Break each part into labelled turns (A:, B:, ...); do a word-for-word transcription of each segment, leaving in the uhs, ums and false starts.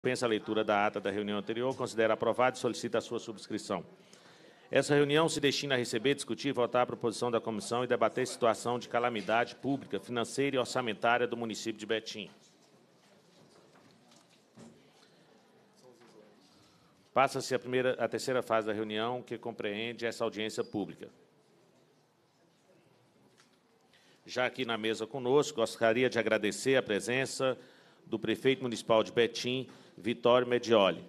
A: Dispensa a leitura da ata da reunião anterior, considera aprovada e solicita a sua subscrição. Essa reunião se destina a receber, discutir e votar a proposição da comissão e debater a situação de calamidade pública, financeira e orçamentária do município de Betim. Passa-se a, primeira, a terceira fase da reunião, que compreende essa audiência pública. Já aqui na mesa conosco, gostaria de agradecer a presença do prefeito municipal de Betim, Vitório Medioli.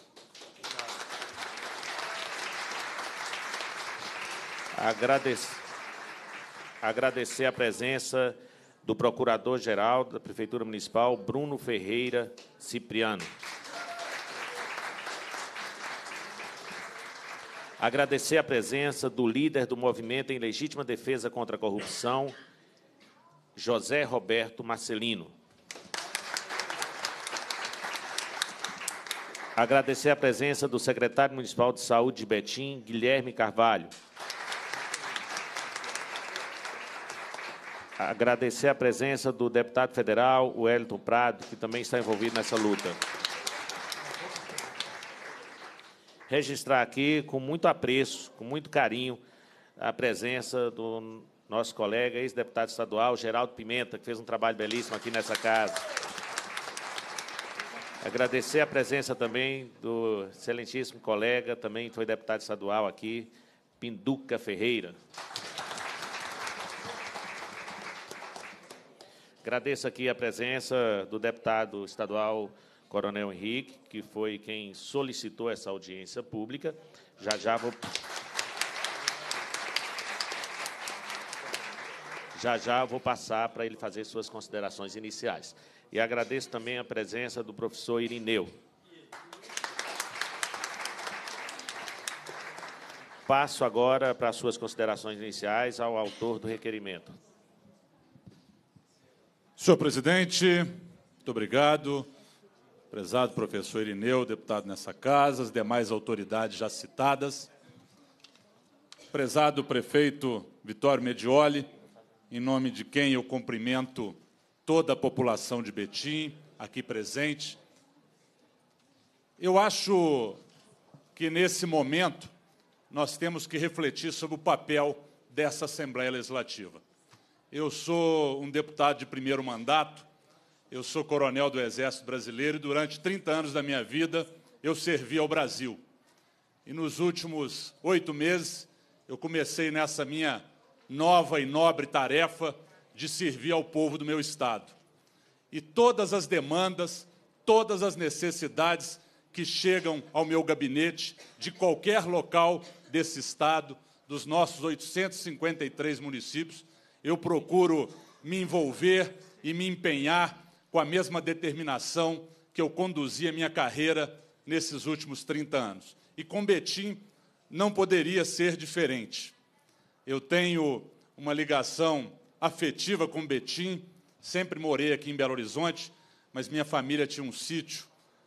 A: Agradecer, agradecer a presença do procurador-geral da Prefeitura Municipal, Bruno Ferreira Cipriano. Agradecer a presença do líder do Movimento em Legítima Defesa contra a Corrupção, José Roberto Marcelino. Agradecer a presença do secretário municipal de Saúde de Betim, Guilherme Carvalho. Agradecer a presença do deputado federal, Wellington Prado, que também está envolvido nessa luta. Registrar aqui, com muito apreço, com muito carinho, a presença do nosso colega, ex-deputado estadual, Geraldo Pimenta, que fez um trabalho belíssimo aqui nessa casa. Agradecer a presença também do excelentíssimo colega, também foi deputado estadual aqui, Pinduca Ferreira. Agradeço aqui a presença do deputado estadual Coronel Henrique, que foi quem solicitou essa audiência pública. Já já vou... Já já vou passar para ele fazer suas considerações iniciais. E agradeço também a presença do professor Irineu. Passo agora para as suas considerações iniciais ao autor do requerimento.
B: Senhor presidente, muito obrigado. Prezado professor Irineu, deputado nessa casa, as demais autoridades já citadas. Prezado prefeito Vitório Medioli, em nome de quem eu cumprimento toda a população de Betim, aqui presente. Eu acho que, nesse momento, nós temos que refletir sobre o papel dessa Assembleia Legislativa. Eu sou um deputado de primeiro mandato, eu sou coronel do Exército Brasileiro e, durante trinta anos da minha vida, eu servi ao Brasil. E, nos últimos oito meses, eu comecei nessa minha nova e nobre tarefa de servir ao povo do meu Estado. E todas as demandas, todas as necessidades que chegam ao meu gabinete, de qualquer local desse Estado, dos nossos oitocentos e cinquenta e três municípios, eu procuro me envolver e me empenhar com a mesma determinação que eu conduzi a minha carreira nesses últimos trinta anos. E com Betim não poderia ser diferente. Eu tenho uma ligação afetiva com Betim, sempre morei aqui em Belo Horizonte, mas minha família tinha um sítio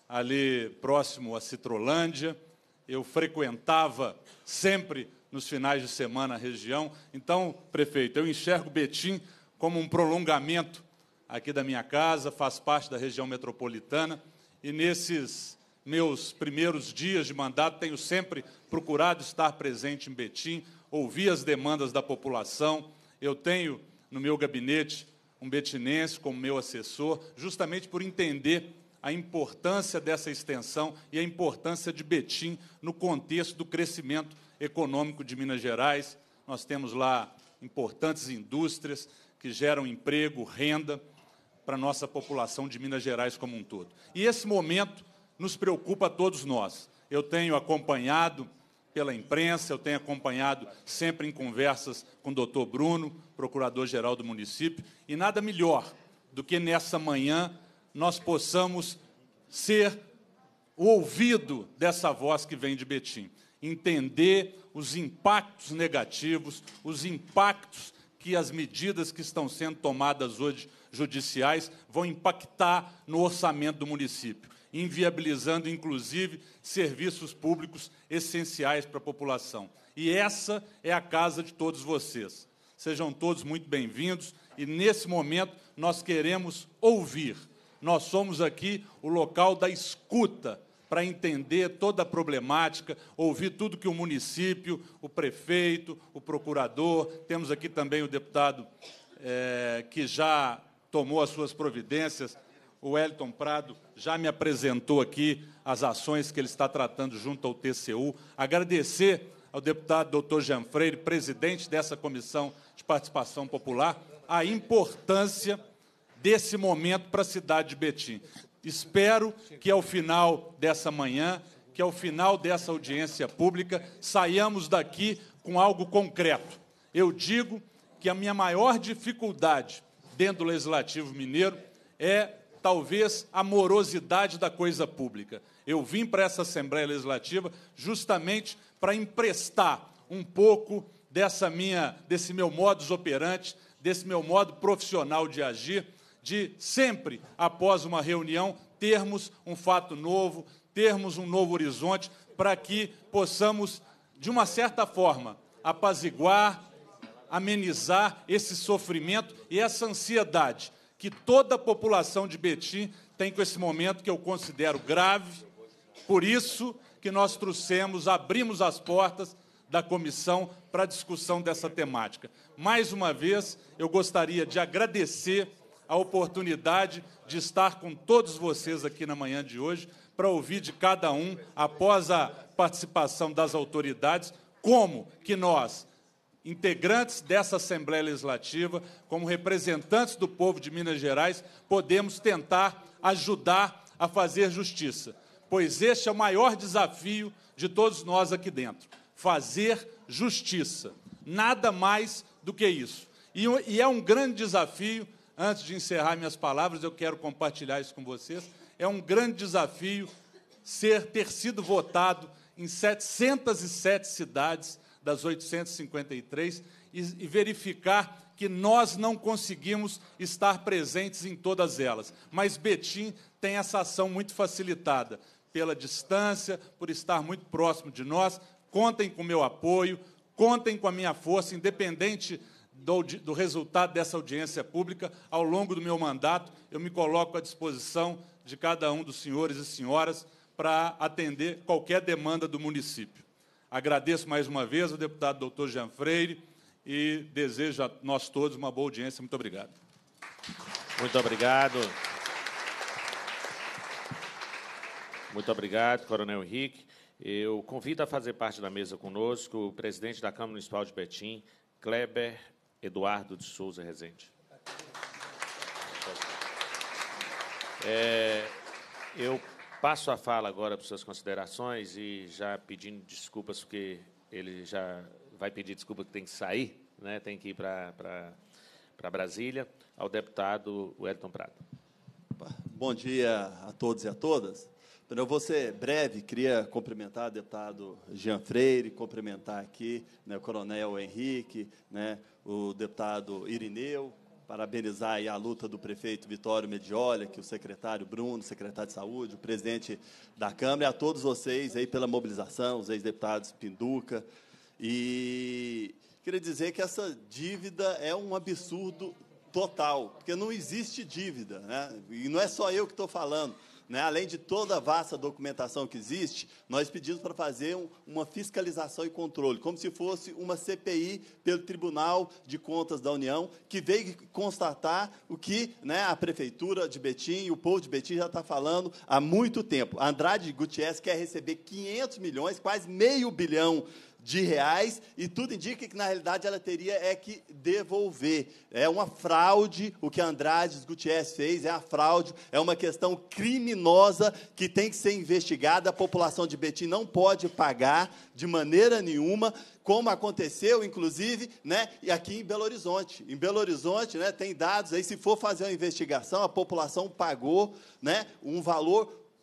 B: ali próximo a Citrolândia, eu frequentava sempre nos finais de semana a região. Então, prefeito, eu enxergo Betim como um prolongamento aqui da minha casa, faz parte da região metropolitana, e nesses meus primeiros dias de mandato tenho sempre procurado estar presente em Betim, ouvir as demandas da população. Eu tenho no meu gabinete um betinense como meu assessor, justamente por entender a importância dessa extensão e a importância de Betim no contexto do crescimento econômico de Minas Gerais. Nós temos lá importantes indústrias que geram emprego, renda para a nossa população de Minas Gerais como um todo. E esse momento nos preocupa a todos nós. Eu tenho acompanhado pela imprensa, eu tenho acompanhado sempre em conversas com o doutor Bruno, procurador-geral do município, e nada melhor do que nessa manhã nós possamos ser o ouvido dessa voz que vem de Betim, entender os impactos negativos, os impactos que as medidas que estão sendo tomadas hoje judiciais vão impactar no orçamento do município, inviabilizando, inclusive, serviços públicos essenciais para a população. E essa é a casa de todos vocês. Sejam todos muito bem-vindos e, nesse momento, nós queremos ouvir Nós somos aqui o local da escuta, para entender toda a problemática, ouvir tudo que o município, o prefeito, o procurador, temos aqui também o deputado é, que já tomou as suas providências, o Wellington Prado já me apresentou aqui as ações que ele está tratando junto ao T C U. Agradecer ao deputado doutor Jean Freire, presidente dessa Comissão de Participação Popular, a importância desse momento para a cidade de Betim. Espero que, ao final dessa manhã, que, ao final dessa audiência pública, saiamos daqui com algo concreto. Eu digo que a minha maior dificuldade dentro do Legislativo Mineiro é, talvez, a morosidade da coisa pública. Eu vim para essa Assembleia Legislativa justamente para emprestar um pouco dessa minha, desse meu modus operandi, desse meu modo profissional de agir, de sempre, após uma reunião, termos um fato novo, termos um novo horizonte, para que possamos, de uma certa forma, apaziguar, amenizar esse sofrimento e essa ansiedade que toda a população de Betim tem com esse momento que eu considero grave. Por isso que nós trouxemos, abrimos as portas da comissão para a discussão dessa temática. Mais uma vez, eu gostaria de agradecer a oportunidade de estar com todos vocês aqui na manhã de hoje, para ouvir de cada um, após a participação das autoridades, como que nós, integrantes dessa Assembleia Legislativa, como representantes do povo de Minas Gerais, podemos tentar ajudar a fazer justiça, pois este é o maior desafio de todos nós aqui dentro, fazer justiça, nada mais do que isso. E, e é um grande desafio. Antes de encerrar minhas palavras, eu quero compartilhar isso com vocês. É um grande desafio ser, ter sido votado em setecentas e sete cidades das oitocentas e cinquenta e três e, e verificar que nós não conseguimos estar presentes em todas elas. Mas Betim tem essa ação muito facilitada pela distância, por estar muito próximo de nós. Contem com o meu apoio, contem com a minha força, independente Do, do resultado dessa audiência pública. Ao longo do meu mandato, eu me coloco à disposição de cada um dos senhores e senhoras para atender qualquer demanda do município. Agradeço mais uma vez ao deputado doutor Jean Freire e desejo a nós todos uma boa audiência. Muito obrigado.
A: Muito obrigado. Muito obrigado, Coronel Henrique. Eu convido a fazer parte da mesa conosco o presidente da Câmara Municipal de Betim, Kleber Eduardo de Souza Rezende. É, eu passo a fala agora para suas considerações e já pedindo desculpas, porque ele já vai pedir desculpa que tem que sair, né, tem que ir para, para, para Brasília, ao deputado Wellington Prado.
C: Bom dia a todos e a todas. Eu vou ser breve, queria cumprimentar o deputado Jean Freire, cumprimentar aqui, né, o coronel Henrique, né, o deputado Irineu, parabenizar aí a luta do prefeito Vitório Medioli, que o secretário Bruno, secretário de Saúde, o presidente da Câmara, e a todos vocês aí pela mobilização, os ex-deputados Pinduca. E queria dizer que essa dívida é um absurdo total, porque não existe dívida, né? E não é só eu que estou falando. Né? Além de toda a vasta documentação que existe, nós pedimos para fazer um, uma fiscalização e controle, como se fosse uma C P I pelo Tribunal de Contas da União, que veio constatar o que, né, a Prefeitura de Betim e o povo de Betim já está falando há muito tempo. A Andrade Gutierrez quer receber quinhentos milhões, quase meio bilhão de reais, e tudo indica que, na realidade, ela teria é que devolver. É uma fraude o que a Andrade Gutierrez fez, é uma fraude, é uma questão criminosa que tem que ser investigada. A população de Betim não pode pagar de maneira nenhuma, como aconteceu, inclusive, né, e aqui em Belo Horizonte. Em Belo Horizonte, né, tem dados aí, se for fazer uma investigação, a população pagou, né, um valor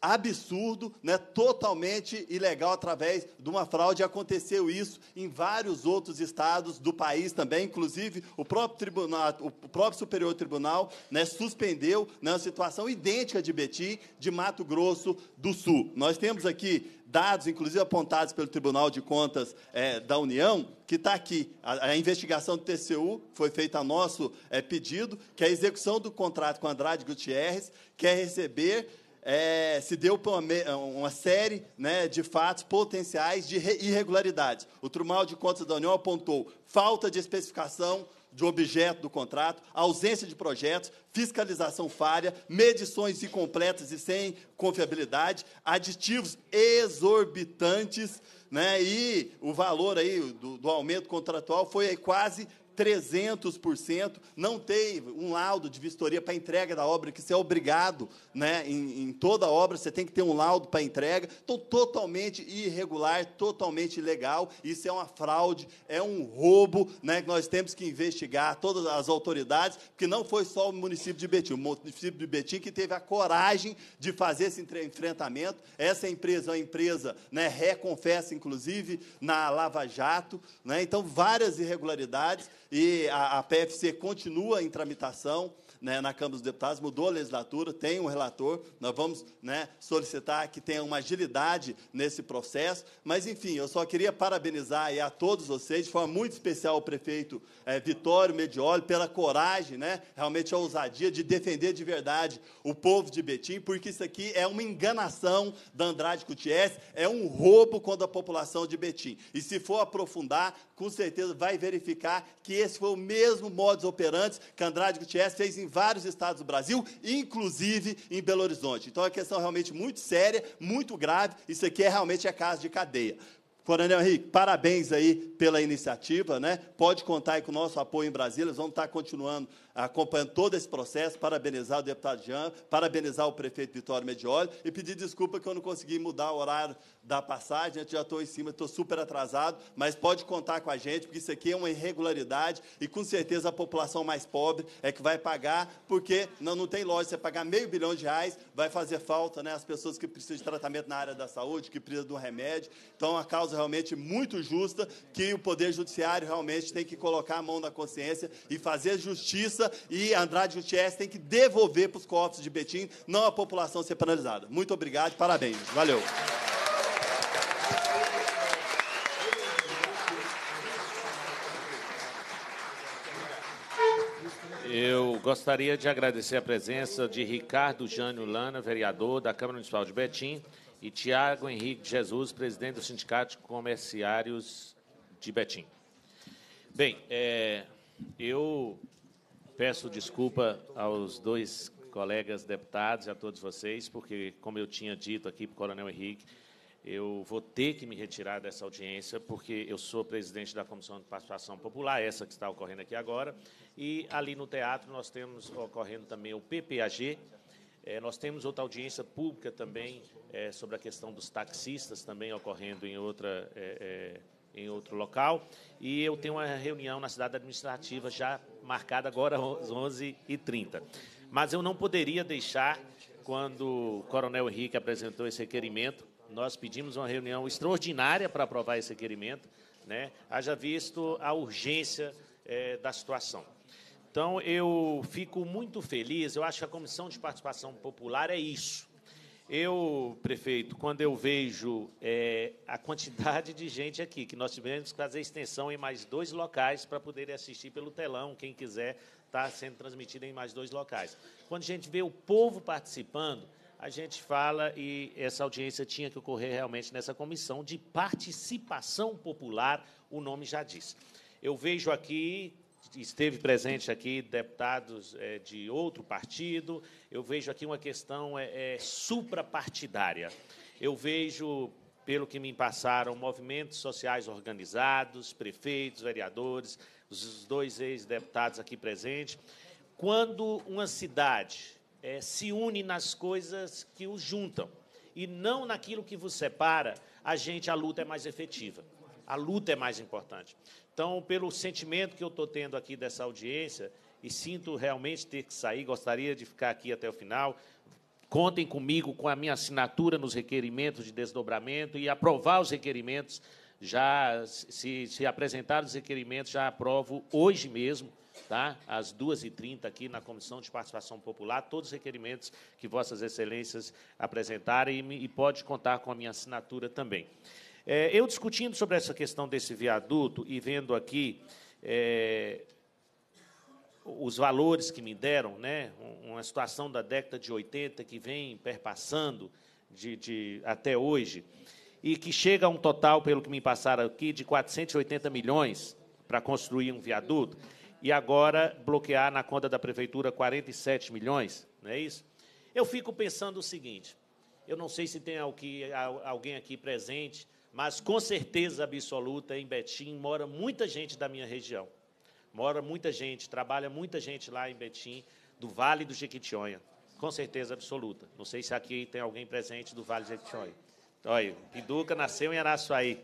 C: absurdo, né, totalmente ilegal através de uma fraude. Aconteceu isso em vários outros estados do país também, inclusive o próprio tribunal, o próprio Superior Tribunal, né, suspendeu, né, uma situação idêntica de Betim, de Mato Grosso do Sul. Nós temos aqui dados, inclusive apontados pelo Tribunal de Contas é, da União, que está aqui. A, a investigação do T C U foi feita a nosso é, pedido, que a execução do contrato com Andrade Gutierrez quer receber, é, se deu por uma, uma série, né, de fatos potenciais de irregularidades. O Tribunal de Contas da União apontou falta de especificação de objeto do contrato, ausência de projetos, fiscalização falha, medições incompletas e sem confiabilidade, aditivos exorbitantes, né, e o valor aí do, do aumento contratual foi aí quase trezentos por cento, não teve um laudo de vistoria para entrega da obra, que você é obrigado, né, em, em toda obra, você tem que ter um laudo para entrega. Então, totalmente irregular, totalmente ilegal. Isso é uma fraude, é um roubo, né, que nós temos que investigar, todas as autoridades, porque não foi só o município de Betim, o município de Betim que teve a coragem de fazer esse enfrentamento. Essa empresa é uma empresa, né, reconfessa, inclusive, na Lava Jato, né, então, várias irregularidades. E a, a P F C continua em tramitação, né, na Câmara dos Deputados, mudou a legislatura, tem um relator, nós vamos, né, solicitar que tenha uma agilidade nesse processo, mas, enfim, eu só queria parabenizar aí a todos vocês, de forma muito especial o prefeito é, Vitório Medioli, pela coragem, né, realmente a ousadia de defender de verdade o povo de Betim, porque isso aqui é uma enganação da Andrade Gutierrez, é um roubo contra a população de Betim. E, se for aprofundar, com certeza vai verificar que esse foi o mesmo modus operandi que Andrade Gutierrez fez em vários estados do Brasil, inclusive em Belo Horizonte. Então, é uma questão realmente muito séria, muito grave. Isso aqui é realmente é caso de cadeia. Coronel Henrique, parabéns aí pela iniciativa, né? Pode contar aí com o nosso apoio em Brasília, nós vamos estar continuando acompanhando todo esse processo, parabenizar o deputado Jean, parabenizar o prefeito Vitório Medioli e pedir desculpa que eu não consegui mudar o horário da passagem, eu já estou em cima, estou super atrasado, mas pode contar com a gente, porque isso aqui é uma irregularidade e, com certeza, a população mais pobre é que vai pagar, porque não, não tem lógica você pagar meio bilhão de reais, vai fazer falta, né, as pessoas que precisam de tratamento na área da saúde, que precisam de um remédio. Então, é uma causa realmente muito justa, que o Poder Judiciário realmente tem que colocar a mão na consciência e fazer justiça, e Andrade Gutierrez tem que devolver para os cofres de Betim, não a população ser penalizada. Muito obrigado, parabéns. Valeu.
A: Eu gostaria de agradecer a presença de Ricardo Jânio Lana, vereador da Câmara Municipal de Betim, e Tiago Henrique Jesus, presidente do Sindicato de Comerciários de Betim. Bem, é, eu peço desculpa aos dois colegas deputados e a todos vocês, porque, como eu tinha dito aqui para o Coronel Henrique, eu vou ter que me retirar dessa audiência, porque eu sou presidente da Comissão de Participação Popular, essa que está ocorrendo aqui agora, e ali no teatro nós temos ocorrendo também o P P A G, é, nós temos outra audiência pública também é, sobre a questão dos taxistas, também ocorrendo em, outra, é, é, em outro local, e eu tenho uma reunião na cidade administrativa já marcada agora às onze e trinta. Mas eu não poderia deixar, quando o Coronel Henrique apresentou esse requerimento, nós pedimos uma reunião extraordinária para aprovar esse requerimento, né? Haja visto a urgência é, da situação. Então, eu fico muito feliz, eu acho que a Comissão de Participação Popular é isso. Eu, prefeito, quando eu vejo é, a quantidade de gente aqui, que nós tivemos que fazer extensão em mais dois locais para poderem assistir pelo telão, quem quiser, está sendo transmitido em mais dois locais. Quando a gente vê o povo participando, a gente fala, e essa audiência tinha que ocorrer realmente nessa comissão de participação popular, o nome já diz. Eu vejo aqui, esteve presente aqui deputados é, de outro partido, eu vejo aqui uma questão é, é, suprapartidária. Eu vejo, pelo que me passaram, movimentos sociais organizados, prefeitos, vereadores, os dois ex-deputados aqui presentes. Quando uma cidade É, se une nas coisas que os juntam, e não naquilo que vos separa, a gente, a luta é mais efetiva, a luta é mais importante. Então, pelo sentimento que eu estou tendo aqui dessa audiência, e sinto realmente ter que sair, gostaria de ficar aqui até o final, contem comigo com a minha assinatura nos requerimentos de desdobramento e aprovar os requerimentos. Já, se, se apresentar os requerimentos, já aprovo hoje mesmo, tá? Às duas e trinta, aqui na Comissão de Participação Popular, todos os requerimentos que Vossas Excelências apresentarem e, e pode contar com a minha assinatura também. É, eu discutindo sobre essa questão desse viaduto e vendo aqui é, os valores que me deram, né, uma situação da década de oitenta que vem perpassando de, de, até hoje, e que chega a um total, pelo que me passaram aqui, de quatrocentos e oitenta milhões para construir um viaduto, e agora bloquear na conta da Prefeitura quarenta e sete milhões, não é isso? Eu fico pensando o seguinte, eu não sei se tem alguém aqui presente, mas, com certeza absoluta, em Betim, mora muita gente da minha região. Mora muita gente, trabalha muita gente lá em Betim, do Vale do Jequitinhonha, com certeza absoluta. Não sei se aqui tem alguém presente do Vale do Jequitinhonha. Olha, Pinduca nasceu em Araçuaí,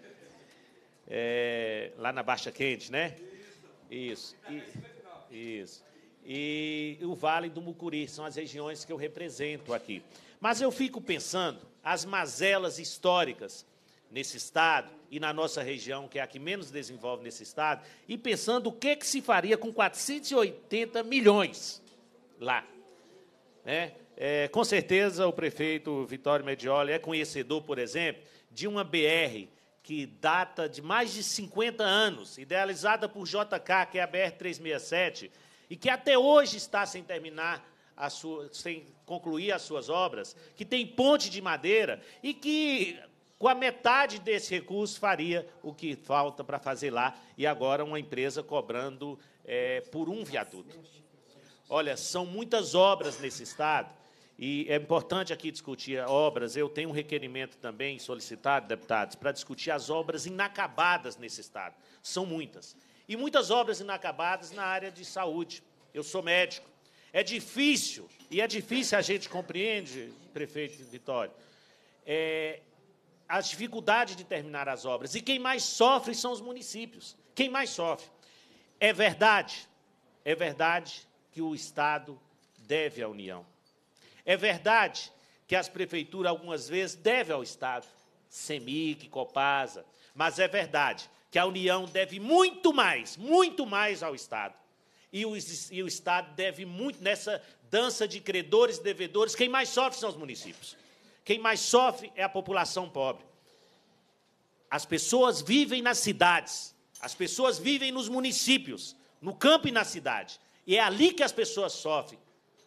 A: é, lá na Baixa Quente, né? Isso. E, isso. E o Vale do Mucuri, são as regiões que eu represento aqui. Mas eu fico pensando, as mazelas históricas nesse estado e na nossa região, que é a que menos desenvolve nesse estado, e pensando o que, que se faria com quatrocentos e oitenta milhões lá. Né? É, com certeza, o prefeito Vitório Medioli é conhecedor, por exemplo, de uma B R que data de mais de cinquenta anos, idealizada por J K, que é a B R trezentos e sessenta e sete, e que até hoje está sem terminar, a sua, sem concluir as suas obras, que tem ponte de madeira e que, com a metade desse recurso, faria o que falta para fazer lá, e agora uma empresa cobrando é, por um viaduto. Olha, são muitas obras nesse estado, e é importante aqui discutir obras. Eu tenho um requerimento também solicitado, deputados, para discutir as obras inacabadas nesse estado. São muitas. E muitas obras inacabadas na área de saúde. Eu sou médico. É difícil, e é difícil, a gente compreende, prefeito Vitório, é, as dificuldades de terminar as obras. E quem mais sofre são os municípios. Quem mais sofre. É verdade, é verdade que o Estado deve à União. É verdade que as prefeituras, algumas vezes, devem ao Estado, CEMIG, Copasa, mas é verdade que a União deve muito mais, muito mais ao Estado. E o, e o Estado deve muito nessa dança de credores e devedores. Quem mais sofre são os municípios. Quem mais sofre é a população pobre. As pessoas vivem nas cidades, as pessoas vivem nos municípios, no campo e na cidade. E é ali que as pessoas sofrem.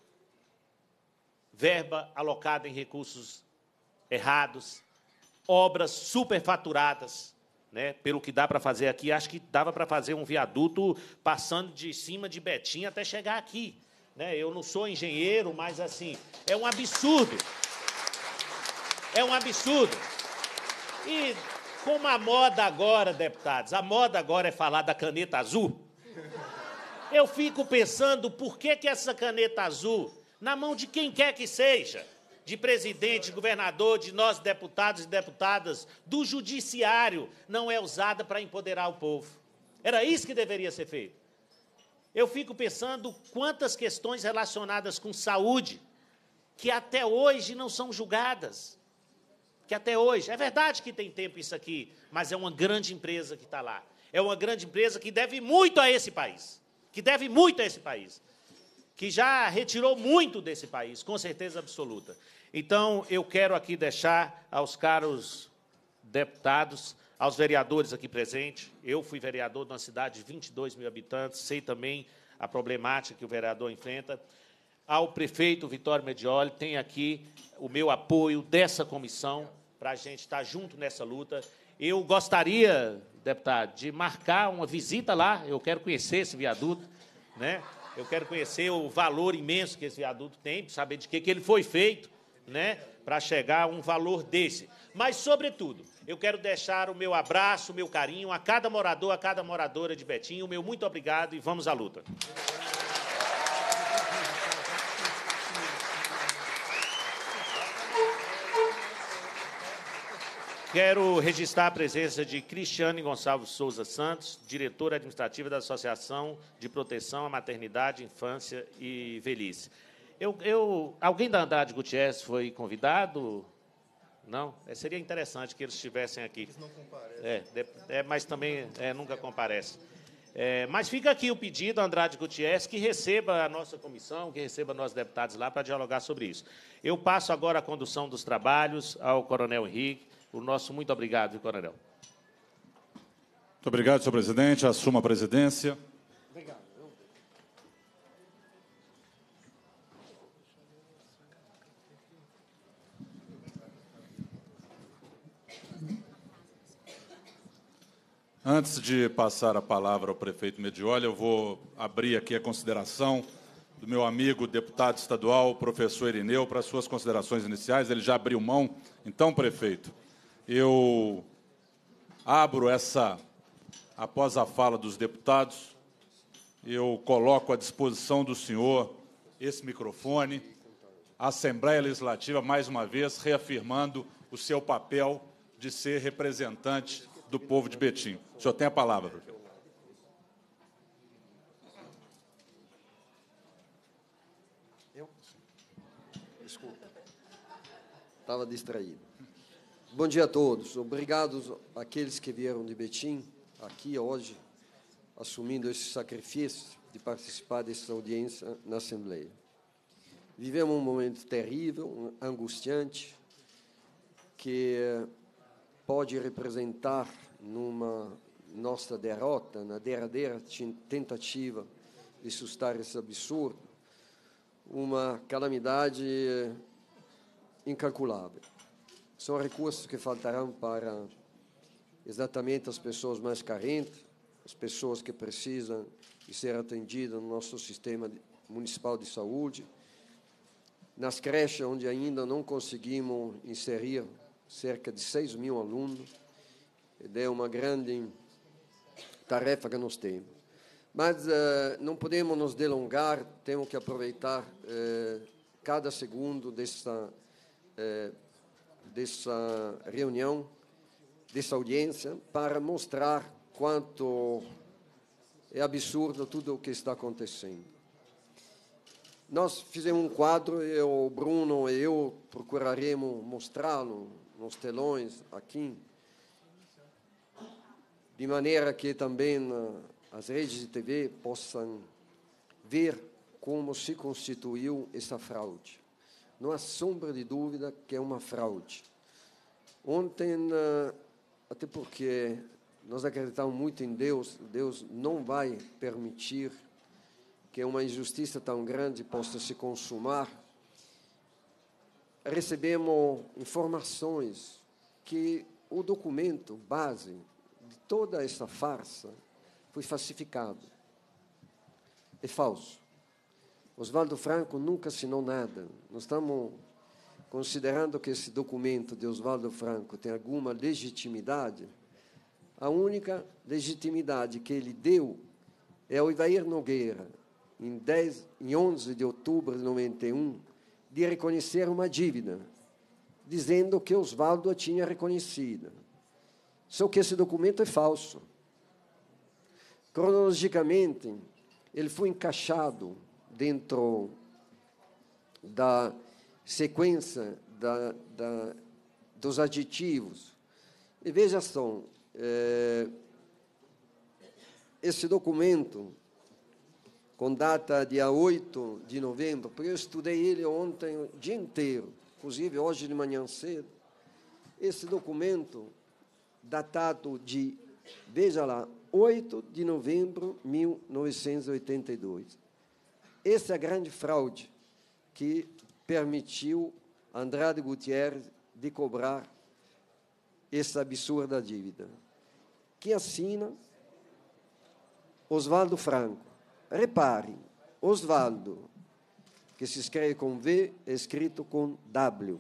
A: Verba alocada em recursos errados, obras superfaturadas, né? Pelo que dá para fazer aqui, acho que dava para fazer um viaduto passando de cima de Betim até chegar aqui. Né? Eu não sou engenheiro, mas, assim, é um absurdo. É um absurdo. E, como a moda agora, deputados, a moda agora é falar da caneta azul, eu fico pensando por que, que essa caneta azul, na mão de quem quer que seja, de presidente, de governador, de nós deputados e deputadas, do judiciário, não é usada para empoderar o povo. Era isso que deveria ser feito. Eu fico pensando quantas questões relacionadas com saúde que até hoje não são julgadas. Que até hoje, é verdade que tem tempo isso aqui, mas é uma grande empresa que está lá. É uma grande empresa que deve muito a esse país. Que deve muito a esse país. Que já retirou muito desse país, com certeza absoluta. Então, eu quero aqui deixar aos caros deputados, aos vereadores aqui presentes, eu fui vereador de uma cidade de vinte e dois mil habitantes, sei também a problemática que o vereador enfrenta, ao prefeito Vitório Medioli, tem aqui o meu apoio dessa comissão, para a gente estar junto nessa luta. Eu gostaria, deputado, de marcar uma visita lá, eu quero conhecer esse viaduto, né? Eu quero conhecer o valor imenso que esse viaduto tem, para saber de que, que ele foi feito, né, para chegar a um valor desse. Mas, sobretudo, eu quero deixar o meu abraço, o meu carinho a cada morador, a cada moradora de Betim, o meu muito obrigado e vamos à luta. Quero registrar a presença de Cristiane Gonçalves Souza Santos, diretora administrativa da Associação de Proteção à Maternidade, Infância e Velhice. Eu, eu, alguém da Andrade Gutierrez foi convidado? Não? É, seria interessante que eles estivessem aqui. Eles não comparecem. É, é, mas também é, nunca comparecem. É, mas fica aqui o pedido, Andrade Gutierrez, que receba a nossa comissão, que receba nossos deputados lá para dialogar sobre isso. Eu passo agora a condução dos trabalhos ao Coronel Henrique. O nosso muito obrigado, Coronel.
B: Muito obrigado, senhor presidente. Assuma a presidência. Obrigado. Antes de passar a palavra ao prefeito Medioli, eu vou abrir aqui a consideração do meu amigo deputado estadual, professor Irineu, para suas considerações iniciais. Ele já abriu mão. Então, prefeito, eu abro essa, após a fala dos deputados, eu coloco à disposição do senhor esse microfone, a Assembleia Legislativa, mais uma vez, reafirmando o seu papel de ser representante do povo de Betim. O senhor tem a palavra, prefeito.
D: Eu? Desculpa. Estava distraído. Bom dia a todos. Obrigado àqueles que vieram de Betim, aqui hoje, assumindo esse sacrifício de participar dessa audiência na Assembleia. Vivemos um momento terrível, angustiante, que pode representar, numa nossa derrota, na derradeira tentativa de sustar esse absurdo, uma calamidade incalculável. São recursos que faltarão para exatamente as pessoas mais carentes, as pessoas que precisam de ser atendidas no nosso sistema municipal de saúde, nas creches onde ainda não conseguimos inserir cerca de seis mil alunos, é uma grande tarefa que nós temos. Mas uh, não podemos nos delongar, temos que aproveitar uh, cada segundo dessa, uh, dessa reunião, dessa audiência, para mostrar quanto é absurdo tudo o que está acontecendo. Nós fizemos um quadro, eu, o Bruno e eu procuraremos mostrá-lo nos telões aqui, de maneira que também as redes de T V possam ver como se constituiu essa fraude. Não há sombra de dúvida que é uma fraude. Ontem, até porque nós acreditamos muito em Deus, Deus não vai permitir que uma injustiça tão grande possa se consumar. Recebemos informações que o documento base de toda essa farsa foi falsificado. É falso. Oswaldo Franco nunca assinou nada. Nós estamos considerando que esse documento de Oswaldo Franco tem alguma legitimidade. A única legitimidade que ele deu é ao Ivair Nogueira, em, dez, em onze de outubro de noventa e um, de reconhecer uma dívida, dizendo que Oswaldo a tinha reconhecida. Só que esse documento é falso. Cronologicamente, ele foi encaixado dentro da sequência da, da, dos aditivos. E veja só, é, esse documento, com data dia oito de novembro, porque eu estudei ele ontem o dia inteiro, inclusive hoje de manhã cedo, esse documento datado de, veja lá, oito de novembro de mil novecentos e oitenta e dois. Essa é a grande fraude que permitiu Andrade Gutierrez de cobrar essa absurda dívida. Que assina Oswaldo Franco. Reparem, Oswaldo, que se escreve com V, é escrito com W.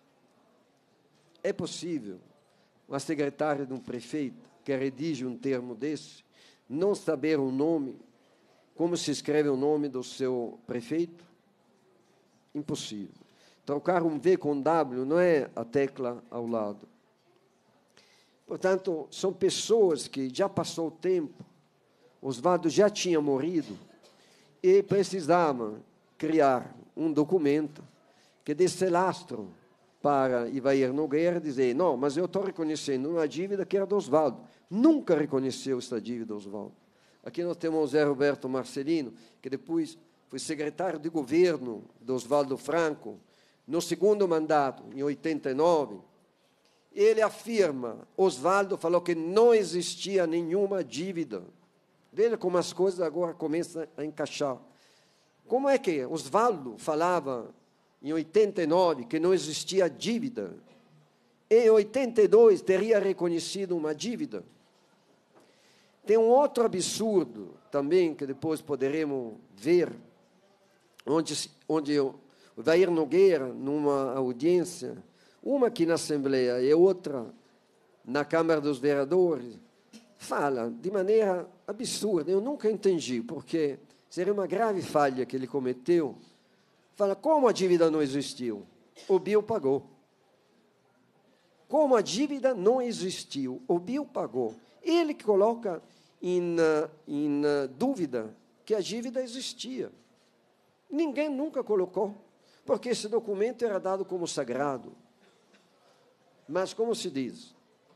D: É possível uma secretária de um prefeito que redige um termo desse não saber o nome, como se escreve o nome do seu prefeito? Impossível. Trocar um V com W não é a tecla ao lado. Portanto, são pessoas que já passou o tempo, Oswaldo já tinha morrido e precisavam criar um documento que desse lastro para Ivair Nogueira dizer, não, mas eu estou reconhecendo uma dívida que era do Oswaldo. Nunca reconheceu essa dívida, Oswaldo. Aqui nós temos o Zé Roberto Marcelino, que depois foi secretário de governo do Oswaldo Franco, no segundo mandato, em oitenta e nove. Ele afirma, Oswaldo falou que não existia nenhuma dívida. Veja como as coisas agora começam a encaixar. Como é que Oswaldo falava em oitenta e nove que não existia dívida? Em oitenta e dois teria reconhecido uma dívida? Tem um outro absurdo também, que depois poderemos ver, onde, onde o Ivair Nogueira, numa audiência, uma aqui na Assembleia e outra na Câmara dos Vereadores, fala de maneira absurda. Eu nunca entendi, porque seria uma grave falha que ele cometeu. Fala, como a dívida não existiu? O Bill pagou. Como a dívida não existiu? O Bill pagou. Ele que coloca em, em dúvida que a dívida existia. Ninguém nunca colocou, porque esse documento era dado como sagrado. Mas, como se diz,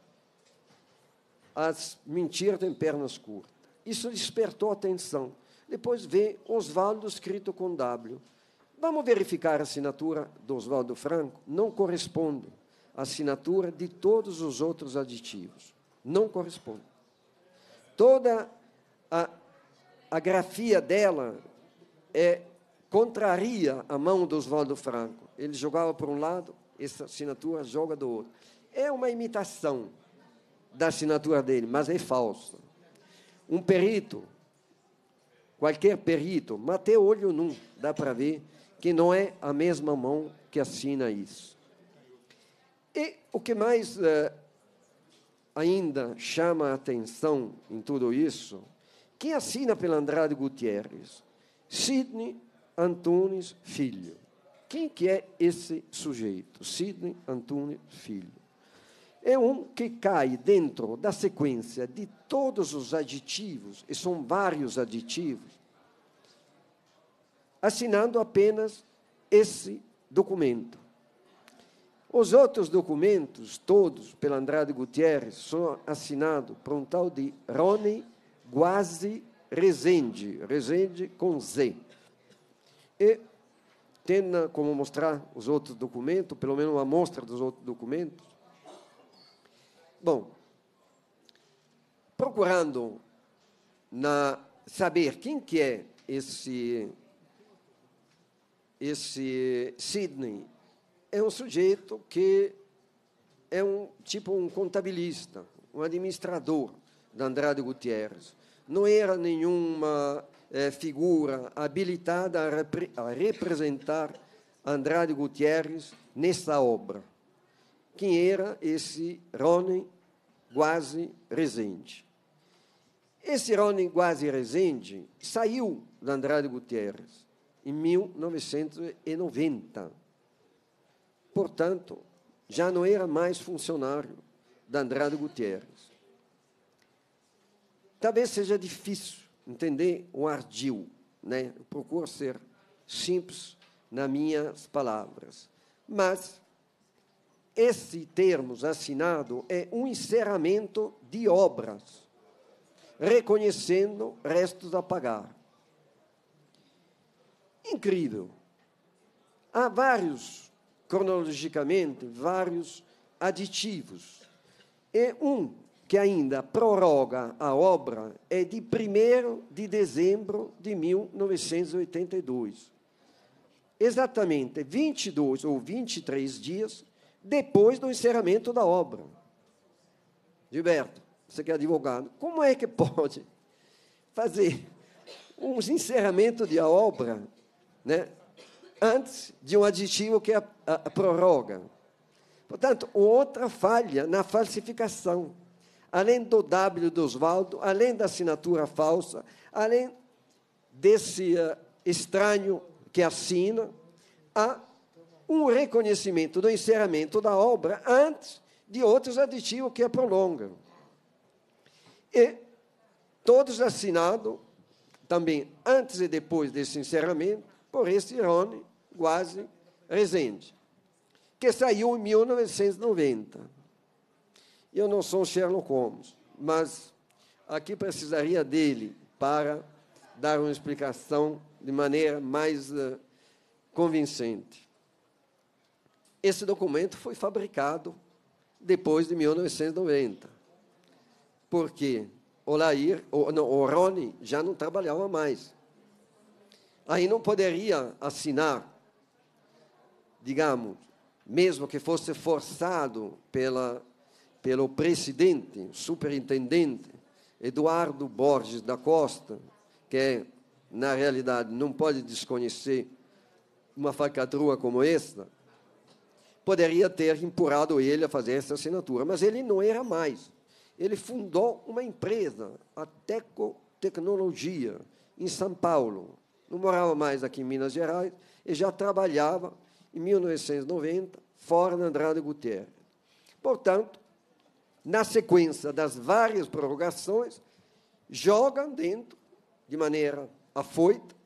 D: as mentiras têm pernas curtas. Isso despertou atenção. Depois vê Oswaldo escrito com W. Vamos verificar a assinatura do Oswaldo Franco? Não corresponde à assinatura de todos os outros aditivos. Não corresponde. Toda a, a grafia dela é, contraria a mão do Oswaldo Franco. Ele jogava por um lado, essa assinatura joga do outro. É uma imitação da assinatura dele, mas é falsa. Um perito, qualquer perito, matei o olho num, dá para ver que não é a mesma mão que assina isso. E o que mais eh, ainda chama a atenção em tudo isso, quem assina pela Andrade Gutierrez? Sidney Antunes Filho. Quem que é esse sujeito? Sidney Antunes Filho. É um que cai dentro da sequência de todos os aditivos, e são vários aditivos, assinando apenas esse documento. Os outros documentos, todos, pela Andrade Gutierrez, são assinados por um tal de Rony Guasi Rezende, Rezende com Z. E tem como mostrar os outros documentos, pelo menos uma amostra dos outros documentos. Bom, procurando na, saber quem que é esse, esse Sidney, é um sujeito que é um tipo um contabilista, um administrador da Andrade Gutierrez. Não era nenhuma eh, figura habilitada a, repre, a representar Andrade Gutierrez nessa obra. Quem era esse Rony Guasi Rezende? Esse Rony Guasi Rezende saiu da Andrade Gutierrez em mil novecentos e noventa. Portanto, já não era mais funcionário da Andrade Gutierrez. Talvez seja difícil entender o ardil, né? Eu procuro ser simples nas minhas palavras. Mas esse termo assinado é um encerramento de obras, reconhecendo restos a pagar. Incrível. Há vários, cronologicamente, vários aditivos. E um que ainda prorroga a obra é de primeiro de dezembro de mil novecentos e oitenta e dois. Exatamente vinte e dois ou vinte e três dias depois do encerramento da obra. Gilberto, você que é advogado, como é que pode fazer um encerramento de obra, né, antes de um aditivo que a, a, a prorroga? Portanto, outra falha na falsificação. Além do W do Oswaldo, além da assinatura falsa, além desse uh, estranho que assina, há um reconhecimento do encerramento da obra antes de outros aditivos que a prolongam. E todos assinados, também antes e depois desse encerramento, por esse Rony Guasi Rezende, que saiu em mil novecentos e noventa. Eu não sou Sherlock Holmes, mas aqui precisaria dele para dar uma explicação de maneira mais uh, convincente. Esse documento foi fabricado depois de mil novecentos e noventa, porque o Lair, o, não, o Rony já não trabalhava mais. Aí não poderia assinar, digamos, mesmo que fosse forçado pela, pelo presidente, superintendente, Eduardo Borges da Costa, que, é, na realidade, não pode desconhecer uma falcatrua como esta, poderia ter empurrado ele a fazer essa assinatura. Mas ele não era mais. Ele fundou uma empresa, a Teco Tecnologia, em São Paulo. Não morava mais aqui em Minas Gerais e já trabalhava, em mil novecentos e noventa, fora na Andrade Gutierrez. Portanto, na sequência das várias prorrogações, joga dentro, de maneira afoita,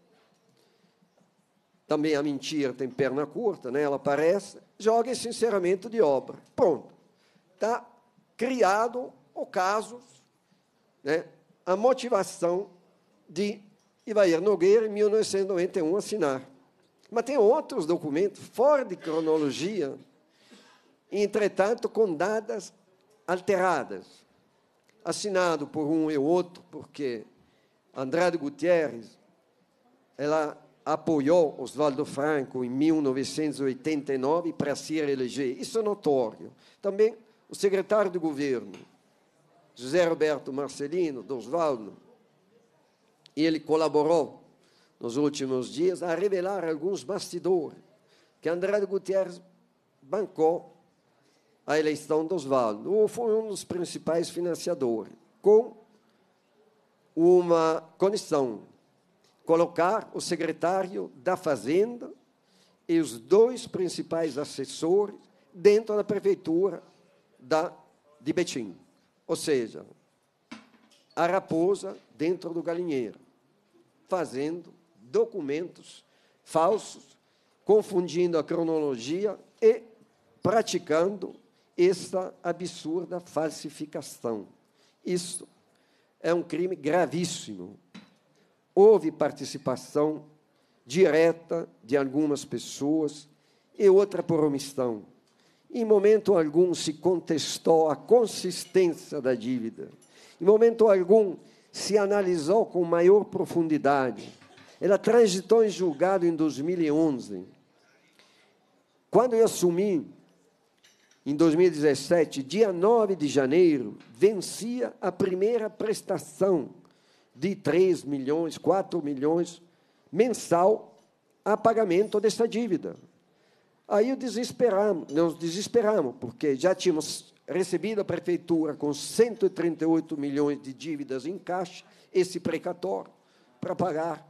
D: também a mentira tem perna curta, né? Ela aparece, joga esse encerramento de obra. Pronto. Está criado o caso, né? A motivação de Ivair Nogueira, em mil novecentos e noventa e um, assinar. Mas tem outros documentos, fora de cronologia, entretanto, com datas alteradas, assinado por um e outro, porque Andrade Gutierrez, ela apoiou Oswaldo Franco em mil novecentos e oitenta e nove para se reeleger. Isso é notório. Também o secretário de governo, José Roberto Marcelino, do Oswaldo, ele colaborou nos últimos dias a revelar alguns bastidores que Andrade Gutierrez bancou a eleição do Oswaldo, ou foi um dos principais financiadores, com uma condição: colocar o secretário da Fazenda e os dois principais assessores dentro da prefeitura da, de Betim. Ou seja, a raposa dentro do galinheiro, fazendo documentos falsos, confundindo a cronologia e praticando essa absurda falsificação. Isso é um crime gravíssimo. Houve participação direta de algumas pessoas e outra por omissão. Em momento algum se contestou a consistência da dívida. Em momento algum se analisou com maior profundidade. Ela transitou em julgado em dois mil e onze. Quando eu assumi, em dois mil e dezessete, dia nove de janeiro, vencia a primeira prestação de três milhões, quatro milhões mensal a pagamento dessa dívida. Aí desesperamos, nós desesperamos, porque já tínhamos recebido a prefeitura com cento e trinta e oito milhões de dívidas em caixa, esse precatório, para pagar.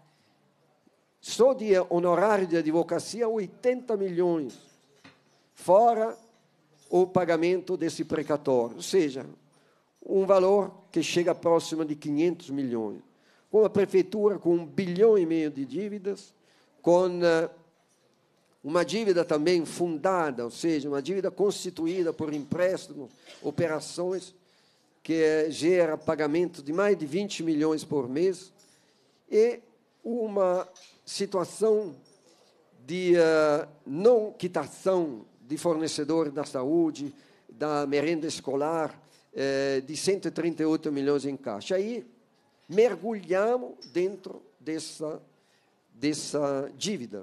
D: Só de honorário de advocacia, oitenta milhões, fora o pagamento desse precatório, ou seja, um valor que chega próximo de quinhentos milhões. Com a prefeitura com um bilhão e meio de dívidas, com uh, uma dívida também fundada, ou seja, uma dívida constituída por empréstimos, operações, que uh, gera pagamento de mais de vinte milhões por mês, e uma situação de uh, não quitação de fornecedores da saúde, da merenda escolar, eh, de cento e trinta e oito milhões em caixa. Aí mergulhamos dentro dessa, dessa dívida.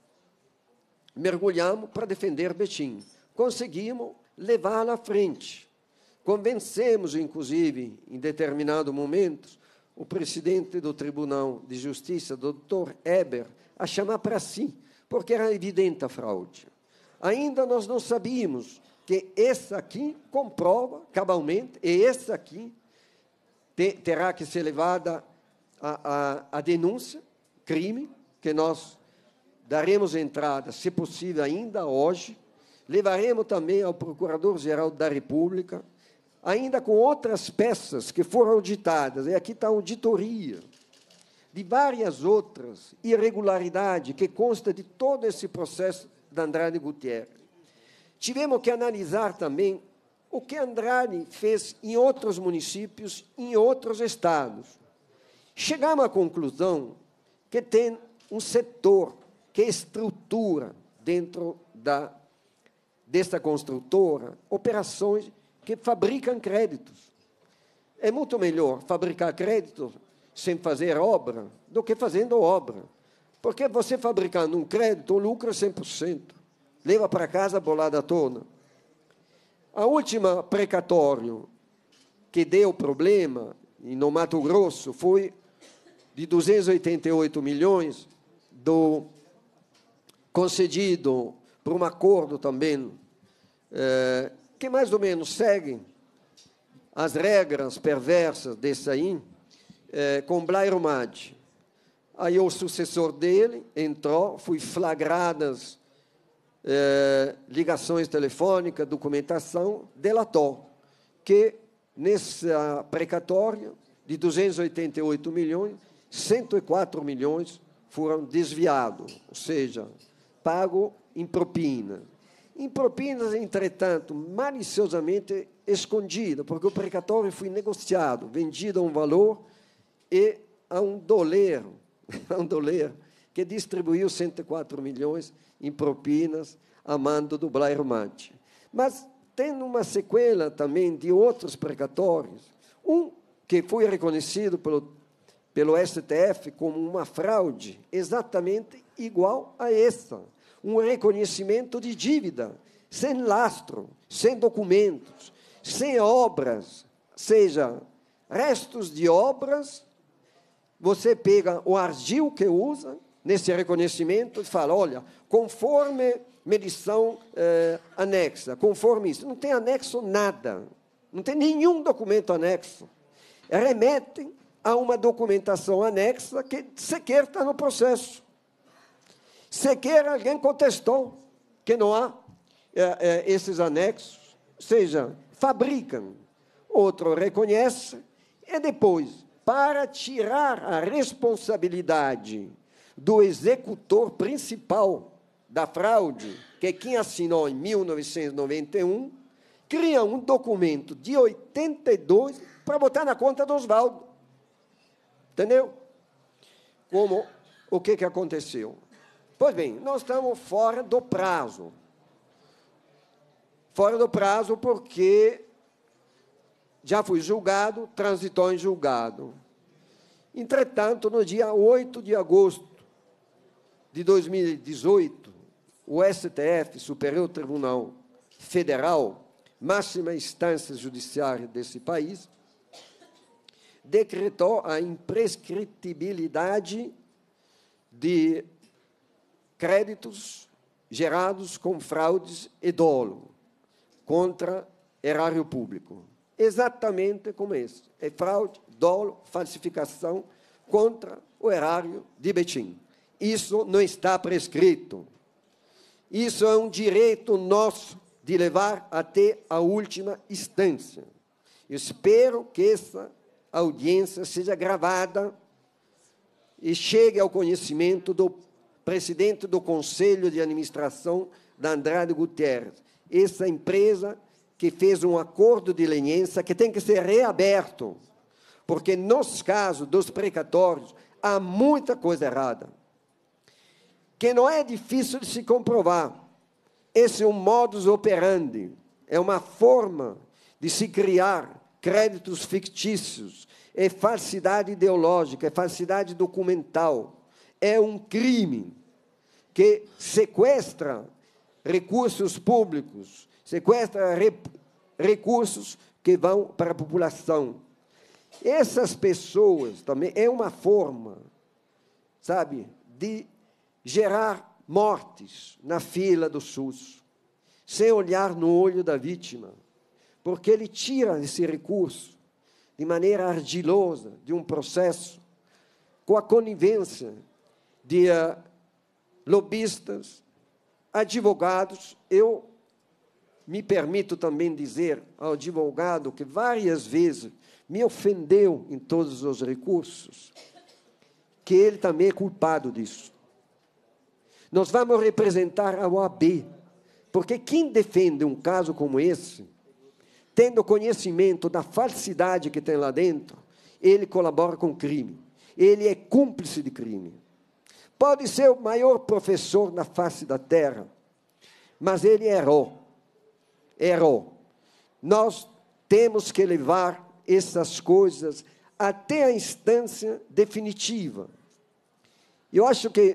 D: Mergulhamos para defender Betim. Conseguimos levá-la à frente. Convencemos, inclusive, em determinado momento, o presidente do Tribunal de Justiça, doutor Eber, a chamar para si, porque era evidente a fraude. Ainda nós não sabíamos que essa aqui comprova cabalmente, e essa aqui te, terá que ser levada a, a, a denúncia, crime, que nós daremos entrada, se possível, ainda hoje, levaremos também ao Procurador-Geral da República, ainda com outras peças que foram auditadas, e aqui está a auditoria, de várias outras irregularidades que consta de todo esse processo de Andrade Gutierrez. Tivemos que analisar também o que Andrade fez em outros municípios, em outros estados. Chegamos à conclusão que tem um setor que estrutura dentro da, desta construtora operações que fabricam créditos. É muito melhor fabricar créditos sem fazer obra do que fazendo obra. Porque você fabricando um crédito, o lucro é cem por cento. Leva para casa a bolada toda. A última precatório que deu problema no Mato Grosso foi de duzentos e oitenta e oito milhões, do, concedido por um acordo também, eh, que mais ou menos segue as regras perversas desse aí, eh, com Blairo Maggi. Aí o sucessor dele entrou, foi flagradas eh, ligações telefônicas, documentação, delatou que, nessa precatória de duzentos e oitenta e oito milhões, cento e quatro milhões foram desviados, ou seja, pago em propina. Em propinas, entretanto, maliciosamente escondida, porque o precatório foi negociado, vendido a um valor e a um doleiro, a um doleiro que distribuiu cento e quatro milhões em propinas a mando do Blairo Maggi. Mas tem uma sequela também de outros precatórios, um que foi reconhecido pelo pelo S T F como uma fraude exatamente igual a essa, um reconhecimento de dívida, sem lastro, sem documentos, sem obras, seja, restos de obras, você pega o ardil que usa nesse reconhecimento e fala, olha, conforme medição eh, anexa, conforme isso, não tem anexo nada, não tem nenhum documento anexo, remete a uma documentação anexa que sequer está no processo. Sequer alguém contestou que não há é, é, esses anexos, ou seja, fabricam, outro reconhece, e depois, para tirar a responsabilidade do executor principal da fraude, que é quem assinou em mil novecentos e noventa e um, cria um documento de oitenta e dois para botar na conta do Oswaldo. Entendeu? Como, o que, que aconteceu? Pois bem, nós estamos fora do prazo. Fora do prazo porque já foi julgado, transitou em julgado. Entretanto, no dia oito de agosto de dois mil e dezoito, o S T F, Superior Tribunal Federal, máxima instância judiciária desse país, decretou a imprescritibilidade de créditos gerados com fraudes e dolo contra erário público. Exatamente como esse. É fraude, dolo, falsificação contra o erário de Betim. Isso não está prescrito. Isso é um direito nosso de levar até a última instância. Eu espero que essa a audiência seja gravada e chegue ao conhecimento do presidente do Conselho de Administração da Andrade Gutierrez, essa empresa que fez um acordo de leniência que tem que ser reaberto, porque nos casos dos precatórios há muita coisa errada, que não é difícil de se comprovar. Esse é um modus operandi, é uma forma de se criar créditos fictícios, é falsidade ideológica, é falsidade documental, é um crime que sequestra recursos públicos, sequestra re, recursos que vão para a população. Essas pessoas também é uma forma, sabe, de gerar mortes na fila do SUS, sem olhar no olho da vítima, porque ele tira esse recurso de maneira ardilosa de um processo com a conivência de uh, lobistas, advogados. Eu me permito também dizer ao advogado que várias vezes me ofendeu em todos os recursos, que ele também é culpado disso. Nós vamos representar a O A B, porque quem defende um caso como esse, tendo conhecimento da falsidade que tem lá dentro, ele colabora com o crime. Ele é cúmplice de crime. Pode ser o maior professor na face da terra, mas ele errou. Errou. Nós temos que levar essas coisas até a instância definitiva. Eu acho que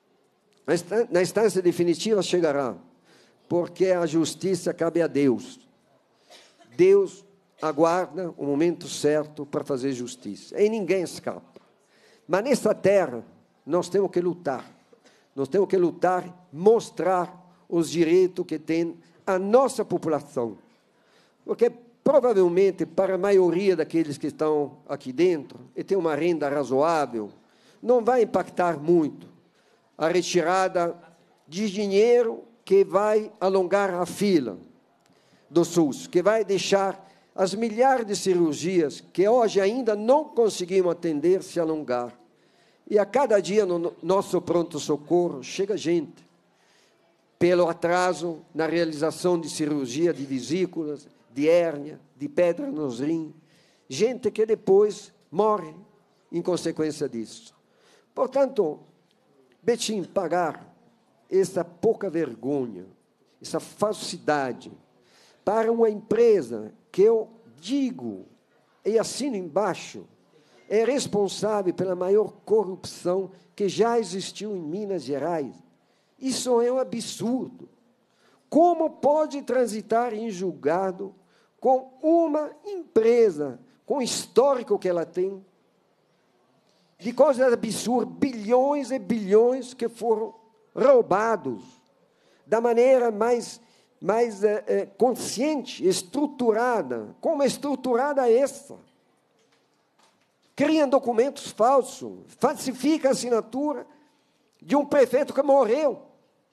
D: na instância definitiva chegará, porque a justiça cabe a Deus. Deus aguarda o momento certo para fazer justiça. E ninguém escapa. Mas nessa terra, nós temos que lutar. Nós temos que lutar, mostrar os direitos que tem a nossa população. Porque, provavelmente, para a maioria daqueles que estão aqui dentro, e tem uma renda razoável, não vai impactar muito a retirada de dinheiro que vai alongar a fila do SUS, que vai deixar as milhares de cirurgias que hoje ainda não conseguimos atender se alongar. E a cada dia no nosso pronto-socorro chega gente, pelo atraso na realização de cirurgia de vesículas, de hérnia, de pedra nos rins, gente que depois morre em consequência disso. Portanto, Betim pagar essa pouca vergonha, essa falsidade, para uma empresa que eu digo e assino embaixo, é responsável pela maior corrupção que já existiu em Minas Gerais. Isso é um absurdo. Como pode transitar em julgado com uma empresa, com o histórico que ela tem, de coisas absurdas, bilhões e bilhões que foram roubados, da maneira mais, mais é, é, consciente, estruturada. Como é estruturada essa? Criam documentos falsos, falsifica a assinatura de um prefeito que morreu.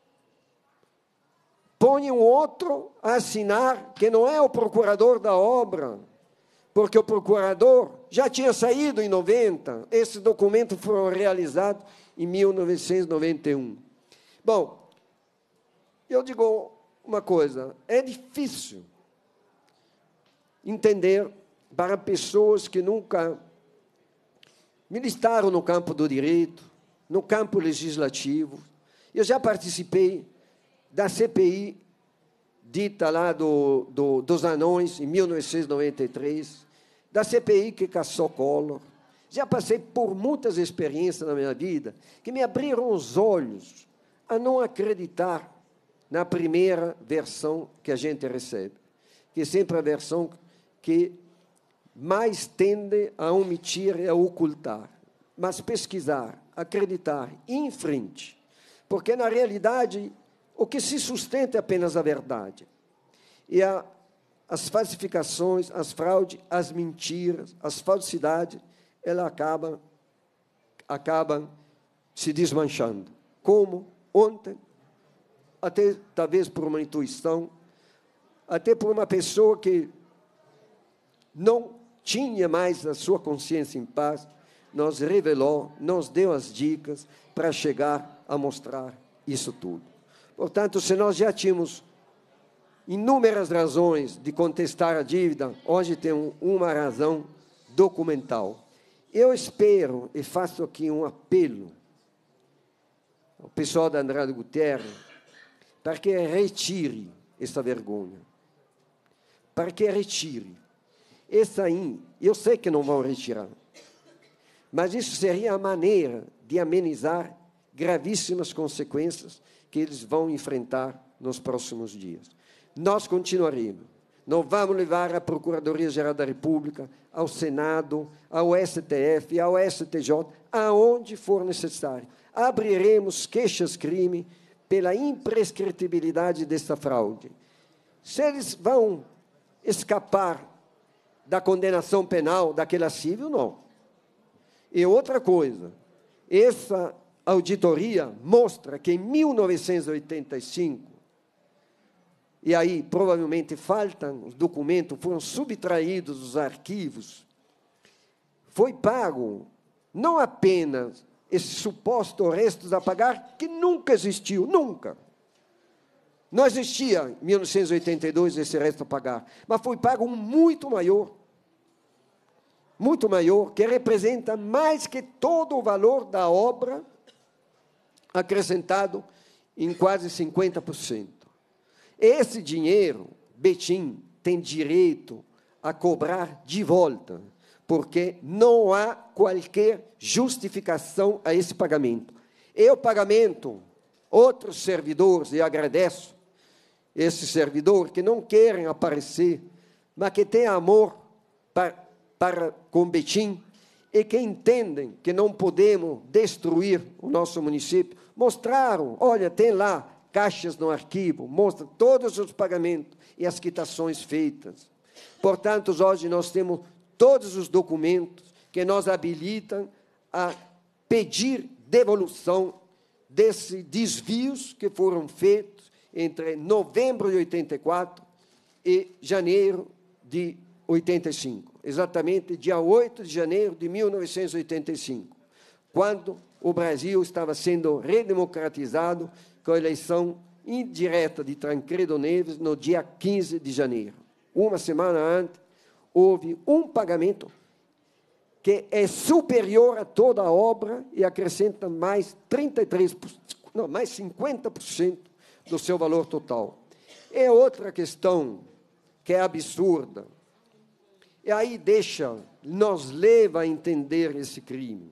D: Põe um outro a assinar, que não é o procurador da obra, porque o procurador já tinha saído em noventa, esses documentos foram realizados em mil novecentos e noventa e um. Bom, eu digo uma coisa, é difícil entender para pessoas que nunca militaram no campo do direito, no campo legislativo. Eu já participei da C P I, dita lá do, do, dos anões, em mil novecentos e noventa e três, da C P I que caçou Collor. Já passei por muitas experiências na minha vida que me abriram os olhos a não acreditar na primeira versão que a gente recebe, que é sempre a versão que mais tende a omitir e a ocultar, mas pesquisar, acreditar, ir em frente, porque, na realidade, o que se sustenta é apenas a verdade. E a, as falsificações, as fraudes, as mentiras, as falsidades, elas acabam, acabam se desmanchando. Como ontem, até talvez por uma intuição, até por uma pessoa que não tinha mais a sua consciência em paz, nos revelou, nos deu as dicas para chegar a mostrar isso tudo. Portanto, se nós já tínhamos inúmeras razões de contestar a dívida, hoje tem uma razão documental. Eu espero e faço aqui um apelo ao pessoal da Andrade Gutierrez para que retire essa vergonha, para que retire. Essa aí, eu sei que não vão retirar, mas isso seria a maneira de amenizar gravíssimas consequências que eles vão enfrentar nos próximos dias. Nós continuaremos. Não vamos levar a Procuradoria-Geral da República, ao Senado, ao S T F, ao S T J, aonde for necessário. Abriremos queixas-crime pela imprescritibilidade dessa fraude. Se eles vão escapar da condenação penal daquela civil, não. E outra coisa, essa auditoria mostra que em mil novecentos e oitenta e cinco, e aí provavelmente faltam os documentos, foram subtraídos os arquivos, foi pago não apenas esse suposto restos a pagar que nunca existiu, nunca. Não existia, em mil novecentos e oitenta e dois, esse resto a pagar, mas foi pago um muito maior, muito maior, que representa mais que todo o valor da obra, acrescentado em quase cinquenta por cento. Esse dinheiro, Betim tem direito a cobrar de volta, porque não há qualquer justificação a esse pagamento. E o pagamento, outros servidores, e agradeço esse servidor, que não querem aparecer, mas que têm amor para, para com Betim, e que entendem que não podemos destruir o nosso município, mostraram, olha, tem lá caixas no arquivo, mostra todos os pagamentos e as quitações feitas. Portanto, hoje nós temos todos os documentos que nos habilitam a pedir devolução desses desvios que foram feitos entre novembro de oitenta e quatro e janeiro de oitenta e cinco, exatamente dia oito de janeiro de mil novecentos e oitenta e cinco, quando o Brasil estava sendo redemocratizado com a eleição indireta de Tancredo Neves no dia quinze de janeiro. Uma semana antes, houve um pagamento que é superior a toda a obra e acrescenta mais trinta e três por cento, não, mais cinquenta por cento do seu valor total. É outra questão que é absurda. E aí deixa, nos leva a entender esse crime.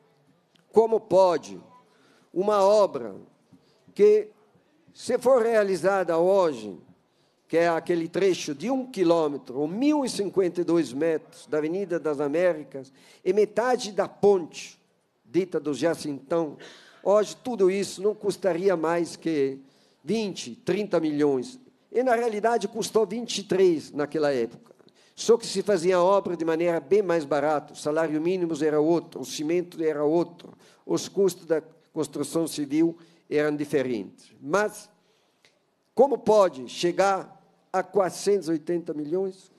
D: Como pode uma obra que, se for realizada hoje, que é aquele trecho de um quilômetro, ou mil e cinquenta e dois metros, da Avenida das Américas, e metade da ponte, dita do Jacintão, hoje tudo isso não custaria mais que vinte, trinta milhões. E, na realidade, custou vinte e três naquela época. Só que se fazia a obra de maneira bem mais barata, o salário mínimo era outro, o cimento era outro, os custos da construção civil eram diferentes. Mas, como pode chegar a quatrocentos e oitenta milhões?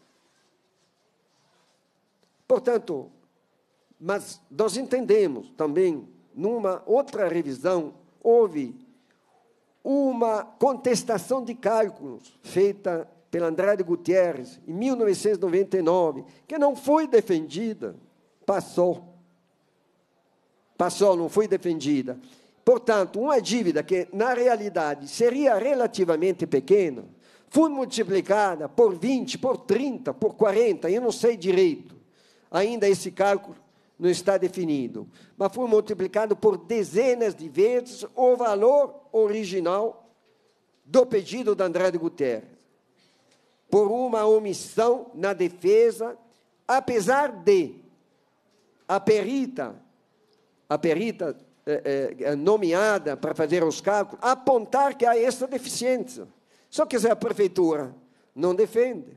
D: Portanto, mas nós entendemos também, numa outra revisão, houve uma contestação de cálculos feita pela Andrade Gutierrez, em mil novecentos e noventa e nove, que não foi defendida, passou. Passou, não foi defendida. Portanto, uma dívida que, na realidade, seria relativamente pequena, foi multiplicada por vinte, por trinta, por quarenta, eu não sei direito. Ainda esse cálculo não está definido. Mas foi multiplicado por dezenas de vezes o valor original do pedido da Andrade Gutierrez, por uma omissão na defesa, apesar de a perita, a perita é, é, nomeada para fazer os cálculos, apontar que há essa deficiência. Só que a prefeitura não defende.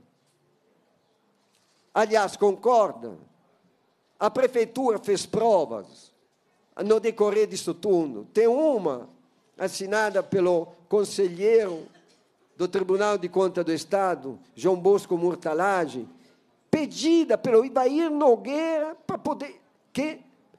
D: Aliás, concorda. A prefeitura fez provas no decorrer disso tudo. Tem uma assinada pelo conselheiro do Tribunal de Contas do Estado, João Bosco Murtalage, pedida pelo Ibair Nogueira, para poder, que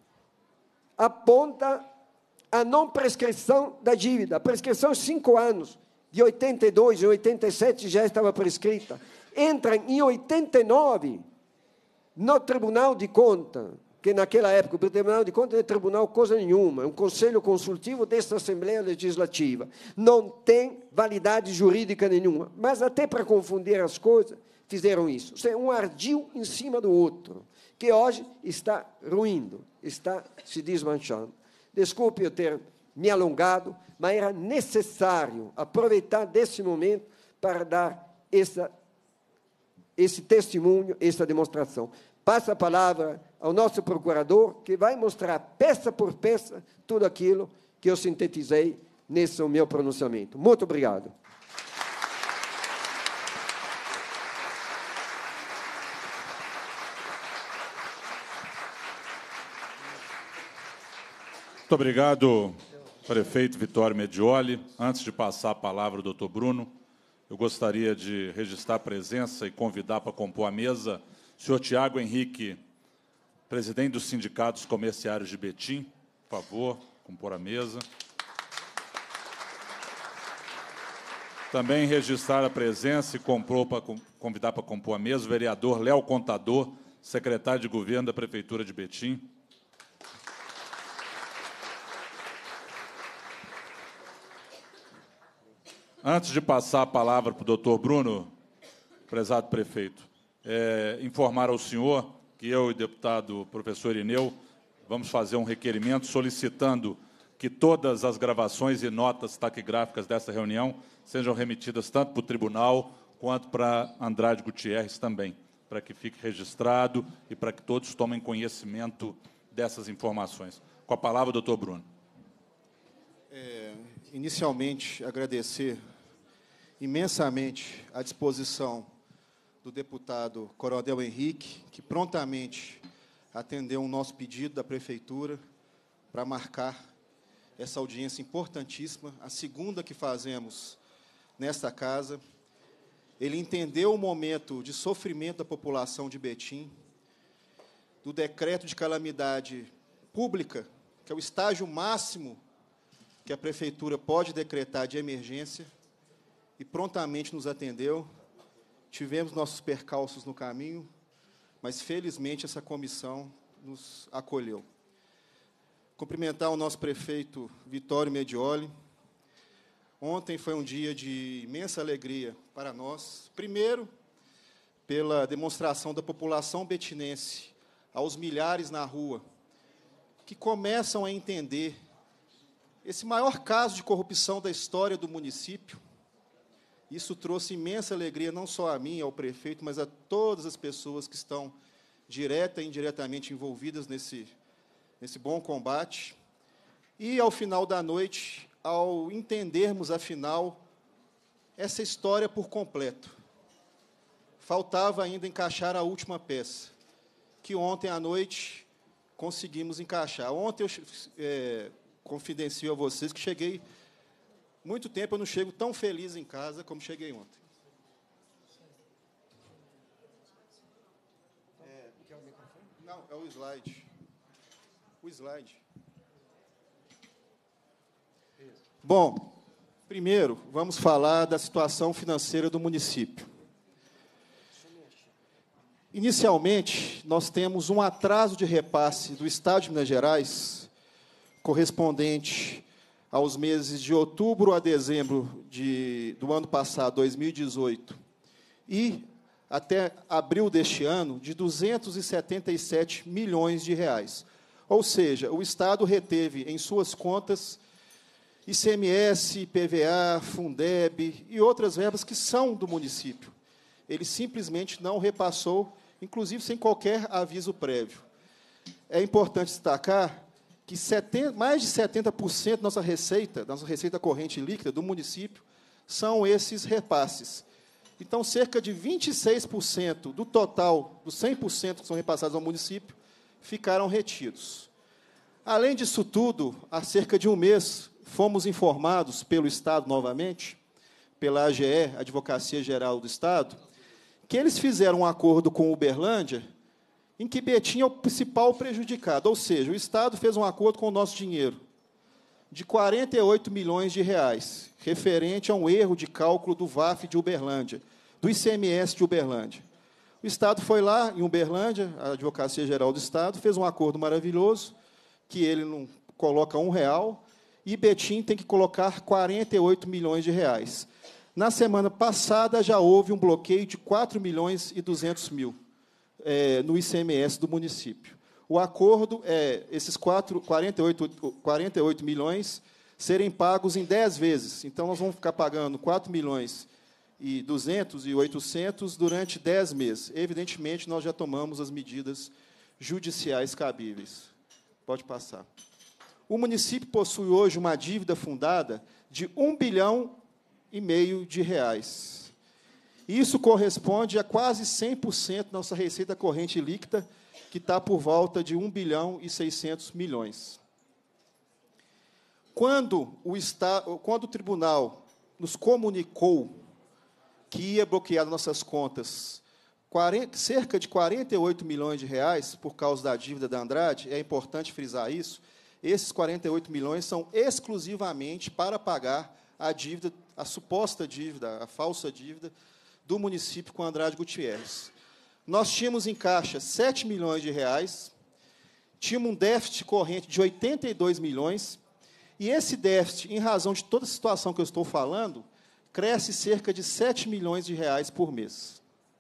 D: aponta a não prescrição da dívida. A prescrição é cinco anos. De oitenta e dois e oitenta e sete já estava prescrita. Entra em oitenta e nove no Tribunal de Contas, que naquela época o Tribunal de Contas não é tribunal coisa nenhuma, é um conselho consultivo desta Assembleia Legislativa. Não tem validade jurídica nenhuma. Mas até para confundir as coisas, fizeram isso. Isso é um ardil em cima do outro, que hoje está ruindo, está se desmanchando. Desculpe eu ter me alongado, mas era necessário aproveitar desse momento para dar essa, esse testemunho, essa demonstração. Passa a palavra ao nosso procurador, que vai mostrar peça por peça tudo aquilo que eu sintetizei nesse meu pronunciamento. Muito obrigado.
B: Muito obrigado, prefeito Vittorio Medioli. Antes de passar a palavra ao doutor Bruno, eu gostaria de registrar a presença e convidar para compor a mesa o senhor Tiago Henrique, presidente dos Sindicatos Comerciários de Betim, favor, compor a mesa. Também registrar a presença e comprou para convidar para compor a mesa o vereador Léo Contador, secretário de Governo da Prefeitura de Betim. Antes de passar a palavra para o doutor Bruno, prezado prefeito, é, informar ao senhor que eu e o deputado professor Irineu vamos fazer um requerimento solicitando que todas as gravações e notas taquigráficas dessa reunião sejam remetidas tanto para o tribunal quanto para Andrade Gutierrez também, para que fique registrado e para que todos tomem conhecimento dessas informações. Com a palavra, doutor Bruno.
E: É, inicialmente, agradecer imensamente a disposição do deputado Coronel Henrique, que prontamente atendeu o nosso pedido da Prefeitura para marcar essa audiência importantíssima, a segunda que fazemos nesta casa. Ele entendeu o momento de sofrimento da população de Betim, do decreto de calamidade pública, que é o estágio máximo que a Prefeitura pode decretar de emergência, e prontamente nos atendeu. Tivemos nossos percalços no caminho, mas, felizmente, essa comissão nos acolheu. Cumprimentar o nosso prefeito Vittorio Medioli. Ontem foi um dia de imensa alegria para nós. Primeiro, pela demonstração da população betinense aos milhares na rua, que começam a entender esse maior caso de corrupção da história do município. Isso trouxe imensa alegria, não só a mim, ao prefeito, mas a todas as pessoas que estão direta e indiretamente envolvidas nesse, nesse bom combate. E, ao final da noite, ao entendermos, afinal, essa história por completo, faltava ainda encaixar a última peça, que ontem à noite conseguimos encaixar. Ontem eu é, confidencio a vocês que cheguei... Muito tempo eu não chego tão feliz em casa como cheguei ontem. É, não, é o slide. O slide. Bom, primeiro, vamos falar da situação financeira do município. Inicialmente, nós temos um atraso de repasse do Estado de Minas Gerais, correspondente aos meses de outubro a dezembro de, do ano passado, dois mil e dezoito, e até abril deste ano, de duzentos e setenta e sete milhões de reais. Ou seja, o Estado reteve em suas contas I C M S, I P V A, Fundeb e outras verbas que são do município. Ele simplesmente não repassou, inclusive sem qualquer aviso prévio. É importante destacar que setenta, mais de setenta por cento da nossa receita, da nossa receita corrente líquida do município, são esses repasses. Então, cerca de vinte e seis por cento do total, dos cem por cento que são repassados ao município, ficaram retidos. Além disso tudo, há cerca de um mês, fomos informados pelo Estado, novamente, pela A G E, Advocacia Geral do Estado, que eles fizeram um acordo com Uberlândia, em que Betim é o principal prejudicado, ou seja, o Estado fez um acordo com o nosso dinheiro, de quarenta e oito milhões de reais, referente a um erro de cálculo do V A F de Uberlândia, do I C M S de Uberlândia. O Estado foi lá, em Uberlândia, a Advocacia Geral do Estado, fez um acordo maravilhoso, que ele não coloca um real, e Betim tem que colocar quarenta e oito milhões de reais. Na semana passada, já houve um bloqueio de quatro milhões e duzentos mil. É, no I C M S do município. O acordo é esses quatro, quarenta e oito, quarenta e oito milhões serem pagos em dez vezes. Então, nós vamos ficar pagando quatro milhões e duzentos e oitocentos durante dez meses. Evidentemente, nós já tomamos as medidas judiciais cabíveis. Pode passar. O município possui hoje uma dívida fundada de um bilhão e meio de reais. Isso corresponde a quase cem por cento da nossa receita corrente líquida, que está por volta de um bilhão e seiscentos milhões. Quando o, Estado, quando o tribunal nos comunicou que ia bloquear nossas contas quarenta, cerca de quarenta e oito milhões de reais, por causa da dívida da Andrade, é importante frisar isso, esses quarenta e oito milhões são exclusivamente para pagar a dívida, a suposta dívida, a falsa dívida do município com Andrade Gutierrez. Nós tínhamos em caixa sete milhões de reais, tínhamos um déficit corrente de oitenta e dois milhões, e esse déficit, em razão de toda a situação que eu estou falando, cresce cerca de sete milhões de reais por mês.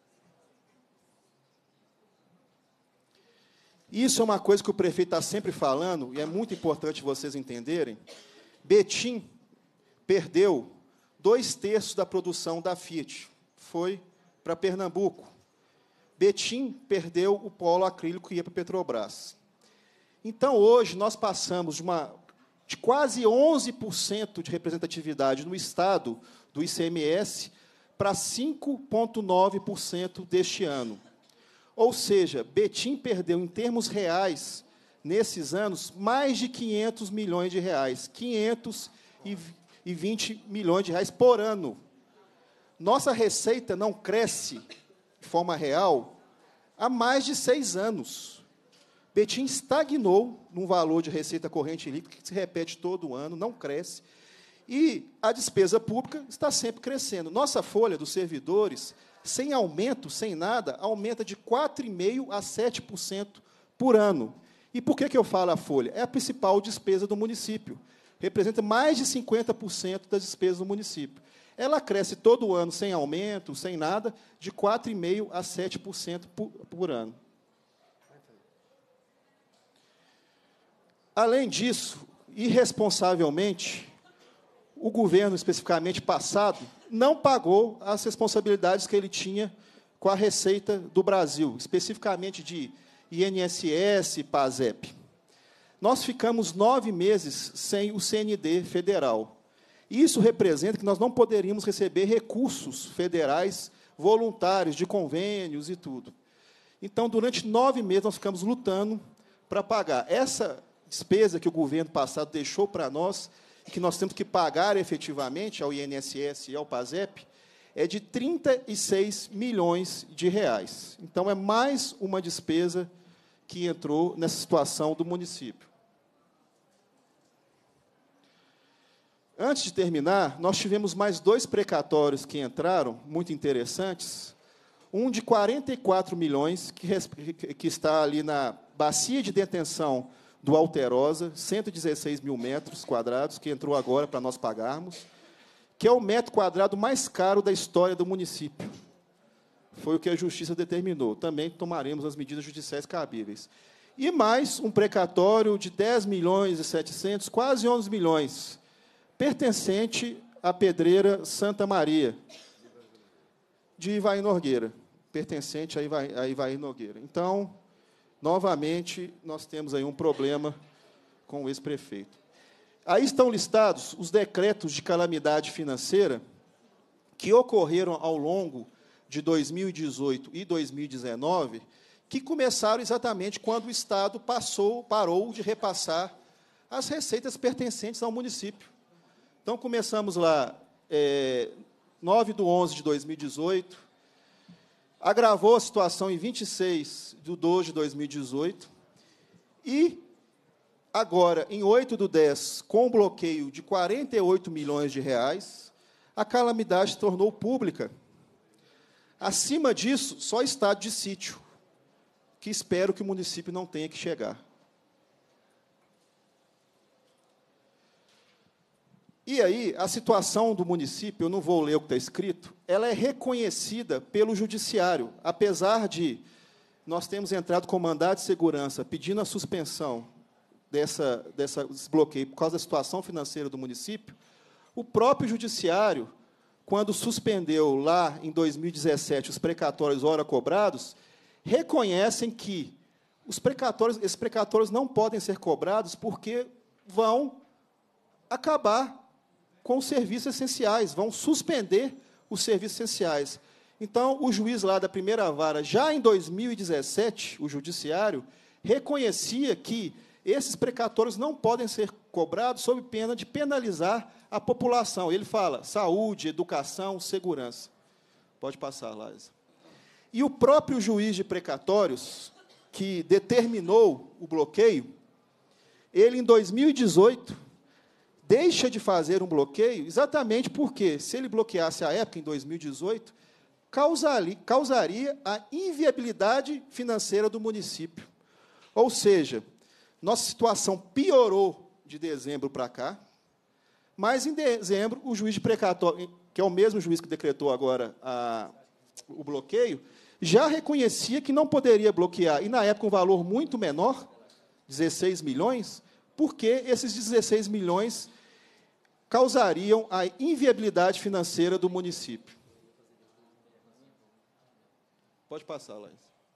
E: Isso é uma coisa que o prefeito está sempre falando, e é muito importante vocês entenderem. Betim perdeu dois terços da produção da Fiat, foi para Pernambuco. Betim perdeu o polo acrílico que ia para a Petrobras. Então, hoje, nós passamos de, uma, de quase onze por cento de representatividade no Estado do I C M S para cinco vírgula nove por cento deste ano. Ou seja, Betim perdeu, em termos reais, nesses anos, mais de quinhentos milhões de reais, quinhentos e vinte milhões de reais por ano. Nossa receita não cresce de forma real há mais de seis anos. Betim estagnou num valor de receita corrente líquida que se repete todo ano, não cresce, e a despesa pública está sempre crescendo. Nossa folha dos servidores, sem aumento, sem nada, aumenta de quatro vírgula cinco por cento a sete por cento por ano. E por que que eu falo a folha? É a principal despesa do município. Representa mais de cinquenta por cento das despesas do município. Ela cresce todo ano, sem aumento, sem nada, de quatro vírgula cinco por cento a sete por cento por, por ano. Além disso, irresponsavelmente, o governo, especificamente passado, não pagou as responsabilidades que ele tinha com a Receita do Brasil, especificamente de I N S S, PASEP. Nós ficamos nove meses sem o C N D federal. Isso representa que nós não poderíamos receber recursos federais voluntários, de convênios e tudo. Então, durante nove meses, nós ficamos lutando para pagar. Essa despesa que o governo passado deixou para nós, e que nós temos que pagar efetivamente ao I N S S e ao PASEP, é de trinta e seis milhões de reais. Então, é mais uma despesa que entrou nessa situação do município. Antes de terminar, nós tivemos mais dois precatórios que entraram, muito interessantes. Um de quarenta e quatro milhões, que, que está ali na bacia de detenção do Alterosa, cento e dezesseis mil metros quadrados, que entrou agora para nós pagarmos, que é o metro quadrado mais caro da história do município. Foi o que a Justiça determinou. Também tomaremos as medidas judiciais cabíveis. E mais um precatório de dez milhões e setecentos, quase onze milhões, pertencente à pedreira Santa Maria, de Ivaí Nogueira, pertencente a Ivaí, a Ivaí Nogueira. Então, novamente, nós temos aí um problema com o ex-prefeito. Aí estão listados os decretos de calamidade financeira que ocorreram ao longo de dois mil e dezoito e dois mil e dezenove, que começaram exatamente quando o Estado passou, parou de repassar as receitas pertencentes ao município. Então, começamos lá, é, nove de onze de dois mil e dezoito, agravou a situação em vinte e seis de doze de dois mil e dezoito, e, agora, em oito de dez, com um bloqueio de quarenta e oito milhões de reais, a calamidade se tornou pública. Acima disso, só estado de sítio, que espero que o município não tenha que chegar. E aí, a situação do município, eu não vou ler o que está escrito, ela é reconhecida pelo judiciário, apesar de nós termos entrado com mandado de segurança pedindo a suspensão dessa, dessa, desse bloqueio por causa da situação financeira do município, o próprio judiciário, quando suspendeu lá em dois mil e dezessete os precatórios ora cobrados, reconhecem que os precatórios, esses precatórios não podem ser cobrados porque vão acabar com os serviços essenciais, vão suspender os serviços essenciais. Então, o juiz lá da primeira vara, já em dois mil e dezessete, o judiciário, reconhecia que esses precatórios não podem ser cobrados sob pena de penalizar a população. Ele fala saúde, educação, segurança. Pode passar, Laisa. E o próprio juiz de precatórios, que determinou o bloqueio, ele, em dois mil e dezoito, deixa de fazer um bloqueio, exatamente porque, se ele bloqueasse a época, em dois mil e dezoito, causaria, causaria a inviabilidade financeira do município. Ou seja, nossa situação piorou de dezembro para cá, mas, em dezembro, o juiz de precatório, que é o mesmo juiz que decretou agora a, o bloqueio, já reconhecia que não poderia bloquear, e, na época, um valor muito menor, dezesseis milhões, porque esses dezesseis milhões causariam a inviabilidade financeira do município. Pode passar, Laís.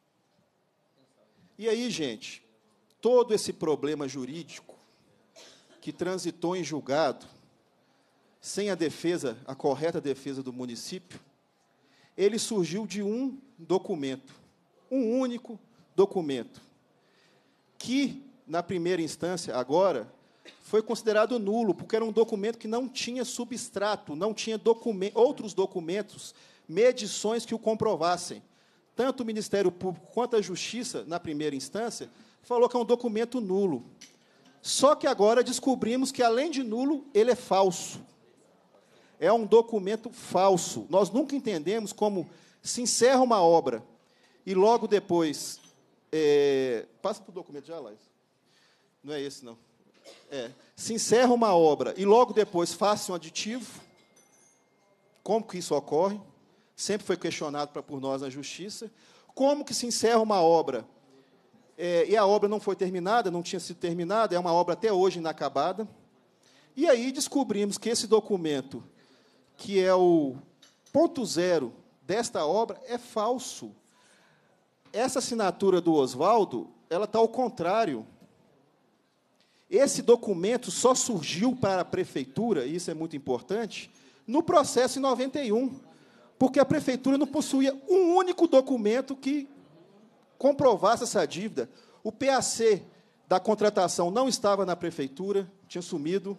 E: E aí, gente, todo esse problema jurídico que transitou em julgado, sem a defesa, a correta defesa do município, ele surgiu de um documento, um único documento, que, na primeira instância, agora, foi considerado nulo, porque era um documento que não tinha substrato, não tinha document, outros documentos, medições que o comprovassem. Tanto o Ministério Público quanto a Justiça, na primeira instância, falou que é um documento nulo. Só que agora descobrimos que, além de nulo, ele é falso. É um documento falso. Nós nunca entendemos como se encerra uma obra e, logo depois... É, passa para o documento já, Laís. Não é esse, não. É, se encerra uma obra e, logo depois, faça um aditivo. Como que isso ocorre? Sempre foi questionado pra, por nós na Justiça. Como que se encerra uma obra é, e a obra não foi terminada, não tinha sido terminada, é uma obra até hoje inacabada. E aí descobrimos que esse documento, que é o ponto zero desta obra, é falso. Essa assinatura do Oswaldo, ela está ao contrário. Esse documento só surgiu para a Prefeitura, e isso é muito importante, no processo em noventa e um, porque a Prefeitura não possuía um único documento que comprovasse essa dívida. O P A C da contratação não estava na Prefeitura, tinha sumido.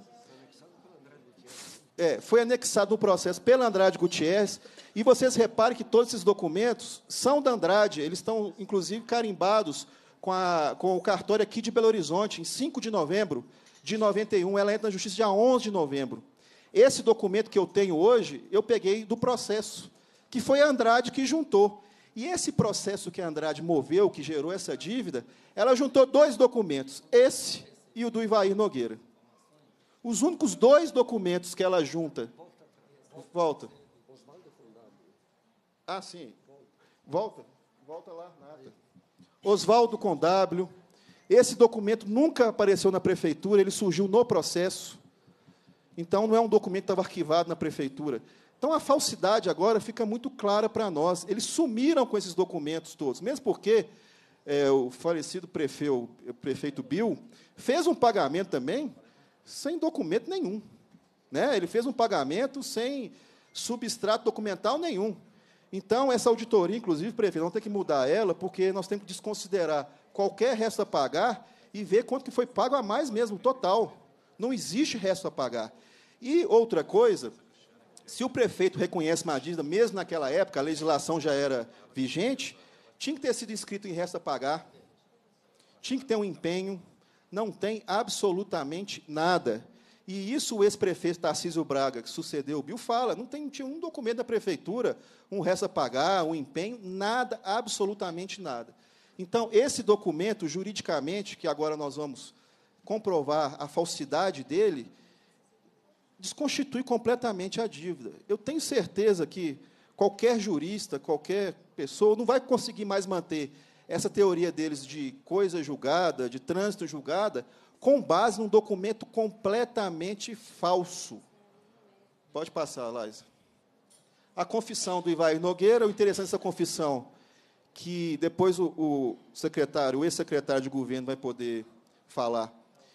E: É, foi anexado no processo pela Andrade Gutierrez, e vocês reparem que todos esses documentos são da Andrade, eles estão, inclusive, carimbados com, a, com o cartório aqui de Belo Horizonte, em cinco de novembro de noventa e um, ela entra na Justiça dia onze de novembro. Esse documento que eu tenho hoje, eu peguei do processo, que foi a Andrade que juntou. E esse processo que a Andrade moveu, que gerou essa dívida, ela juntou dois documentos, esse e o do Ivair Nogueira. Os únicos dois documentos que ela junta... Volta. Ah, sim. Volta. Volta lá, nada. Oswaldo com W. Esse documento nunca apareceu na Prefeitura, ele surgiu no processo. Então, não é um documento que estava arquivado na Prefeitura. Então, a falsidade agora fica muito clara para nós. Eles sumiram com esses documentos todos, mesmo porque é, o falecido prefeito, o prefeito Bill fez um pagamento também sem documento nenhum. Né? Ele fez um pagamento sem substrato documental nenhum. Então, essa auditoria, inclusive, prefeito, vamos ter que mudar ela, porque nós temos que desconsiderar qualquer resto a pagar e ver quanto que foi pago a mais mesmo, total. Não existe resto a pagar. E outra coisa, se o prefeito reconhece uma dívida, mesmo naquela época, a legislação já era vigente, tinha que ter sido inscrito em resto a pagar, tinha que ter um empenho, não tem absolutamente nada. E isso o ex-prefeito Tarcísio Braga, que sucedeu o Bill, fala, não tem, tinha um documento da prefeitura, um resto a pagar, um empenho, nada, absolutamente nada. Então, esse documento, juridicamente, que agora nós vamos comprovar a falsidade dele, desconstitui completamente a dívida. Eu tenho certeza que qualquer jurista, qualquer pessoa, não vai conseguir mais manter essa teoria deles de coisa julgada, de trânsito julgada, com base num documento completamente falso. Pode passar, Laís. A confissão do Ivair Nogueira, o interessante dessa confissão, que depois o, o secretário, o ex-secretário de governo vai poder falar,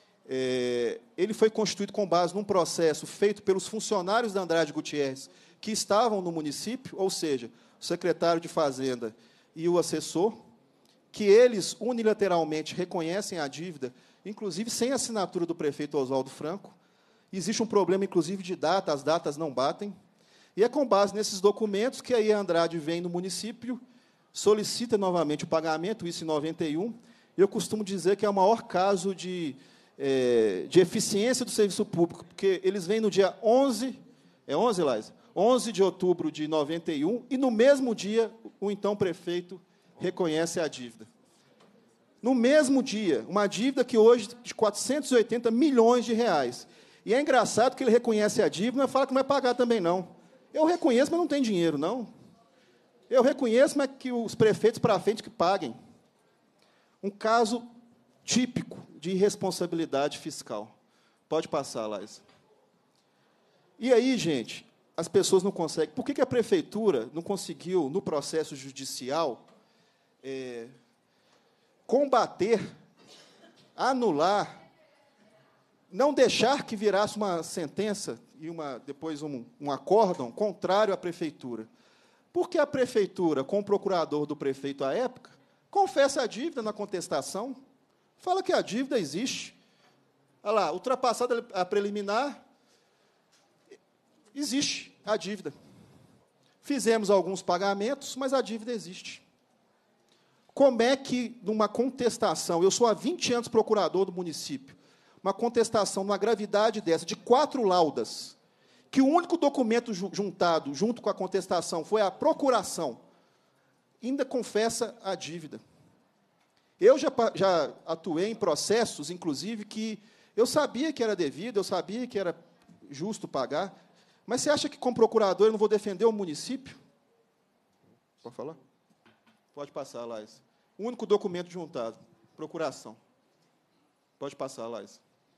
E: é, ele foi constituído com base num processo feito pelos funcionários da Andrade Gutierrez, que estavam no município, ou seja, o secretário de Fazenda e o assessor, que eles unilateralmente reconhecem a dívida, inclusive sem assinatura do prefeito Oswaldo Franco. Existe um problema, inclusive, de data, as datas não batem. E é com base nesses documentos que aí a Andrade vem no município, solicita novamente o pagamento, isso em noventa e um. Eu costumo dizer que é o maior caso de é, de eficiência do serviço público, porque eles vêm no dia onze, é onze, Laís? onze de outubro de noventa e um, e no mesmo dia o então prefeito reconhece a dívida. No mesmo dia, uma dívida que hoje é de quatrocentos e oitenta milhões de reais. E é engraçado que ele reconhece a dívida, mas fala que não vai pagar também, não. Eu reconheço, mas não tem dinheiro, não. Eu reconheço, mas que os prefeitos para frente que paguem. Um caso típico de irresponsabilidade fiscal. Pode passar, Laís. E aí, gente, as pessoas não conseguem. Por que que a prefeitura não conseguiu, no processo judicial, é, combater, anular, não deixar que virasse uma sentença e uma, depois um, um acórdão contrário à prefeitura? Porque a prefeitura, com o procurador do prefeito à época, confessa a dívida na contestação, fala que a dívida existe. Olha lá, ultrapassada a preliminar, existe a dívida. Fizemos alguns pagamentos, mas a dívida existe. Como é que, numa contestação, eu sou há vinte anos procurador do município, uma contestação, numa gravidade dessa, de quatro laudas, que o único documento juntado, junto com a contestação, foi a procuração, ainda confessa a dívida. Eu já, já atuei em processos, inclusive, que eu sabia que era devido, eu sabia que era justo pagar, mas você acha que, como procurador, eu não vou defender o município? Pode falar? Pode passar, Laís. O único documento juntado, procuração. Pode passar, Laís.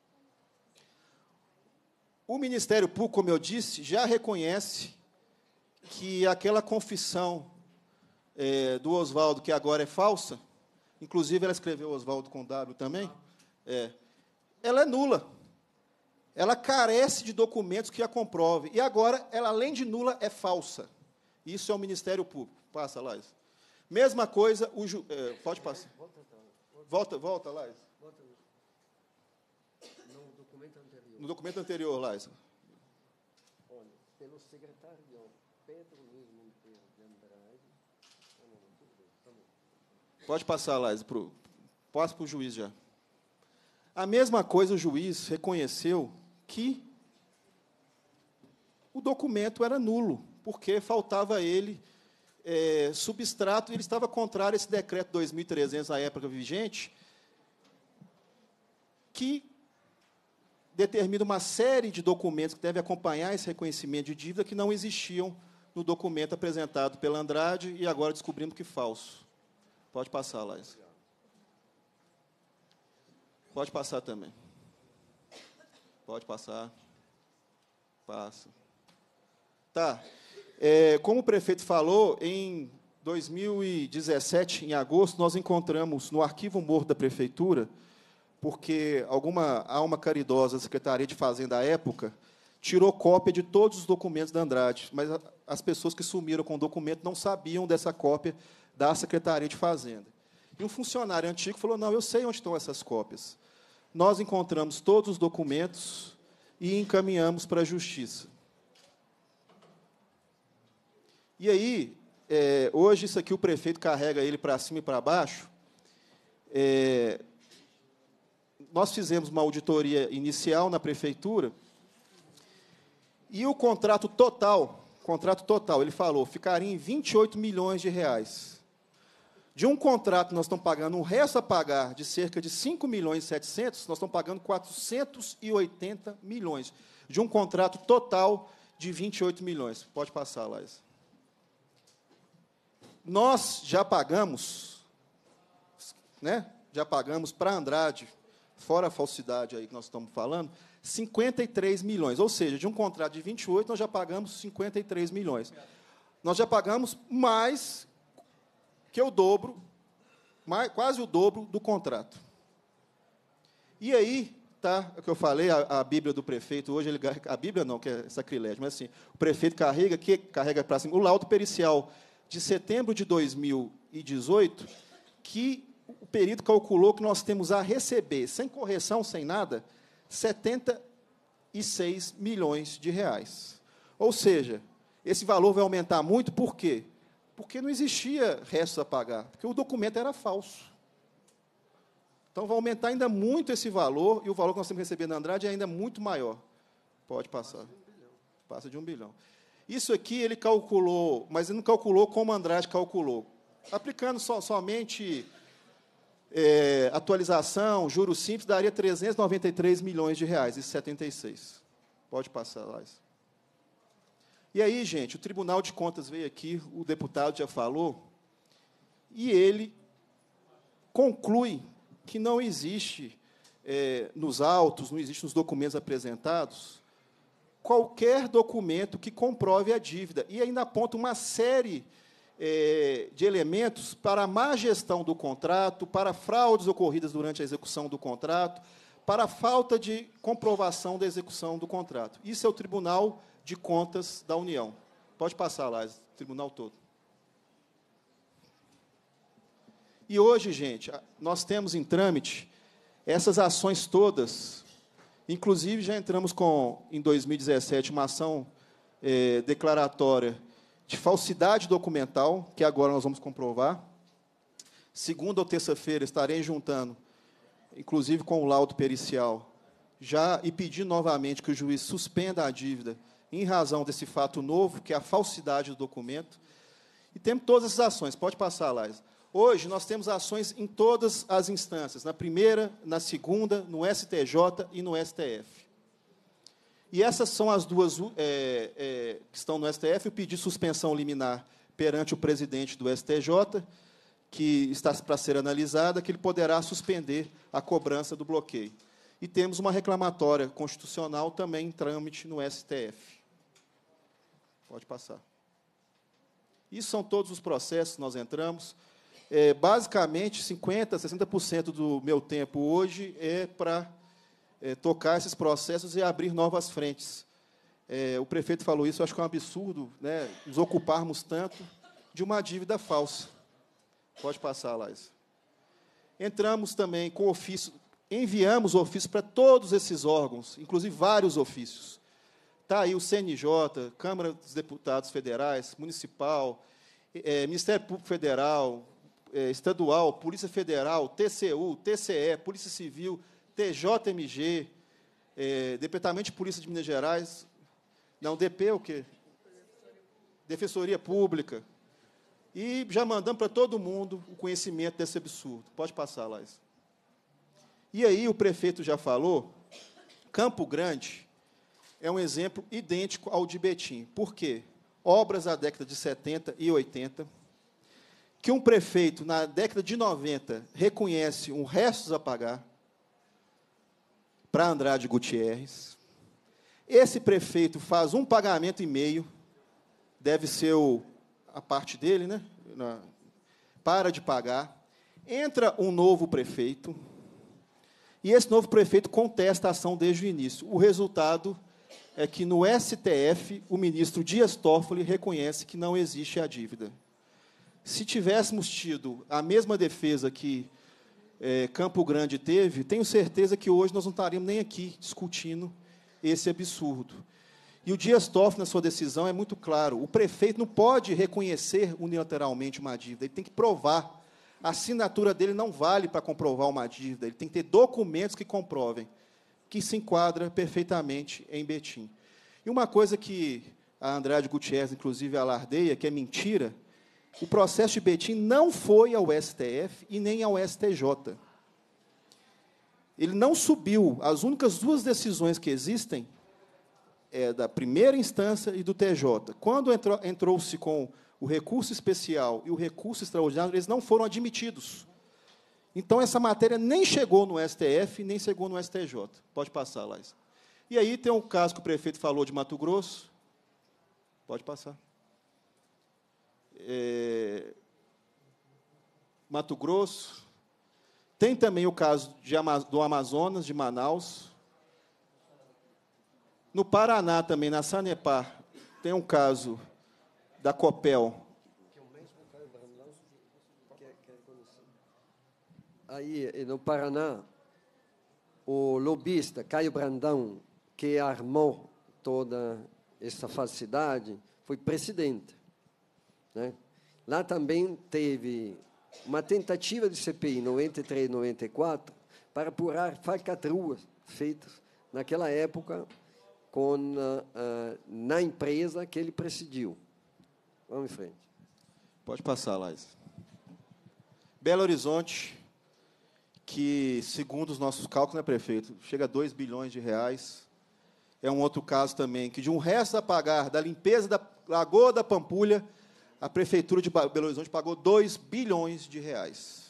E: O Ministério Público, como eu disse, já reconhece que aquela confissão é, do Oswaldo, que agora é falsa, inclusive ela escreveu Oswaldo com W também, é, ela é nula. Ela carece de documentos que a comprovem. E agora, ela, além de nula, é falsa. Isso é o Ministério Público. Passa, Laís. Mesma coisa, o ju... é, pode passar. Volta, volta, Laís.
D: No documento anterior.
E: No documento anterior, Laís.
D: Olha, pelo secretário Pedro Luiz Monteiro de Andrade.
E: Pode passar, Laís. Pro... Passa para o juiz já. A mesma coisa, o juiz reconheceu que o documento era nulo, porque faltava a ele é, substrato, e ele estava contrário a esse decreto dois mil e trezentos, na época vigente, que determina uma série de documentos que devem acompanhar esse reconhecimento de dívida que não existiam no documento apresentado pela Andrade, e agora descobrimos que falso. Pode passar, Laís. Pode passar também. Pode passar. Passa. Tá. É, como o prefeito falou, em dois mil e dezessete, em agosto, nós encontramos no arquivo morto da prefeitura, porque alguma alma caridosa da Secretaria de Fazenda à época tirou cópia de todos os documentos da Andrade, mas as pessoas que sumiram com o documento não sabiam dessa cópia da Secretaria de Fazenda. E um funcionário antigo falou, não, eu sei onde estão essas cópias. Nós encontramos todos os documentos e encaminhamos para a Justiça. E aí, é, hoje, isso aqui o prefeito carrega ele para cima e para baixo. É, nós fizemos uma auditoria inicial na prefeitura e o contrato total, contrato total, ele falou, ficaria em vinte e oito milhões de reais. De um contrato, nós estamos pagando um resto a pagar de cerca de cinco milhões e setecentos, nós estamos pagando quatrocentos e oitenta milhões. De um contrato total de vinte e oito milhões. Pode passar, Laís. Nós já pagamos, né, já pagamos para a Andrade, fora a falsidade aí que nós estamos falando, cinquenta e três milhões. Ou seja, de um contrato de vinte e oito, nós já pagamos cinquenta e três milhões. Nós já pagamos mais que é o dobro, mais, quase o dobro do contrato. E aí, tá, o que eu falei, a, a Bíblia do prefeito, hoje, ele, a Bíblia não, que é sacrilégio, mas assim, o prefeito carrega, que carrega para cima, o laudo pericial de setembro de dois mil e dezoito, que o perito calculou que nós temos a receber, sem correção, sem nada, setenta e seis milhões de reais. Ou seja, esse valor vai aumentar muito, por quê? Porque não existia restos a pagar, porque o documento era falso. Então, vai aumentar ainda muito esse valor, e o valor que nós temos que receber na Andrade é ainda muito maior. Pode passar. Passa de um bilhão. Isso aqui ele calculou, mas ele não calculou como a Andrade calculou. Aplicando so, somente é, atualização, juros simples, daria trezentos e noventa e três milhões de reais, e setenta e seis. Pode passar, Lais. E aí, gente, o Tribunal de Contas veio aqui, o deputado já falou, e ele conclui que não existe, é, nos autos, não existe nos documentos apresentados, qualquer documento que comprove a dívida. E ainda aponta uma série é, de elementos para a má gestão do contrato, para fraudes ocorridas durante a execução do contrato, para a falta de comprovação da execução do contrato. Isso é o Tribunal de Contas da União. Pode passar lá, o tribunal todo. E hoje, gente, nós temos em trâmite essas ações todas. Inclusive, já entramos com, em dois mil e dezessete, uma ação é, declaratória de falsidade documental, que agora nós vamos comprovar. Segunda ou terça-feira, estarei juntando, inclusive com o laudo pericial, já e pedir novamente que o juiz suspenda a dívida em razão desse fato novo, que é a falsidade do documento. E temos todas essas ações. Pode passar, Laís. Hoje, nós temos ações em todas as instâncias, na primeira, na segunda, no S T J e no S T F. E essas são as duas é, é, que estão no S T F. Eu pedi suspensão liminar perante o presidente do S T J, que está para ser analisada, que ele poderá suspender a cobrança do bloqueio. E temos uma reclamatória constitucional também em trâmite no S T F. Pode passar. Isso são todos os processos que nós entramos. É, basicamente, cinquenta por cento, sessenta por cento do meu tempo hoje é para é, tocar esses processos e abrir novas frentes. É, o prefeito falou isso, eu acho que é um absurdo, né, nos ocuparmos tanto de uma dívida falsa. Pode passar, Laís. Entramos também com ofício, enviamos ofício para todos esses órgãos, inclusive vários ofícios. Está aí o C N J, Câmara dos Deputados Federais, Municipal, é, Ministério Público Federal, é, Estadual, Polícia Federal, T C U, T C E, Polícia Civil, T J M G, é, Departamento de Polícia de Minas Gerais, não, D P é o quê? Defensoria Pública. E já mandamos para todo mundo o conhecimento desse absurdo. Pode passar, Laís. E aí, o prefeito já falou, Campo Grande é um exemplo idêntico ao de Betim. Por quê? Obras da década de setenta e oitenta, que um prefeito, na década de noventa, reconhece um restos a pagar para Andrade Gutierrez. Esse prefeito faz um pagamento e meio, deve ser o, a parte dele, né? Na, para de pagar. Entra um novo prefeito, e esse novo prefeito contesta a ação desde o início. O resultado é que, no S T F, o ministro Dias Toffoli reconhece que não existe a dívida. Se tivéssemos tido a mesma defesa que é, Campo Grande teve, tenho certeza que hoje nós não estaríamos nem aqui discutindo esse absurdo. E o Dias Toffoli, na sua decisão, é muito claro. O prefeito não pode reconhecer unilateralmente uma dívida, ele tem que provar. A assinatura dele não vale para comprovar uma dívida, ele tem que ter documentos que comprovem, que se enquadra perfeitamente em Betim. E uma coisa que a Andrade Gutierrez, inclusive, alardeia, que é mentira, o processo de Betim não foi ao S T F e nem ao S T J. Ele não subiu. As únicas duas decisões que existem é da primeira instância e do T J. Quando entrou, entrou-se com o recurso especial e o recurso extraordinário, eles não foram admitidos. Então, essa matéria nem chegou no S T F, nem chegou no S T J. Pode passar, Laís. E aí tem um caso que o prefeito falou de Mato Grosso. Pode passar. É, Mato Grosso. Tem também o caso de, do Amazonas, de Manaus. No Paraná, também, na Sanepar, tem um caso da Copel.
D: Aí, no Paraná, o lobista Caio Brandão, que armou toda essa falsidade, foi presidente, né? Lá também teve uma tentativa de C P I, noventa e três, noventa e quatro, para apurar falcatruas feitas naquela época com, uh, uh, na empresa que ele presidiu. Vamos em frente.
E: Pode passar, Laís. Belo Horizonte, que, segundo os nossos cálculos, né, prefeito, chega a dois bilhões de reais. É um outro caso também, que de um resto a pagar da limpeza da Lagoa da Pampulha, a Prefeitura de Belo Horizonte pagou dois bilhões de reais.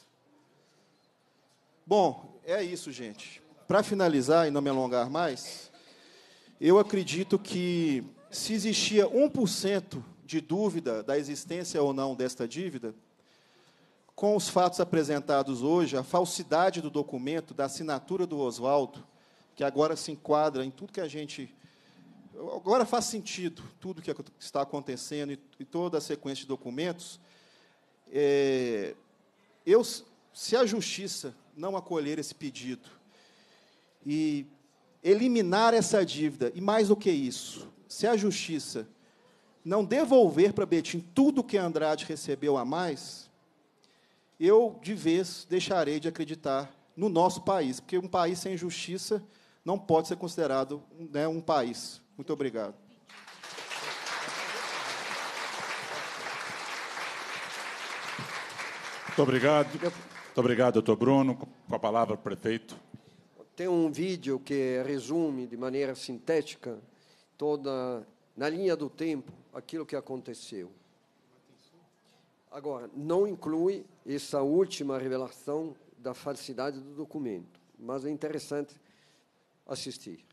E: Bom, é isso, gente. Para finalizar e não me alongar mais, eu acredito que, se existia um por cento de dúvida da existência ou não desta dívida, com os fatos apresentados hoje, a falsidade do documento, da assinatura do Oswaldo, que agora se enquadra em tudo que a gente... Agora faz sentido tudo que está acontecendo e, e toda a sequência de documentos. É, eu, se a Justiça não acolher esse pedido e eliminar essa dívida, e mais do que isso, se a Justiça não devolver para Betim tudo que Andrade recebeu a mais, eu, de vez, deixarei de acreditar no nosso país, porque um país sem justiça não pode ser considerado, né, um país. Muito obrigado.
B: Muito obrigado. Muito obrigado, doutor Bruno. Com a palavra, prefeito.
D: Tem um vídeo que resume, de maneira sintética, toda, na linha do tempo, aquilo que aconteceu. Agora, não inclui essa última revelação da falsidade do documento, mas é interessante assistir.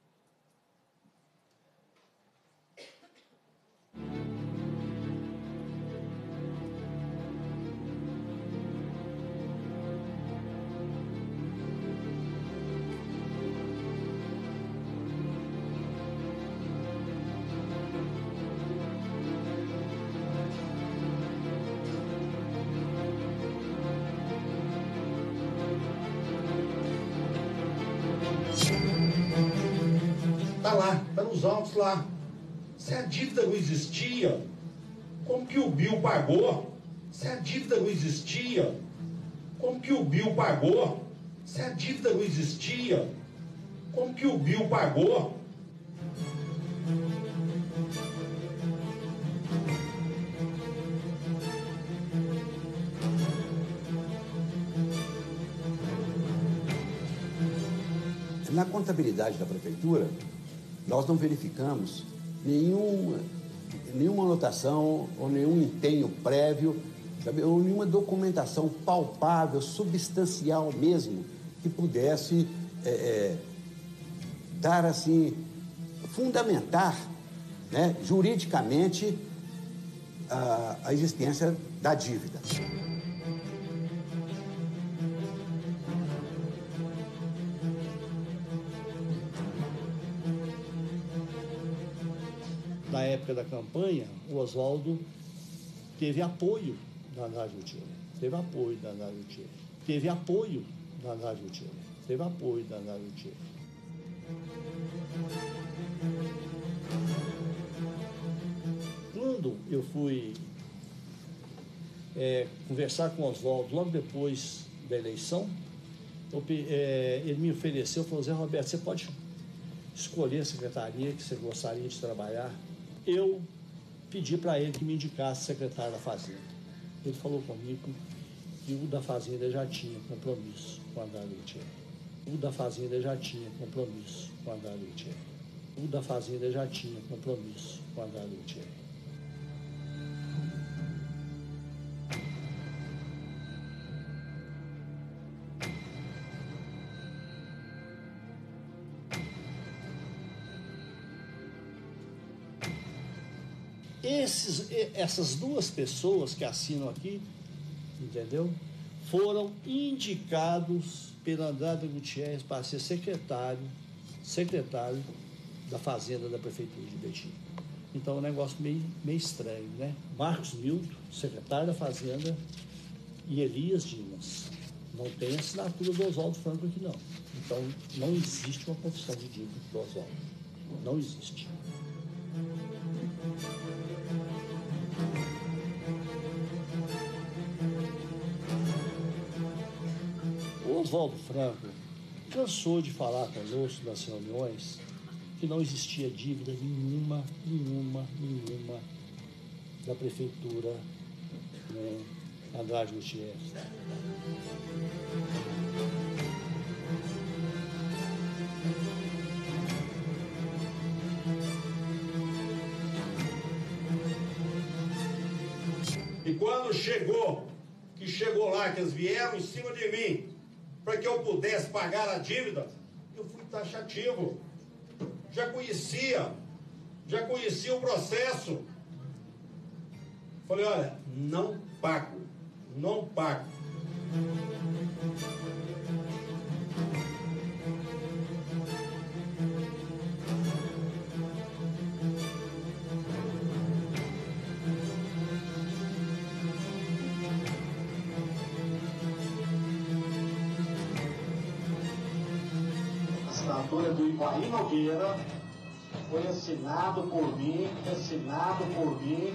F: Está lá, está nos autos lá. Se a dívida não existia, como que o Bill pagou? Se a dívida não existia, como que o Bill pagou? Se a dívida não existia, como que o Bill pagou?
G: Na contabilidade da prefeitura, nós não verificamos nenhuma, nenhuma anotação ou nenhum empenho prévio, sabe, ou nenhuma documentação palpável, substancial mesmo, que pudesse é, é, dar, assim, fundamentar, né, juridicamente a, a existência da dívida.
H: Na época da campanha, o Oswaldo teve apoio da Andrade Gutierrez. Teve apoio da Andrade Gutierrez. Teve apoio da Andrade Gutierrez. Teve apoio da Andrade Gutierrez. Quando eu fui é, conversar com o Oswaldo, logo depois da eleição, eu, é, ele me ofereceu, falou: Zé Roberto, você pode escolher a secretaria que você gostaria de trabalhar? Eu pedi para ele que me indicasse secretário da Fazenda. Ele falou comigo que o da Fazenda já tinha compromisso com a Andrade Gutierrez. O da Fazenda já tinha compromisso com a Andrade Gutierrez. O da Fazenda já tinha compromisso com a Andrade Gutierrez. Esses, essas duas pessoas que assinam aqui, entendeu? Foram indicados pela Andrade Gutierrez para ser secretário, secretário da Fazenda da Prefeitura de Betim. Então é um negócio meio, meio estranho, né? Marcos Milton, secretário da Fazenda, e Elias Dimas. Não tem assinatura do Oswaldo Franco aqui, não. Então não existe uma confissão de dívida do Oswaldo. Não existe. O Oswaldo Franco cansou de falar conosco nas reuniões que não existia dívida nenhuma, nenhuma, nenhuma da Prefeitura, né, Andrade Gutierrez.
F: E quando chegou, que chegou lá, que eles vieram em cima de mim, para que eu pudesse pagar a dívida, eu fui taxativo. Já conhecia, já conhecia o processo. Falei, olha, não pago, não pago.
I: Assinatura do Ivaí Nogueira, foi assinado por mim, assinado por mim.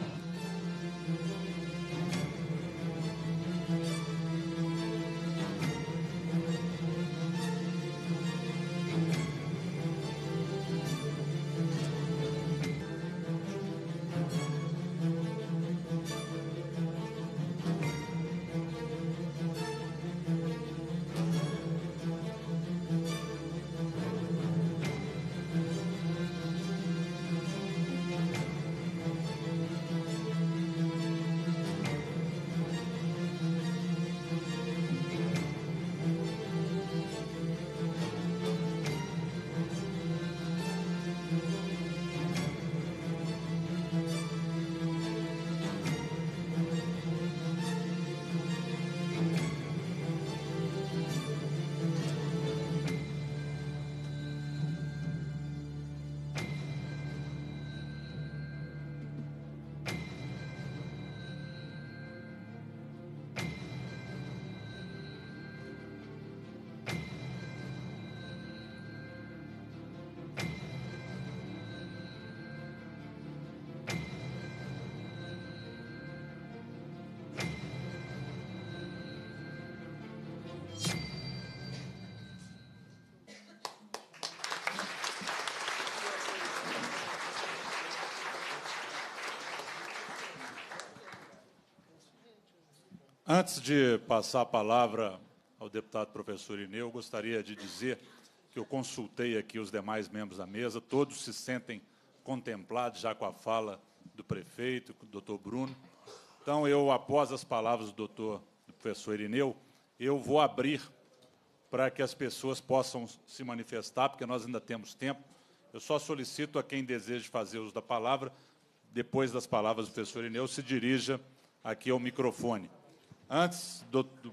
B: Antes de passar a palavra ao deputado professor Irineu, gostaria de dizer que eu consultei aqui os demais membros da mesa, todos se sentem contemplados já com a fala do prefeito, do doutor Bruno. Então, eu, após as palavras do doutor, do professor Irineu, eu vou abrir para que as pessoas possam se manifestar, porque nós ainda temos tempo. Eu só solicito a quem deseja fazer uso da palavra, depois das palavras do professor Irineu, se dirija aqui ao microfone. Antes do, do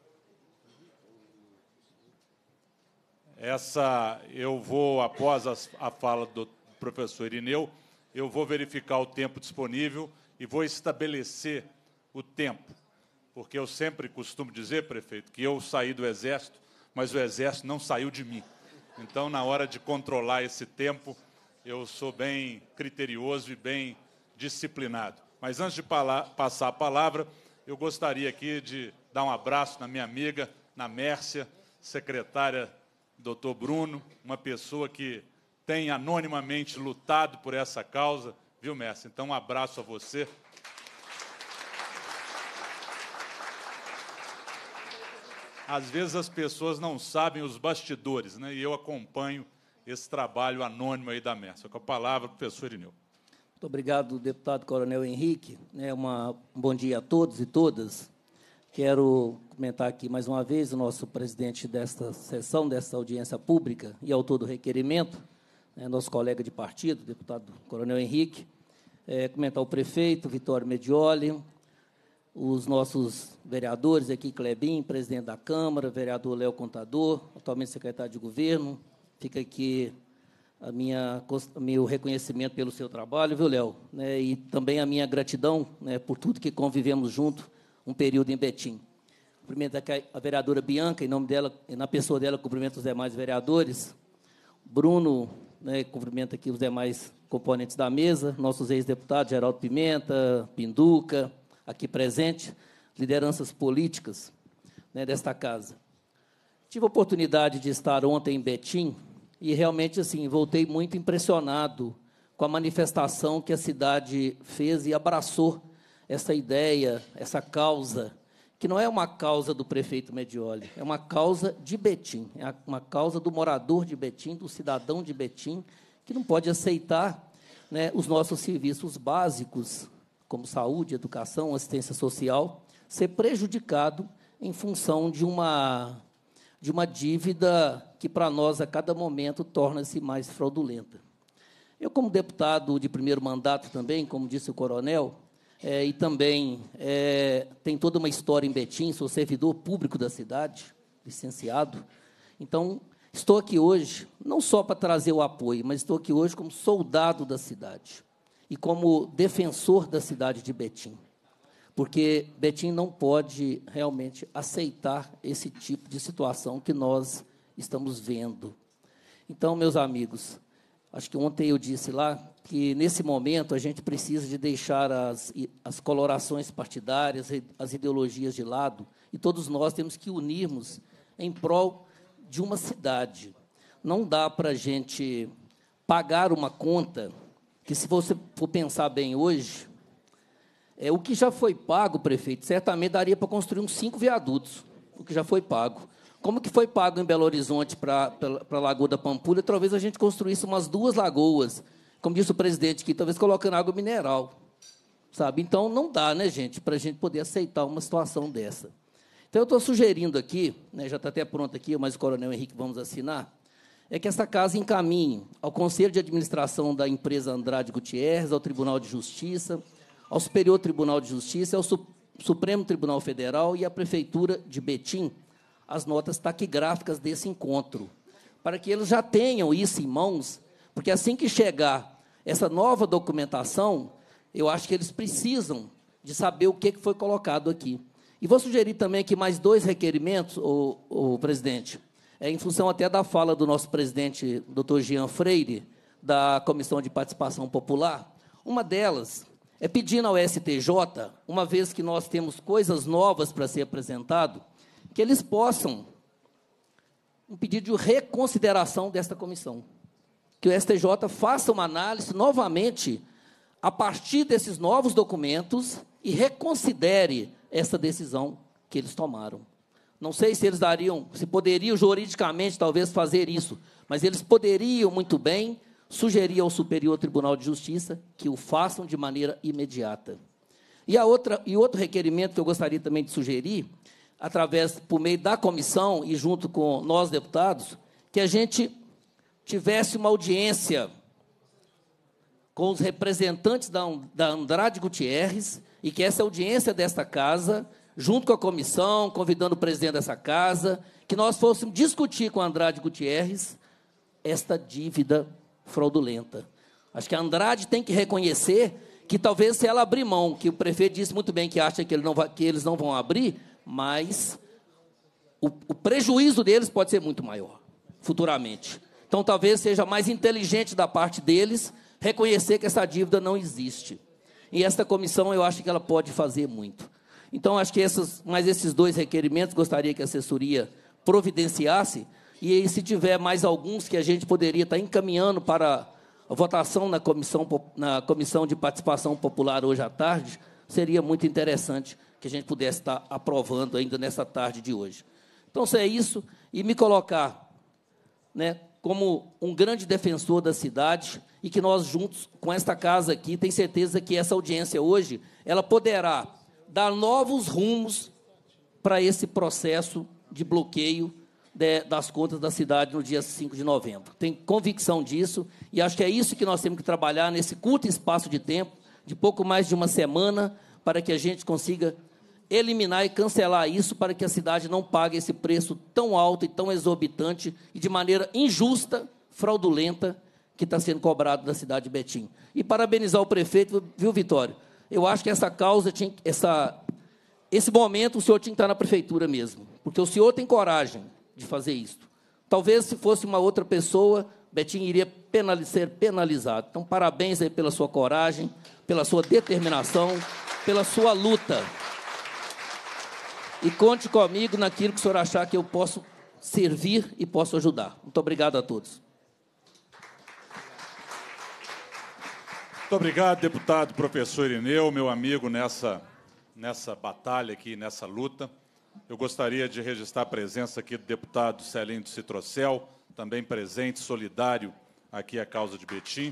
B: essa, eu vou, após as, a fala do professor Irineu, eu vou verificar o tempo disponível e vou estabelecer o tempo, porque eu sempre costumo dizer, prefeito, que eu saí do Exército, mas o Exército não saiu de mim. Então, na hora de controlar esse tempo, eu sou bem criterioso e bem disciplinado. Mas, antes de passar a palavra, eu gostaria aqui de dar um abraço na minha amiga, na Mércia, secretária doutor Bruno, uma pessoa que tem anonimamente lutado por essa causa, viu, Mércia? Então, um abraço a você. Às vezes as pessoas não sabem os bastidores, né? E eu acompanho esse trabalho anônimo aí da Mércia. Com a palavra, professor Irineu.
J: Muito obrigado, deputado Coronel Henrique. É uma, um bom dia a todos e todas. Quero comentar aqui mais uma vez o nosso presidente desta sessão, desta audiência pública e autor do requerimento, né, nosso colega de partido, deputado Coronel Henrique, é, comentar o prefeito, Vitório Medioli, os nossos vereadores aqui, Clebinho, presidente da Câmara, vereador Léo Contador, atualmente secretário de Governo. Fica aqui a minha, meu reconhecimento pelo seu trabalho, viu, Léo? Né, e também a minha gratidão, né, por tudo que convivemos junto um período em Betim. Cumprimento aqui a vereadora Bianca, em nome dela, e na pessoa dela, cumprimento os demais vereadores. Bruno, né, cumprimento aqui os demais componentes da mesa, nossos ex-deputados, Geraldo Pimenta, Pinduca, aqui presente, lideranças políticas, né, desta casa. Tive a oportunidade de estar ontem em Betim e realmente assim voltei muito impressionado com a manifestação que a cidade fez e abraçou essa ideia, essa causa, que não é uma causa do prefeito Medioli, é uma causa de Betim, é uma causa do morador de Betim, do cidadão de Betim, que não pode aceitar, né, os nossos serviços básicos, como saúde, educação, assistência social, ser prejudicado em função de uma, de uma dívida que, para nós, a cada momento, torna-se mais fraudulenta. Eu, como deputado de primeiro mandato também, como disse o coronel, é, e também é, tem toda uma história em Betim, sou servidor público da cidade, licenciado. Então, estou aqui hoje, não só para trazer o apoio, mas estou aqui hoje como soldado da cidade e como defensor da cidade de Betim, porque Betim não pode realmente aceitar esse tipo de situação que nós estamos vendo. Então, meus amigos, acho que ontem eu disse lá que, nesse momento, a gente precisa de deixar as, as colorações partidárias, as ideologias de lado, e todos nós temos que unirmos em prol de uma cidade. Não dá para a gente pagar uma conta que, se você for pensar bem hoje, é, o que já foi pago, prefeito, certamente daria para construir uns cinco viadutos, o que já foi pago. Como que foi pago em Belo Horizonte para a Lagoa da Pampulha, talvez a gente construísse umas duas lagoas, como disse o presidente aqui, talvez colocando água mineral, sabe? Então, não dá, né, gente, para a gente poder aceitar uma situação dessa. Então, eu estou sugerindo aqui, né, já está até pronto aqui, mas o coronel Henrique vamos assinar, é que essa casa encaminhe ao Conselho de Administração da empresa Andrade Gutierrez, ao Tribunal de Justiça, ao Superior Tribunal de Justiça, ao Supremo Tribunal Federal e à Prefeitura de Betim, as notas taquigráficas desse encontro, para que eles já tenham isso em mãos, porque assim que chegar essa nova documentação, eu acho que eles precisam de saber o que foi colocado aqui. E vou sugerir também aqui mais dois requerimentos, o, o presidente, é, em função até da fala do nosso presidente, doutor Jean Freire, da Comissão de Participação Popular. Uma delas é pedindo ao S T J, uma vez que nós temos coisas novas para ser apresentado, que eles possam um pedido de reconsideração desta comissão, que o S T J faça uma análise novamente a partir desses novos documentos e reconsidere essa decisão que eles tomaram. Não sei se eles dariam, se poderiam juridicamente talvez fazer isso, mas eles poderiam muito bem sugerir ao Superior Tribunal de Justiça que o façam de maneira imediata. E a outra e outro requerimento que eu gostaria também de sugerir, através, por meio da comissão e junto com nós, deputados, que a gente tivesse uma audiência com os representantes da, da Andrade Gutierrez e que essa audiência desta casa, junto com a comissão, convidando o presidente dessa casa, que nós fôssemos discutir com a Andrade Gutierrez esta dívida fraudulenta. Acho que a Andrade tem que reconhecer que talvez, se ela abrir mão, que o prefeito disse muito bem que acha que, ele não vai, que eles não vão abrir, mas o, o prejuízo deles pode ser muito maior, futuramente. Então, talvez seja mais inteligente da parte deles reconhecer que essa dívida não existe. E esta comissão, eu acho que ela pode fazer muito. Então, acho que esses, mais esses dois requerimentos, gostaria que a assessoria providenciasse, e aí, se tiver mais alguns que a gente poderia estar encaminhando para a votação na comissão, na comissão de participação popular hoje à tarde, seria muito interessante que a gente pudesse estar aprovando ainda nessa tarde de hoje. Então, se é isso, e me colocar, né, como um grande defensor da cidade, e que nós, juntos com esta casa aqui, tenho certeza que essa audiência hoje, ela poderá dar novos rumos para esse processo de bloqueio de, das contas da cidade no dia cinco de novembro. Tenho convicção disso, e acho que é isso que nós temos que trabalhar nesse curto espaço de tempo, de pouco mais de uma semana, para que a gente consiga eliminar e cancelar isso, para que a cidade não pague esse preço tão alto e tão exorbitante e de maneira injusta, fraudulenta, que está sendo cobrado da cidade de Betim. E parabenizar o prefeito, viu, Vitório? Eu acho que essa causa, tinha, essa, esse momento, o senhor tinha que estar na prefeitura mesmo, porque o senhor tem coragem de fazer isso. Talvez, se fosse uma outra pessoa, Betim iria penal, ser penalizado. Então, parabéns aí pela sua coragem, pela sua determinação, pela sua luta. E conte comigo naquilo que o senhor achar que eu posso servir e posso ajudar. Muito obrigado a todos.
B: Muito obrigado, deputado professor Irineu, meu amigo nessa, nessa batalha aqui, nessa luta. Eu gostaria de registrar a presença aqui do deputado Celino Citrocel, também presente, solidário aqui à causa de Betim.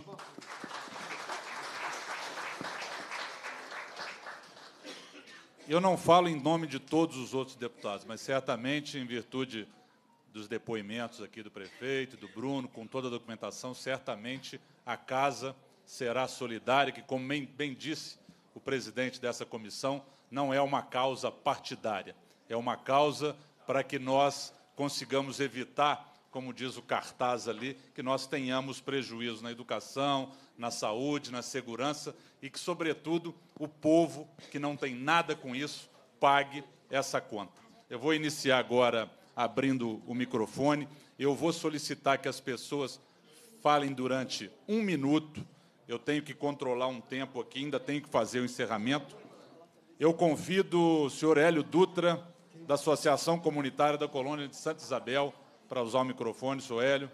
B: Eu não falo em nome de todos os outros deputados, mas certamente, em virtude dos depoimentos aqui do prefeito, do Bruno, com toda a documentação, certamente a casa será solidária, que, como bem, bem disse o presidente dessa comissão, não é uma causa partidária, é uma causa para que nós consigamos evitar, como diz o cartaz ali, que nós tenhamos prejuízo na educação, na saúde, na segurança, e que, sobretudo, o povo, que não tem nada com isso, pague essa conta. Eu vou iniciar agora abrindo o microfone. Eu vou solicitar que as pessoas falem durante um minuto. Eu tenho que controlar um tempo aqui, ainda tenho que fazer o encerramento. Eu convido o senhor Hélio Dutra, da Associação Comunitária da Colônia de Santa Isabel, para usar o microfone. Senhor Hélio.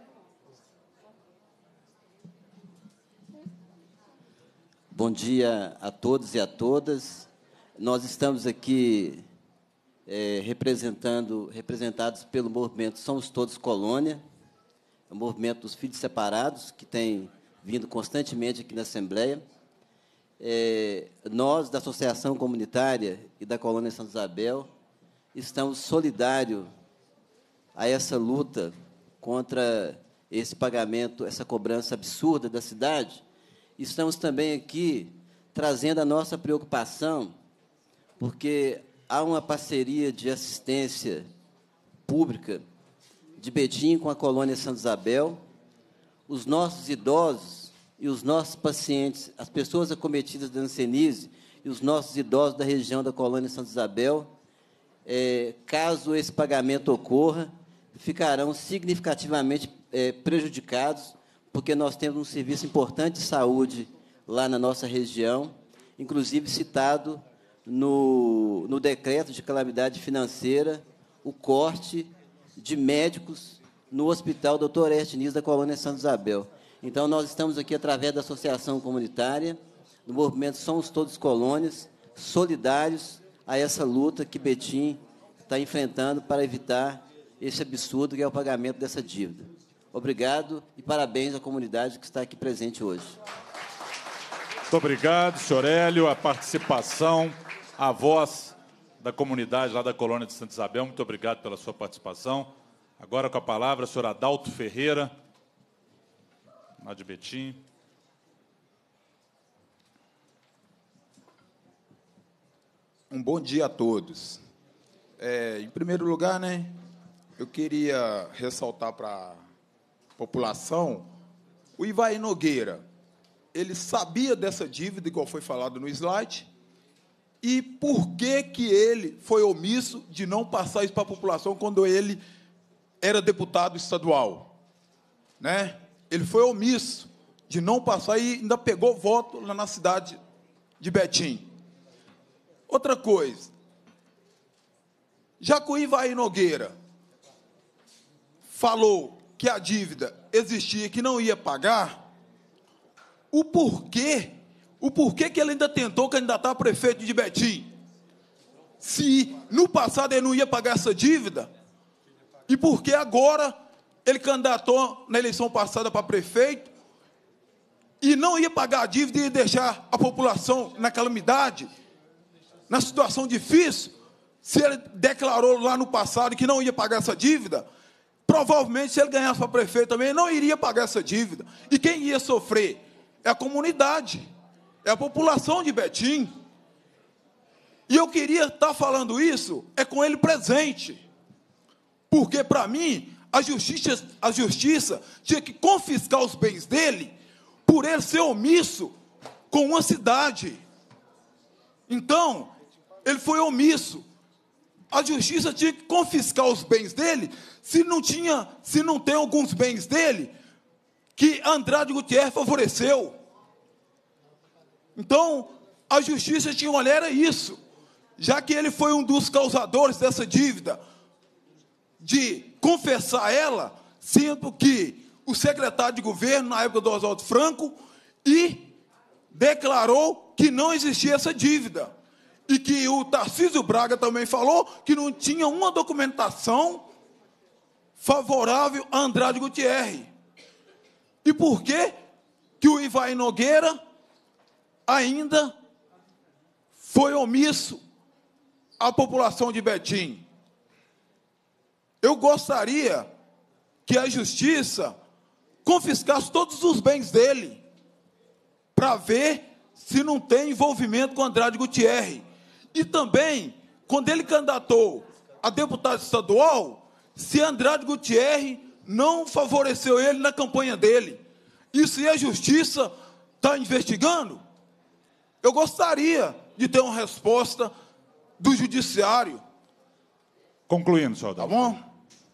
K: Bom dia a todos e a todas. Nós estamos aqui é, representando, representados pelo movimento Somos Todos Colônia, o movimento dos filhos separados, que tem vindo constantemente aqui na Assembleia. É, nós, da Associação Comunitária e da Colônia Santa Isabel, estamos solidários a essa luta contra esse pagamento, essa cobrança absurda da cidade. Estamos também aqui trazendo a nossa preocupação, porque há uma parceria de assistência pública de Betim com a Colônia Santa Isabel. Os nossos idosos e os nossos pacientes, as pessoas acometidas da hanseníase e os nossos idosos da região da Colônia Santa Isabel, é, caso esse pagamento ocorra, ficarão significativamente é, prejudicados, porque nós temos um serviço importante de saúde lá na nossa região, inclusive citado no, no decreto de calamidade financeira, o corte de médicos no Hospital doutor Ertiniz da Colônia Santa Isabel. Então, nós estamos aqui, através da Associação Comunitária, do movimento Somos Todos Colônias, solidários a essa luta que Betim está enfrentando para evitar esse absurdo que é o pagamento dessa dívida. Obrigado e parabéns à comunidade que está aqui presente hoje.
B: Muito obrigado, senhor Hélio, a participação, a voz da comunidade lá da Colônia de Santa Isabel. Muito obrigado pela sua participação. Agora, com a palavra, o senhor Adalto Ferreira, lá de Betim.
L: Um bom dia a todos. É, em primeiro lugar, né, eu queria ressaltar para a população, o Ivaí Nogueira, ele sabia dessa dívida, igual foi falado no slide, e por que que ele foi omisso de não passar isso para a população quando ele era deputado estadual? Né? Ele foi omisso de não passar e ainda pegou voto lá na cidade de Betim. Outra coisa, já que o Ivaí Nogueira falou que a dívida existia, que não ia pagar, o porquê, o porquê que ele ainda tentou candidatar a prefeito de Betim? Se no passado ele não ia pagar essa dívida, e por que agora ele candidatou na eleição passada para prefeito e não ia pagar a dívida e ia deixar a população na calamidade, na situação difícil? Se ele declarou lá no passado que não ia pagar essa dívida, provavelmente, se ele ganhasse para prefeito também, não iria pagar essa dívida. E quem ia sofrer? É a comunidade, é a população de Betim. E eu queria estar falando isso, é com ele presente. Porque, para mim, a justiça, a justiça tinha que confiscar os bens dele por ele ser omisso com uma cidade. Então, ele foi omisso. A justiça tinha que confiscar os bens dele, se não tinha, se não tem alguns bens dele que Andrade Gutierrez favoreceu. Então, a justiça tinha que olhar isso, já que ele foi um dos causadores dessa dívida. de confessar ela, sendo que o secretário de governo, na época do Oswaldo Franco, e declarou que não existia essa dívida. E que o Tarcísio Braga também falou que não tinha uma documentação favorável a Andrade Gutierrez. E por que que o Ivaí Nogueira ainda foi omisso à população de Betim? Eu gostaria que a justiça confiscasse todos os bens dele, para ver se não tem envolvimento com Andrade Gutierrez. E também, quando ele candidatou a deputado estadual, se Andrade Gutierrez não favoreceu ele na campanha dele. E se a justiça está investigando, eu gostaria de ter uma resposta do judiciário.
B: Concluindo, senhor Adalto.
L: Tá bom?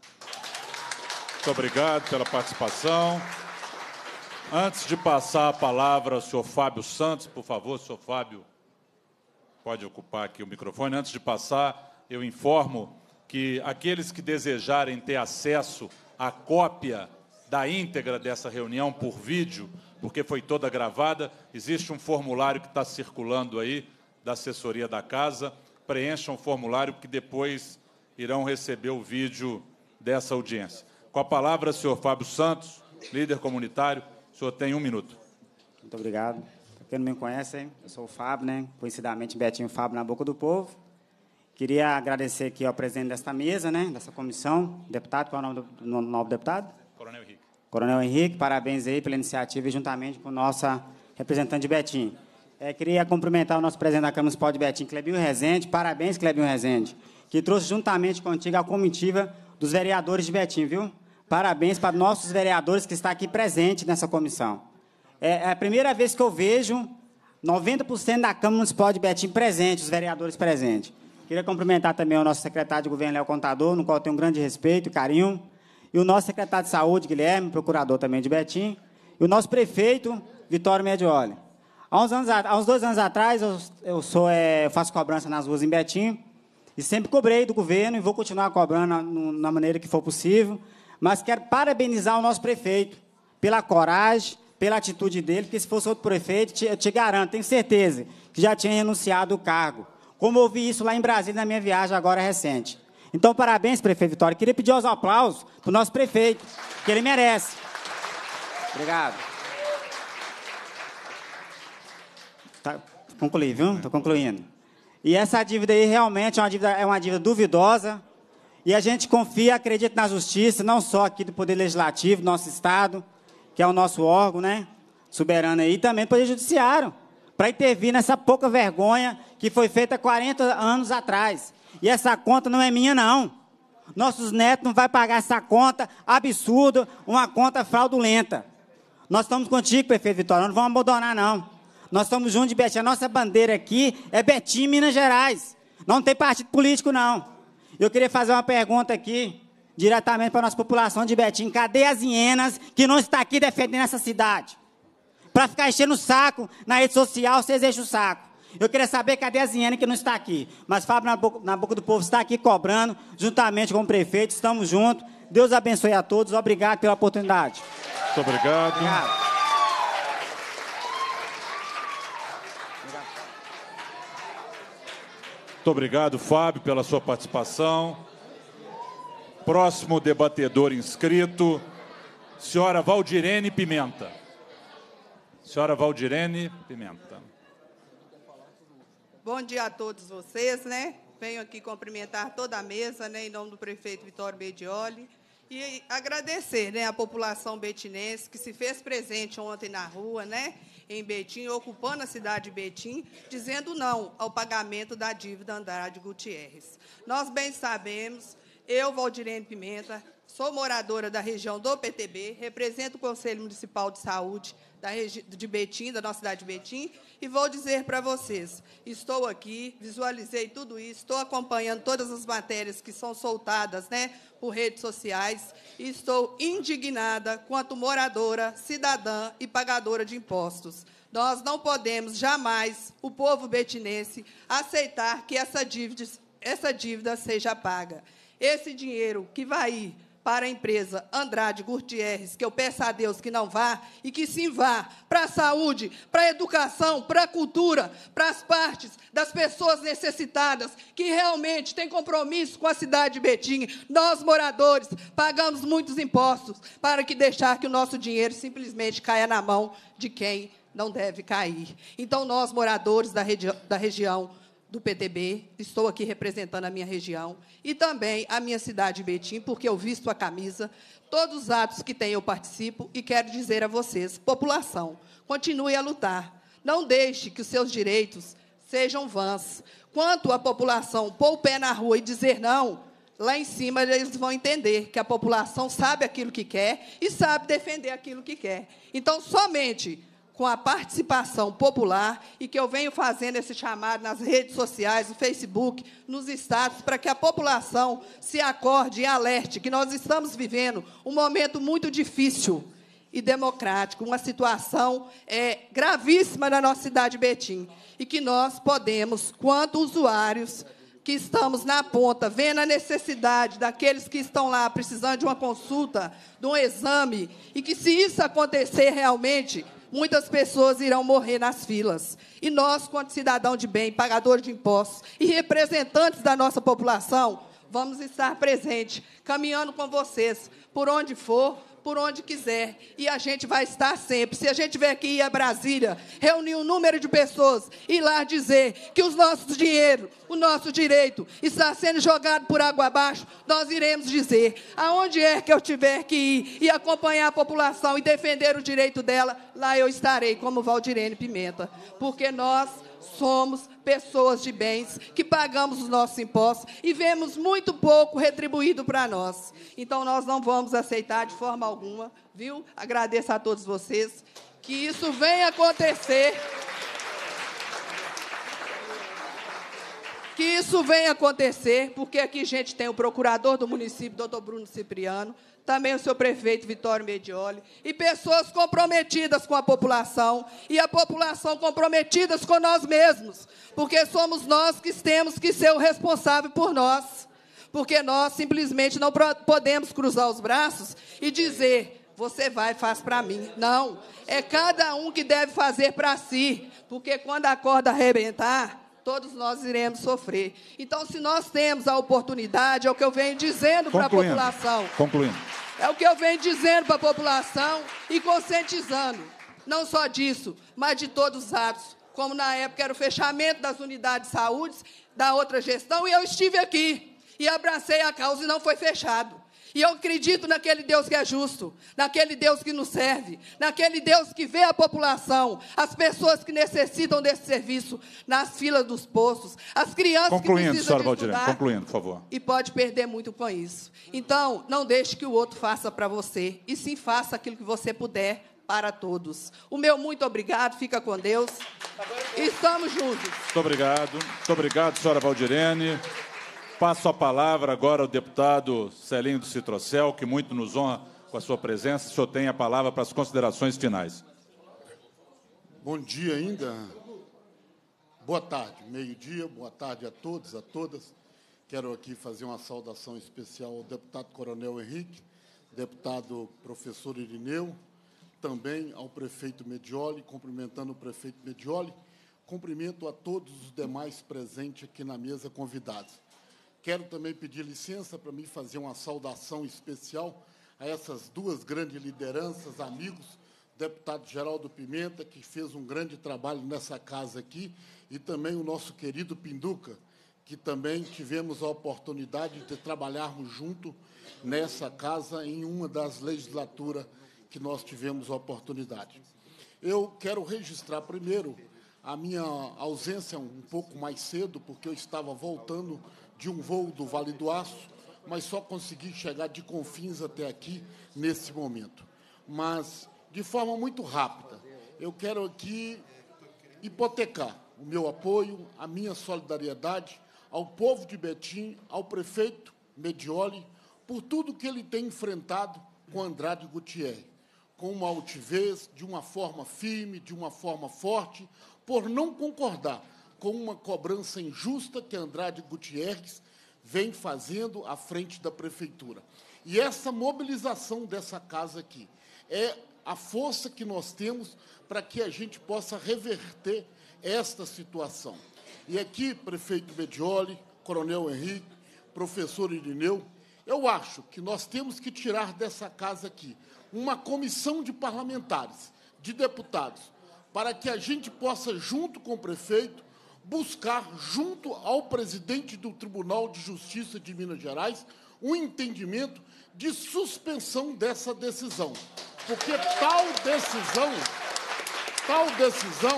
B: Muito obrigado pela participação. Antes de passar a palavra ao senhor Fábio Santos, por favor, senhor Fábio, pode ocupar aqui o microfone. Antes de passar, eu informo que aqueles que desejarem ter acesso à cópia da íntegra dessa reunião por vídeo, porque foi toda gravada, existe um formulário que está circulando aí, da assessoria da casa. Preencham o formulário, que depois irão receber o vídeo dessa audiência. Com a palavra, senhor Fábio Santos, líder comunitário. O senhor tem um minuto.
M: Muito obrigado. Para quem não me conhece, eu sou o Fábio, né? Conhecidamente Betinho Fábio na boca do povo. Queria agradecer aqui ao presidente desta mesa, né? Dessa comissão, deputado, qual é o nome do no, novo deputado?
B: Coronel Henrique.
M: Coronel Henrique, parabéns aí pela iniciativa, e juntamente com nossa representante de Betim. É, queria cumprimentar o nosso presidente da Câmara Municipal de Betim, Clebinho Rezende. Parabéns, Clebinho Rezende, que trouxe juntamente contigo a comitiva dos vereadores de Betim, viu? Parabéns para nossos vereadores que estão aqui presentes nessa comissão. É, é a primeira vez que eu vejo noventa por cento da Câmara Municipal de Betim presente, os vereadores presentes. Queria cumprimentar também o nosso secretário de Governo, Léo Contador, no qual eu tenho um grande respeito e carinho, e o nosso secretário de Saúde, Guilherme, procurador também de Betim, e o nosso prefeito, Vitório Medioli. Há uns, anos, há uns dois anos atrás, eu, eu, sou, é, eu faço cobrança nas ruas em Betim, e sempre cobrei do governo, e vou continuar cobrando na, na maneira que for possível, mas quero parabenizar o nosso prefeito pela coragem, pela atitude dele, porque se fosse outro prefeito, te, eu te garanto, tenho certeza, que já tinha renunciado o cargo, como eu vi isso lá em Brasília, na minha viagem agora recente. Então, parabéns, prefeito Vitório. Queria pedir os aplausos para o nosso prefeito, que ele merece. Obrigado. Tá, concluí, viu? Estou concluindo. E essa dívida aí realmente é uma dívida, é uma dívida duvidosa, e a gente confia, acredita na justiça, não só aqui do Poder Legislativo, do nosso Estado, que é o nosso órgão, né, soberano aí, e também do Poder Judiciário, para intervir nessa pouca vergonha que foi feita quarenta anos atrás. E essa conta não é minha, não. Nossos netos não vão pagar essa conta absurda, uma conta fraudulenta. Nós estamos contigo, prefeito Vitório, não vamos abandonar, não. Nós estamos juntos de Betim. A nossa bandeira aqui é Betim, Minas Gerais. Não tem partido político, não. Eu queria fazer uma pergunta aqui, diretamente para a nossa população de Betim. Cadê as hienas que não estão aqui defendendo essa cidade? Para ficar enchendo o saco na rede social, vocês enchem o saco. Eu queria saber cadê a Ziene que não está aqui. Mas Fábio, na boca, na boca do povo, está aqui cobrando, juntamente com o prefeito. Estamos juntos. Deus abençoe a todos. Obrigado pela oportunidade.
B: Muito obrigado.
M: Obrigado.
B: Muito obrigado, Fábio, pela sua participação. Próximo debatedor inscrito, senhora Valdirene Pimenta. Senhora Valdirene Pimenta.
N: Bom dia a todos vocês, né? Venho aqui cumprimentar toda a mesa, né, em nome do prefeito Vitório Medioli, e agradecer, né, a população betinense que se fez presente ontem na rua, né, em Betim, ocupando a cidade de Betim, dizendo não ao pagamento da dívida Andrade Gutierrez. Nós bem sabemos, eu, Valdirene Pimenta, sou moradora da região do P T B, represento o Conselho Municipal de Saúde da de Betim, da nossa cidade de Betim, e vou dizer para vocês, estou aqui, visualizei tudo isso, estou acompanhando todas as matérias que são soltadas, né, por redes sociais, e estou indignada quanto moradora, cidadã e pagadora de impostos. Nós não podemos jamais, o povo betinense, aceitar que essa dívida, essa dívida seja paga. esse dinheiro que vai ir para a empresa Andrade Gutierrez, que eu peço a Deus que não vá, e que sim vá para a saúde, para a educação, para a cultura, para as partes das pessoas necessitadas, que realmente têm compromisso com a cidade de Betim. Nós, moradores, pagamos muitos impostos para que deixar que o nosso dinheiro simplesmente caia na mão de quem não deve cair. Então, nós, moradores da, regi da região do P T B, estou aqui representando a minha região e também a minha cidade de Betim, porque eu visto a camisa, todos os atos que tem eu participo e quero dizer a vocês, população, continue a lutar, não deixe que os seus direitos sejam vãs. Quanto a população pôr o pé na rua e dizer não, lá em cima eles vão entender que a população sabe aquilo que quer e sabe defender aquilo que quer. Então, somente com a participação popular, e que eu venho fazendo esse chamado nas redes sociais, no Facebook, nos estados, para que a população se acorde e alerte que nós estamos vivendo um momento muito difícil e democrático, uma situação é, gravíssima na nossa cidade de Betim, e que nós podemos, quanto usuários, que estamos na ponta, vendo a necessidade daqueles que estão lá precisando de uma consulta, de um exame, e que, se isso acontecer realmente, muitas pessoas irão morrer nas filas. E nós, quanto cidadão de bem, pagadores de impostos e representantes da nossa população, vamos estar presentes, caminhando com vocês, por onde for, por onde quiser, e a gente vai estar sempre. Se a gente vier aqui a Brasília, reunir um número de pessoas, ir lá dizer que os nossos dinheiro, o nosso direito está sendo jogado por água abaixo, nós iremos dizer, aonde é que eu tiver que ir e acompanhar a população e defender o direito dela, lá eu estarei, como Valdirene Pimenta, porque nós somos pessoas de bens, que pagamos os nossos impostos e vemos muito pouco retribuído para nós. Então, nós não vamos aceitar de forma alguma, viu? Agradeço a todos vocês, que isso venha acontecer, que isso venha acontecer, porque aqui a gente tem o procurador do município, doutor Bruno Cipriano, também o seu prefeito, Vitório Medioli, e pessoas comprometidas com a população, e a população comprometidas com nós mesmos, porque somos nós que temos que ser o responsável por nós, porque nós simplesmente não podemos cruzar os braços e dizer, você vai e faz para mim. Não, é cada um que deve fazer para si, porque quando a corda arrebentar, todos nós iremos sofrer. Então, se nós temos a oportunidade, é o que eu venho dizendo para a população.
B: Concluindo.
N: É o que eu venho dizendo para a população e conscientizando, não só disso, mas de todos os atos, como na época era o fechamento das unidades de saúde, da outra gestão, e eu estive aqui, e abracei a causa e não foi fechado. E eu acredito naquele Deus que é justo, naquele Deus que nos serve, naquele Deus que vê a população, as pessoas que necessitam desse serviço nas filas dos postos, as crianças
B: concluindo,
N: que precisam de
B: Valdirene,
N: estudar.
B: Concluindo, por favor.
N: E pode perder muito com isso. Então, não deixe que o outro faça para você, e sim faça aquilo que você puder para todos. O meu muito obrigado, fica com Deus. E estamos juntos.
B: Muito obrigado. Muito obrigado, senhora Valdirene. Passo a palavra agora ao deputado Celinho do Citrocel, que muito nos honra com a sua presença. O senhor tem a palavra para as considerações finais.
F: Bom dia ainda. Boa tarde, meio-dia. Boa tarde a todos, a todas. Quero aqui fazer uma saudação especial ao deputado Coronel Henrique, deputado professor Irineu, também ao prefeito Medioli, cumprimentando o prefeito Medioli. Cumprimento a todos os demais presentes aqui na mesa convidados. Quero também pedir licença para me fazer uma saudação especial a essas duas grandes lideranças, amigos, o deputado Geraldo Pimenta, que fez um grande trabalho nessa casa aqui, e também o nosso querido Pinduca, que também tivemos a oportunidade de trabalharmos junto nessa casa em uma das legislaturas que nós tivemos a oportunidade. Eu quero registrar primeiro a minha ausência um pouco mais cedo, porque eu estava voltando de um voo do Vale do Aço, mas só consegui chegar de Confins até aqui nesse momento. Mas, de forma muito rápida, eu quero aqui hipotecar o meu apoio, a minha solidariedade ao povo de Betim, ao prefeito Medioli, por tudo que ele tem enfrentado com Andrade Gutierrez, com uma altivez, de uma forma firme, de uma forma forte, por não concordar com uma cobrança injusta que Andrade Gutierrez
O: vem fazendo à frente da Prefeitura. E essa mobilização dessa casa aqui é a força que nós temos para que a gente possa reverter esta situação. E aqui, prefeito Bedioli, coronel Henrique, professor Irineu, eu acho que nós temos que tirar dessa casa aqui uma comissão de parlamentares, de deputados, para que a gente possa, junto com o prefeito, buscar, junto ao presidente do Tribunal de Justiça de Minas Gerais, um entendimento de suspensão dessa decisão. Porque tal decisão, tal decisão,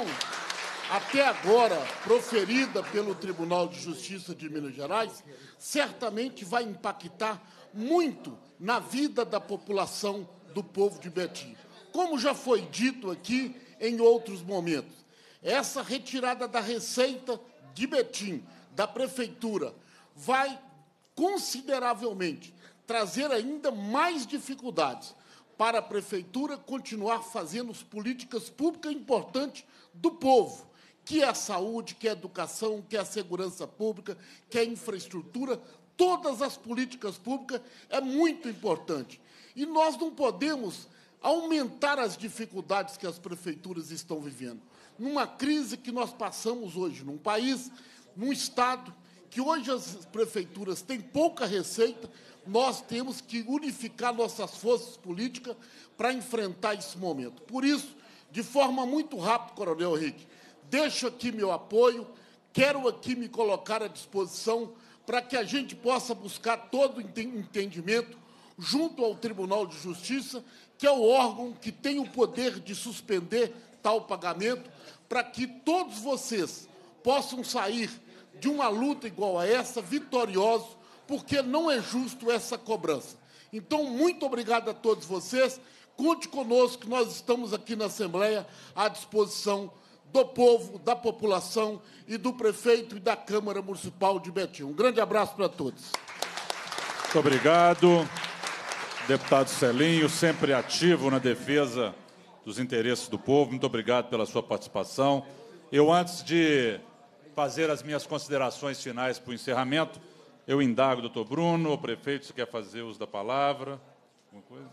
O: até agora proferida pelo Tribunal de Justiça de Minas Gerais, certamente vai impactar muito na vida da população do povo de Betim. Como já foi dito aqui em outros momentos, essa retirada da receita de Betim, da Prefeitura, vai consideravelmente trazer ainda mais dificuldades para a Prefeitura continuar fazendo as políticas públicas importantes do povo, que é a saúde, que é a educação, que é a segurança pública, que é a infraestrutura. Todas as políticas públicas é muito importante. E nós não podemos aumentar as dificuldades que as prefeituras estão vivendo. Numa crise que nós passamos hoje, num país, num Estado, que hoje as prefeituras têm pouca receita, nós temos que unificar nossas forças políticas para enfrentar esse momento. Por isso, de forma muito rápida, coronel Henrique, deixo aqui meu apoio, quero aqui me colocar à disposição para que a gente possa buscar todo o entendimento junto ao Tribunal de Justiça, que é o órgão que tem o poder de suspender tal pagamento, para que todos vocês possam sair de uma luta igual a essa, vitoriosos, porque não é justo essa cobrança. Então, muito obrigado a todos vocês. Conte conosco, que nós estamos aqui na Assembleia à disposição do povo, da população e do prefeito e da Câmara Municipal de Betim. Um grande abraço para todos.
B: Muito obrigado. Deputado Celinho, sempre ativo na defesa dos interesses do povo. Muito obrigado pela sua participação. Eu, antes de fazer as minhas considerações finais para o encerramento, eu indago, doutor Bruno, o prefeito, se quer fazer uso da palavra. Alguma coisa?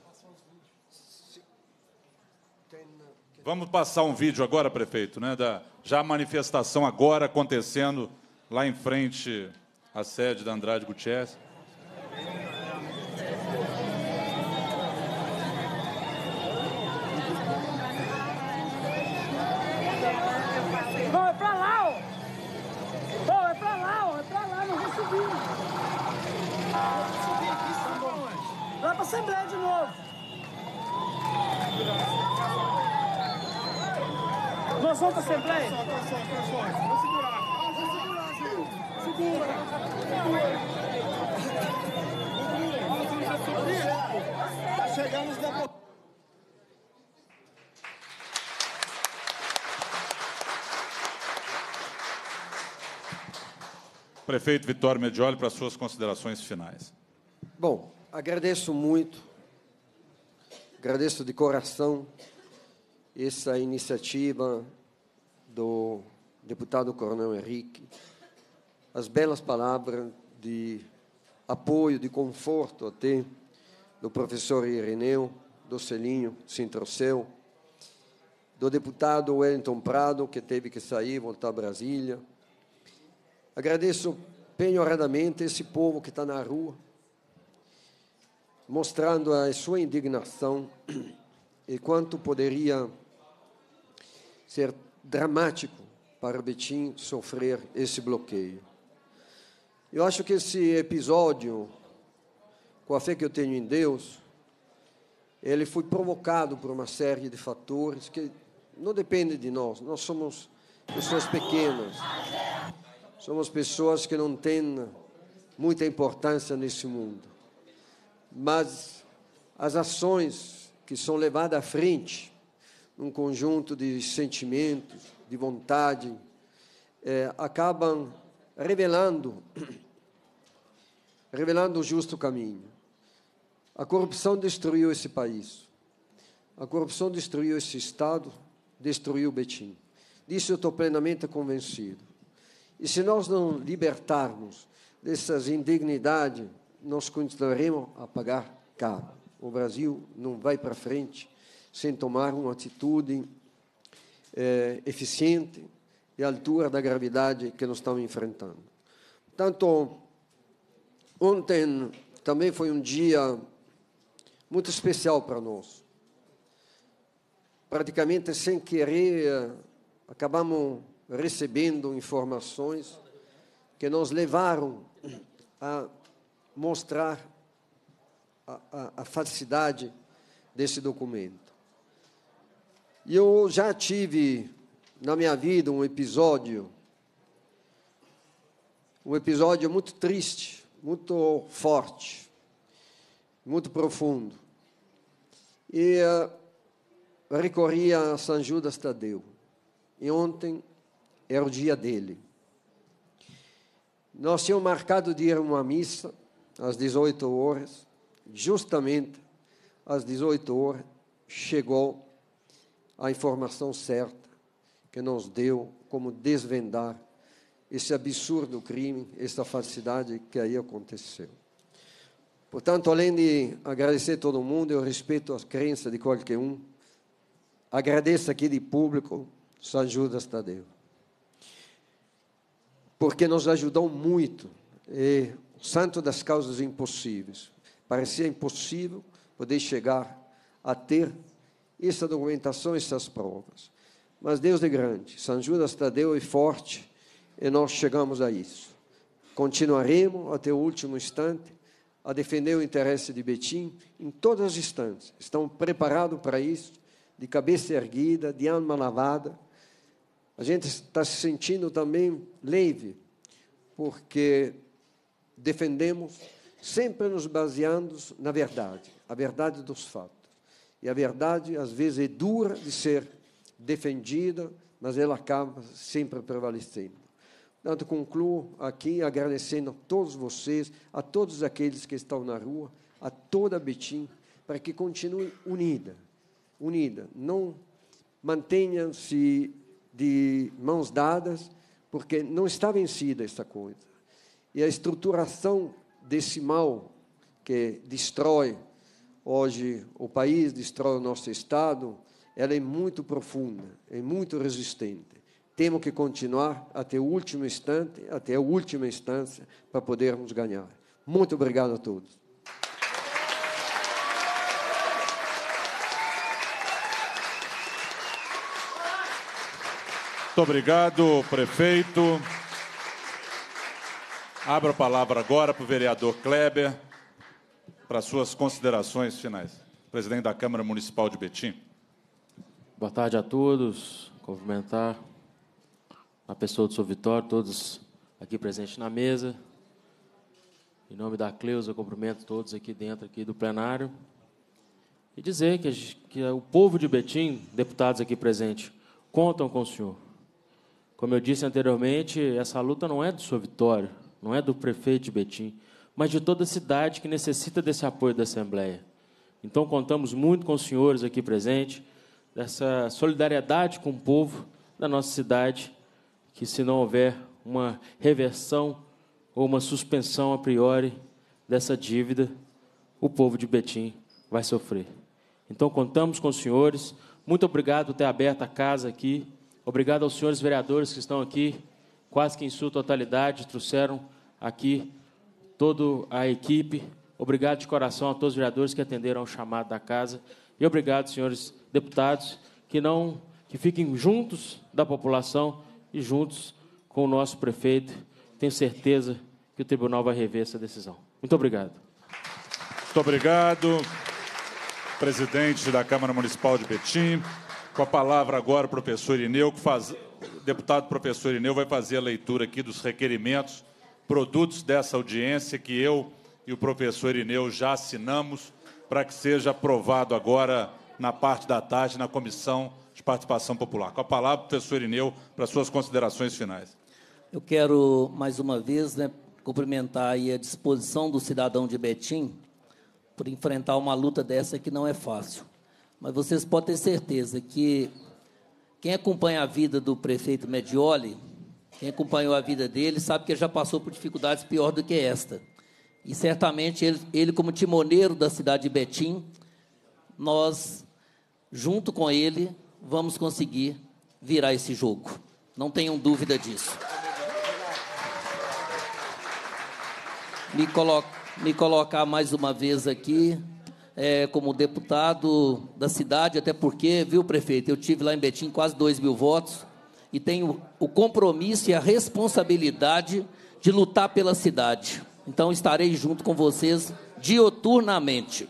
B: Vamos passar um vídeo agora, prefeito, né, da já a manifestação agora acontecendo lá em frente à sede da Andrade Gutierrez.
P: Não, é pra lá, ó. Não, é pra lá, ó. É pra lá, não vou subir. Vai pra Assembleia de novo. Nós vamos para a Assembleia? Vamos segurar. Vamos segurar, Gil. Segura. Segura. Tá chegando os deputados.
B: Prefeito Vitório Medioli, para suas considerações finais.
D: Bom, agradeço muito, agradeço de coração essa iniciativa do deputado coronel Henrique, as belas palavras de apoio, de conforto até do professor Irineu, do Celinho Sintroceu, do deputado Wellington Prado, que teve que sair, voltar a Brasília. Agradeço penhoradamente esse povo que está na rua, mostrando a sua indignação e quanto poderia ser dramático para Betim sofrer esse bloqueio. Eu acho que esse episódio, com a fé que eu tenho em Deus, ele foi provocado por uma série de fatores que não dependem de nós. Nós somos pessoas pequenas, somos pessoas que não têm muita importância nesse mundo. Mas as ações que são levadas à frente, num conjunto de sentimentos, de vontade, é, acabam revelando, revelando o justo caminho. A corrupção destruiu esse país. A corrupção destruiu esse Estado, destruiu Betim. Disso eu estou plenamente convencido. E se nós não libertarmos dessas indignidades, nós continuaremos a pagar caro. O Brasil não vai para frente sem tomar uma atitude é, eficiente e à altura da gravidade que nós estamos enfrentando. Portanto, ontem também foi um dia muito especial para nós. Praticamente sem querer, acabamos recebendo informações que nos levaram a mostrar a, a, a falsidade desse documento. E eu já tive na minha vida um episódio, um episódio muito triste, muito forte, muito profundo. E uh, recorri a São Judas Tadeu. E ontem era o dia dele. Nós tínhamos marcado de ir a uma missa às dezoito horas. Justamente às dezoito horas chegou a informação certa que nos deu como desvendar esse absurdo crime, essa falsidade que aí aconteceu. Portanto, além de agradecer a todo mundo, eu respeito as crenças de qualquer um, agradeço aqui de público São Judas Tadeu, porque nos ajudou muito, e o santo das causas impossíveis. Parecia impossível poder chegar a ter essa documentação, essas provas. Mas Deus é grande, São Judas Tadeu é forte, e nós chegamos a isso. Continuaremos até o último instante a defender o interesse de Betim em todas as instâncias. Estamos preparados para isso, de cabeça erguida, de alma lavada. A gente está se sentindo também leve, porque defendemos sempre nos baseando na verdade, a verdade dos fatos. E a verdade, às vezes, é dura de ser defendida, mas ela acaba sempre prevalecendo. Portanto, concluo aqui agradecendo a todos vocês, a todos aqueles que estão na rua, a toda a Betim, para que continue unida, unida. Não mantenham-se de mãos dadas, porque não está vencida essa coisa. E a estruturação desse mal que destrói hoje o país, destrói o nosso Estado, ela é muito profunda, é muito resistente. Temos que continuar até o último instante, até a última instância, para podermos ganhar. Muito obrigado a todos.
B: Muito obrigado, prefeito. Abro a palavra agora para o vereador Kleber, para suas considerações finais. Presidente da Câmara Municipal de Betim.
Q: Boa tarde a todos. Cumprimentar a pessoa do senhor Vitório, todos aqui presentes na mesa. Em nome da Cleusa, eu cumprimento todos aqui dentro aqui do plenário. E dizer que, que o povo de Betim, deputados aqui presentes, contam com o senhor. Como eu disse anteriormente, essa luta não é do senhor Vitório, não é do prefeito de Betim, mas de toda a cidade que necessita desse apoio da Assembleia. Então, contamos muito com os senhores aqui presentes, dessa solidariedade com o povo da nossa cidade, que se não houver uma reversão ou uma suspensão a priori dessa dívida, o povo de Betim vai sofrer. Então, contamos com os senhores. Muito obrigado por ter aberto a casa aqui. Obrigado aos senhores vereadores que estão aqui, quase que em sua totalidade, trouxeram aqui toda a equipe. Obrigado de coração a todos os vereadores que atenderam ao chamado da casa. E obrigado, senhores deputados, que, não, que fiquem juntos da população e juntos com o nosso prefeito. Tenho certeza que o tribunal vai rever essa decisão. Muito obrigado.
B: Muito obrigado, presidente da Câmara Municipal de Betim. Com a palavra agora o professor Irineu, que faz, o deputado professor Irineu vai fazer a leitura aqui dos requerimentos, produtos dessa audiência que eu e o professor Irineu já assinamos para que seja aprovado agora na parte da tarde na Comissão de Participação Popular. Com a palavra, professor Irineu, para suas considerações finais.
J: Eu quero, mais uma vez, né, cumprimentar aí a disposição do cidadão de Betim por enfrentar uma luta dessa que não é fácil. Mas vocês podem ter certeza que quem acompanha a vida do prefeito Medioli Quem acompanhou a vida dele sabe que ele já passou por dificuldades pior do que esta. E, certamente, ele, ele como timoneiro da cidade de Betim, nós, junto com ele, vamos conseguir virar esse jogo. Não tenham dúvida disso. Me, colo me colocar mais uma vez aqui, é, como deputado da cidade, até porque, viu, prefeito, eu tive lá em Betim quase dois mil votos, e tenho o compromisso e a responsabilidade de lutar pela cidade. Então, estarei junto com vocês dioturnamente.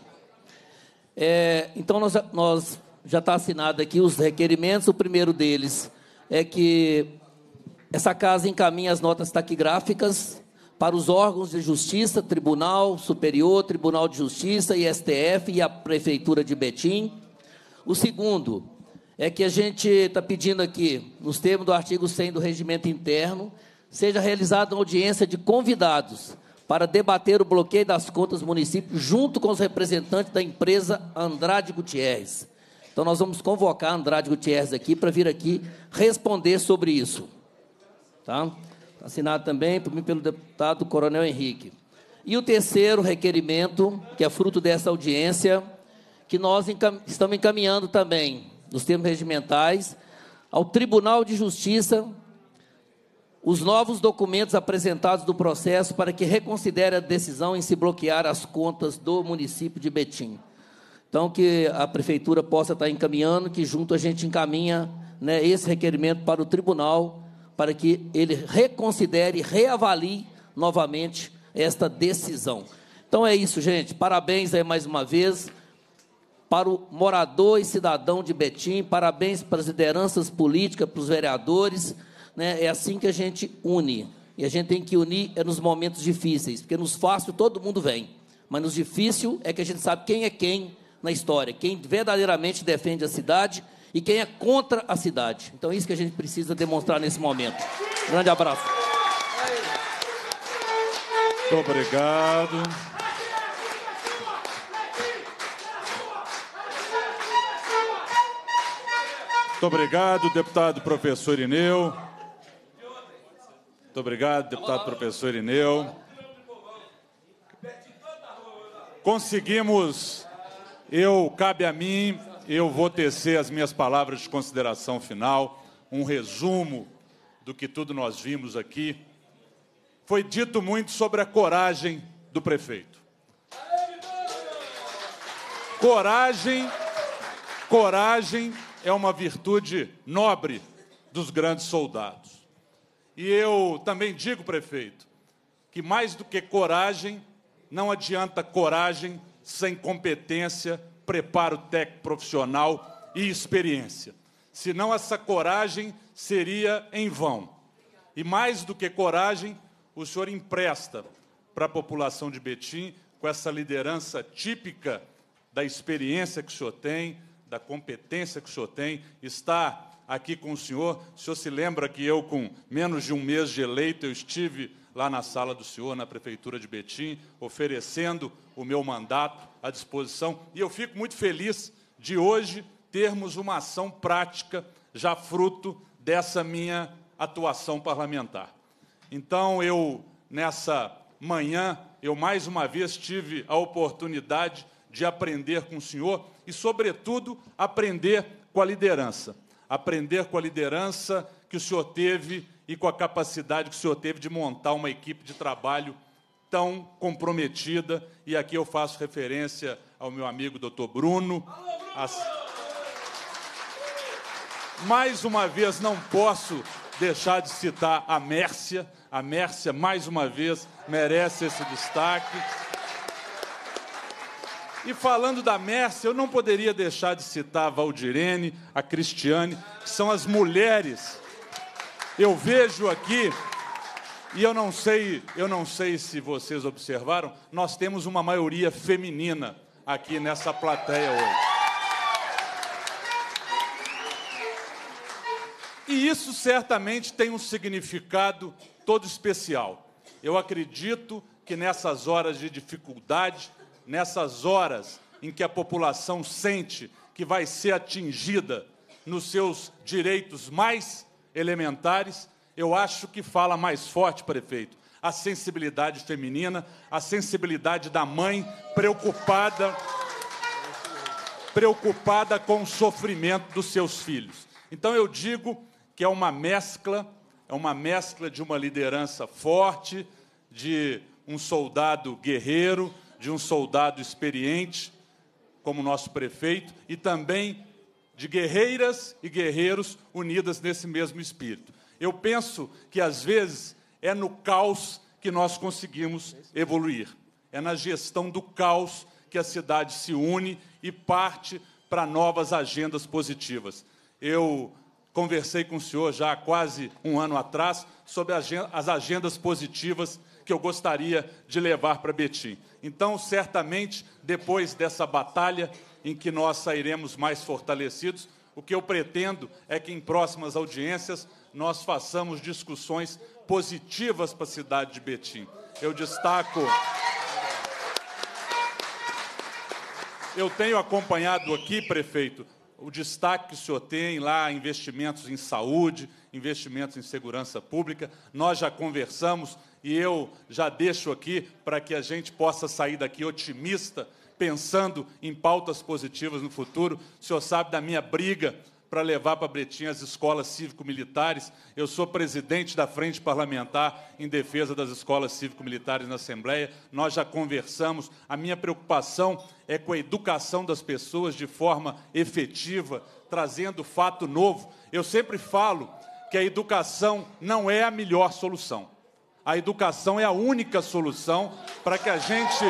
J: É, então, nós, nós já está assinado aqui os requerimentos. O primeiro deles é que essa casa encaminhe as notas taquigráficas para os órgãos de justiça, Tribunal Superior, Tribunal de Justiça e S T F e a Prefeitura de Betim. O segundo é que a gente está pedindo aqui, nos termos do artigo cem do Regimento Interno, seja realizada uma audiência de convidados para debater o bloqueio das contas do município junto com os representantes da empresa Andrade Gutierrez. Então, nós vamos convocar a Andrade Gutierrez aqui para vir aqui responder sobre isso. Tá? Assinado também por mim pelo deputado Coronel Henrique. E o terceiro requerimento, que é fruto dessa audiência, que nós encam- estamos encaminhando também, nos termos regimentais, ao Tribunal de Justiça, os novos documentos apresentados do processo para que reconsidere a decisão em se bloquear as contas do município de Betim. Então, que a Prefeitura possa estar encaminhando, que junto a gente encaminha, né, esse requerimento para o Tribunal, para que ele reconsidere e reavalie novamente esta decisão. Então, é isso, gente. Parabéns aí mais uma vez para o morador e cidadão de Betim, parabéns para as lideranças políticas, para os vereadores, né? É assim que a gente une, e a gente tem que unir é nos momentos difíceis, porque nos fáceis todo mundo vem, mas nos difíceis é que a gente sabe quem é quem na história, quem verdadeiramente defende a cidade e quem é contra a cidade. Então é isso que a gente precisa demonstrar nesse momento. Grande abraço.
B: Muito obrigado. Muito obrigado, deputado professor Irineu. Muito obrigado, deputado professor Irineu. Conseguimos, eu, cabe a mim, eu vou tecer as minhas palavras de consideração final, um resumo do que tudo nós vimos aqui. Foi dito muito sobre a coragem do prefeito. Coragem, coragem é uma virtude nobre dos grandes soldados. E eu também digo, prefeito, que mais do que coragem, não adianta coragem sem competência, preparo técnico profissional e experiência. Senão essa coragem seria em vão. E mais do que coragem, o senhor empresta para a população de Betim, com essa liderança típica da experiência que o senhor tem, da competência que o senhor tem, está aqui com o senhor. O senhor se lembra que eu, com menos de um mês de eleito, eu estive lá na sala do senhor, na Prefeitura de Betim, oferecendo o meu mandato à disposição. E eu fico muito feliz de hoje termos uma ação prática, já fruto dessa minha atuação parlamentar. Então, eu, nessa manhã, eu mais uma vez tive a oportunidade de aprender com o senhor e, sobretudo, aprender com a liderança. Aprender com a liderança que o senhor teve e com a capacidade que o senhor teve de montar uma equipe de trabalho tão comprometida. E aqui eu faço referência ao meu amigo doutor Bruno. As... Mais uma vez, não posso deixar de citar a Mércia. A Mércia, mais uma vez, merece esse destaque. E falando da Mércia, eu não poderia deixar de citar a Valdirene, a Cristiane, que são as mulheres. Eu vejo aqui, e eu não sei, eu não sei se vocês observaram, nós temos uma maioria feminina aqui nessa plateia hoje. E isso certamente tem um significado todo especial. Eu acredito que nessas horas de dificuldade, nessas horas em que a população sente que vai ser atingida nos seus direitos mais elementares, Eu acho que fala mais forte, prefeito, a sensibilidade feminina, a sensibilidade da mãe preocupada, preocupada com o sofrimento dos seus filhos. Então, eu digo que é uma mescla, é uma mescla de uma liderança forte, de um soldado guerreiro, de um soldado experiente, como nosso prefeito, e também de guerreiras e guerreiros unidas nesse mesmo espírito. Eu penso que, às vezes, é no caos que nós conseguimos evoluir. É na gestão do caos que a cidade se une e parte para novas agendas positivas. Eu conversei com o senhor já há quase um ano atrás sobre as agendas positivas que eu gostaria de levar para Betim. Então, certamente, depois dessa batalha em que nós sairemos mais fortalecidos, o que eu pretendo é que, em próximas audiências, nós façamos discussões positivas para a cidade de Betim. Eu destaco... Eu tenho acompanhado aqui, prefeito, o destaque que o senhor tem lá, investimentos em saúde, investimentos em segurança pública. Nós já conversamos e eu já deixo aqui para que a gente possa sair daqui otimista, pensando em pautas positivas no futuro. O senhor sabe da minha briga para levar para Betim as escolas cívico-militares. Eu sou presidente da Frente Parlamentar em defesa das escolas cívico-militares na Assembleia. Nós já conversamos. A minha preocupação é com a educação das pessoas de forma efetiva, trazendo fato novo. Eu sempre falo que a educação não é a melhor solução. A educação é a única solução para que a gente...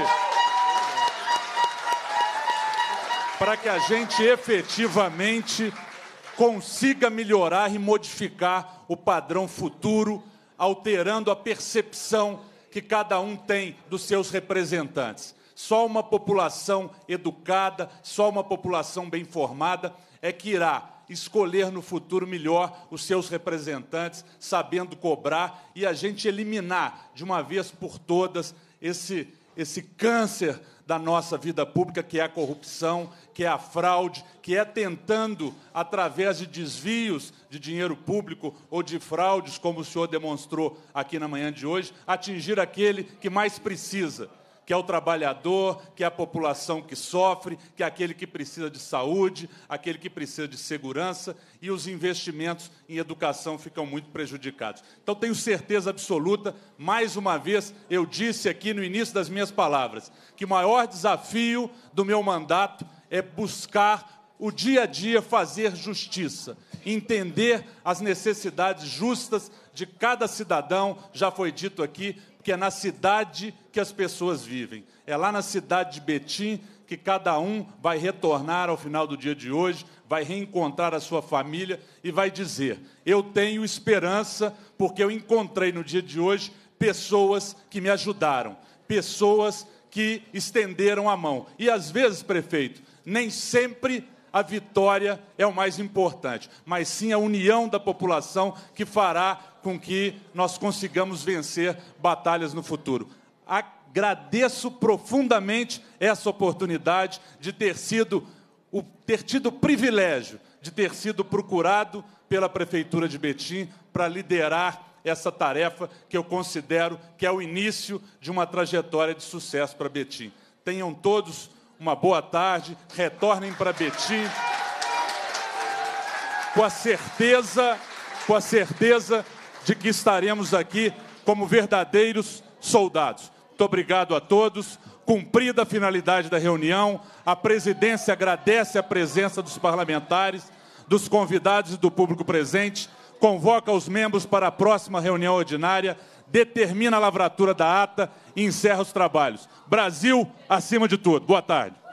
B: para que a gente efetivamente consiga melhorar e modificar o padrão futuro, alterando a percepção que cada um tem dos seus representantes. Só uma população educada, só uma população bem formada é que irá escolher no futuro melhor os seus representantes, sabendo cobrar, e a gente eliminar, de uma vez por todas, esse, esse câncer da nossa vida pública, que é a corrupção, que é a fraude, que é tentando, através de desvios de dinheiro público ou de fraudes, como o senhor demonstrou aqui na manhã de hoje, atingir aquele que mais precisa, que é o trabalhador, que é a população que sofre, que é aquele que precisa de saúde, aquele que precisa de segurança, e os investimentos em educação ficam muito prejudicados. Então, tenho certeza absoluta, mais uma vez, eu disse aqui no início das minhas palavras, que o maior desafio do meu mandato é buscar o dia a dia fazer justiça, entender as necessidades justas de cada cidadão, já foi dito aqui, que é na cidade que as pessoas vivem. É lá na cidade de Betim que cada um vai retornar ao final do dia de hoje, vai reencontrar a sua família e vai dizer: eu tenho esperança porque eu encontrei no dia de hoje pessoas que me ajudaram, pessoas que estenderam a mão. E, às vezes, prefeito, nem sempre a vitória é o mais importante, mas sim a união da população que fará com que nós consigamos vencer batalhas no futuro. Agradeço profundamente essa oportunidade de ter sido, o, ter tido o privilégio de ter sido procurado pela Prefeitura de Betim para liderar essa tarefa que eu considero que é o início de uma trajetória de sucesso para Betim. Tenham todos uma boa tarde, retornem para Betim com a certeza, com a certeza de que estaremos aqui como verdadeiros soldados. Muito obrigado a todos. Cumprida a finalidade da reunião, a presidência agradece a presença dos parlamentares, dos convidados e do público presente, convoca os membros para a próxima reunião ordinária, determina a lavratura da ata e encerra os trabalhos. Brasil, acima de tudo. Boa tarde.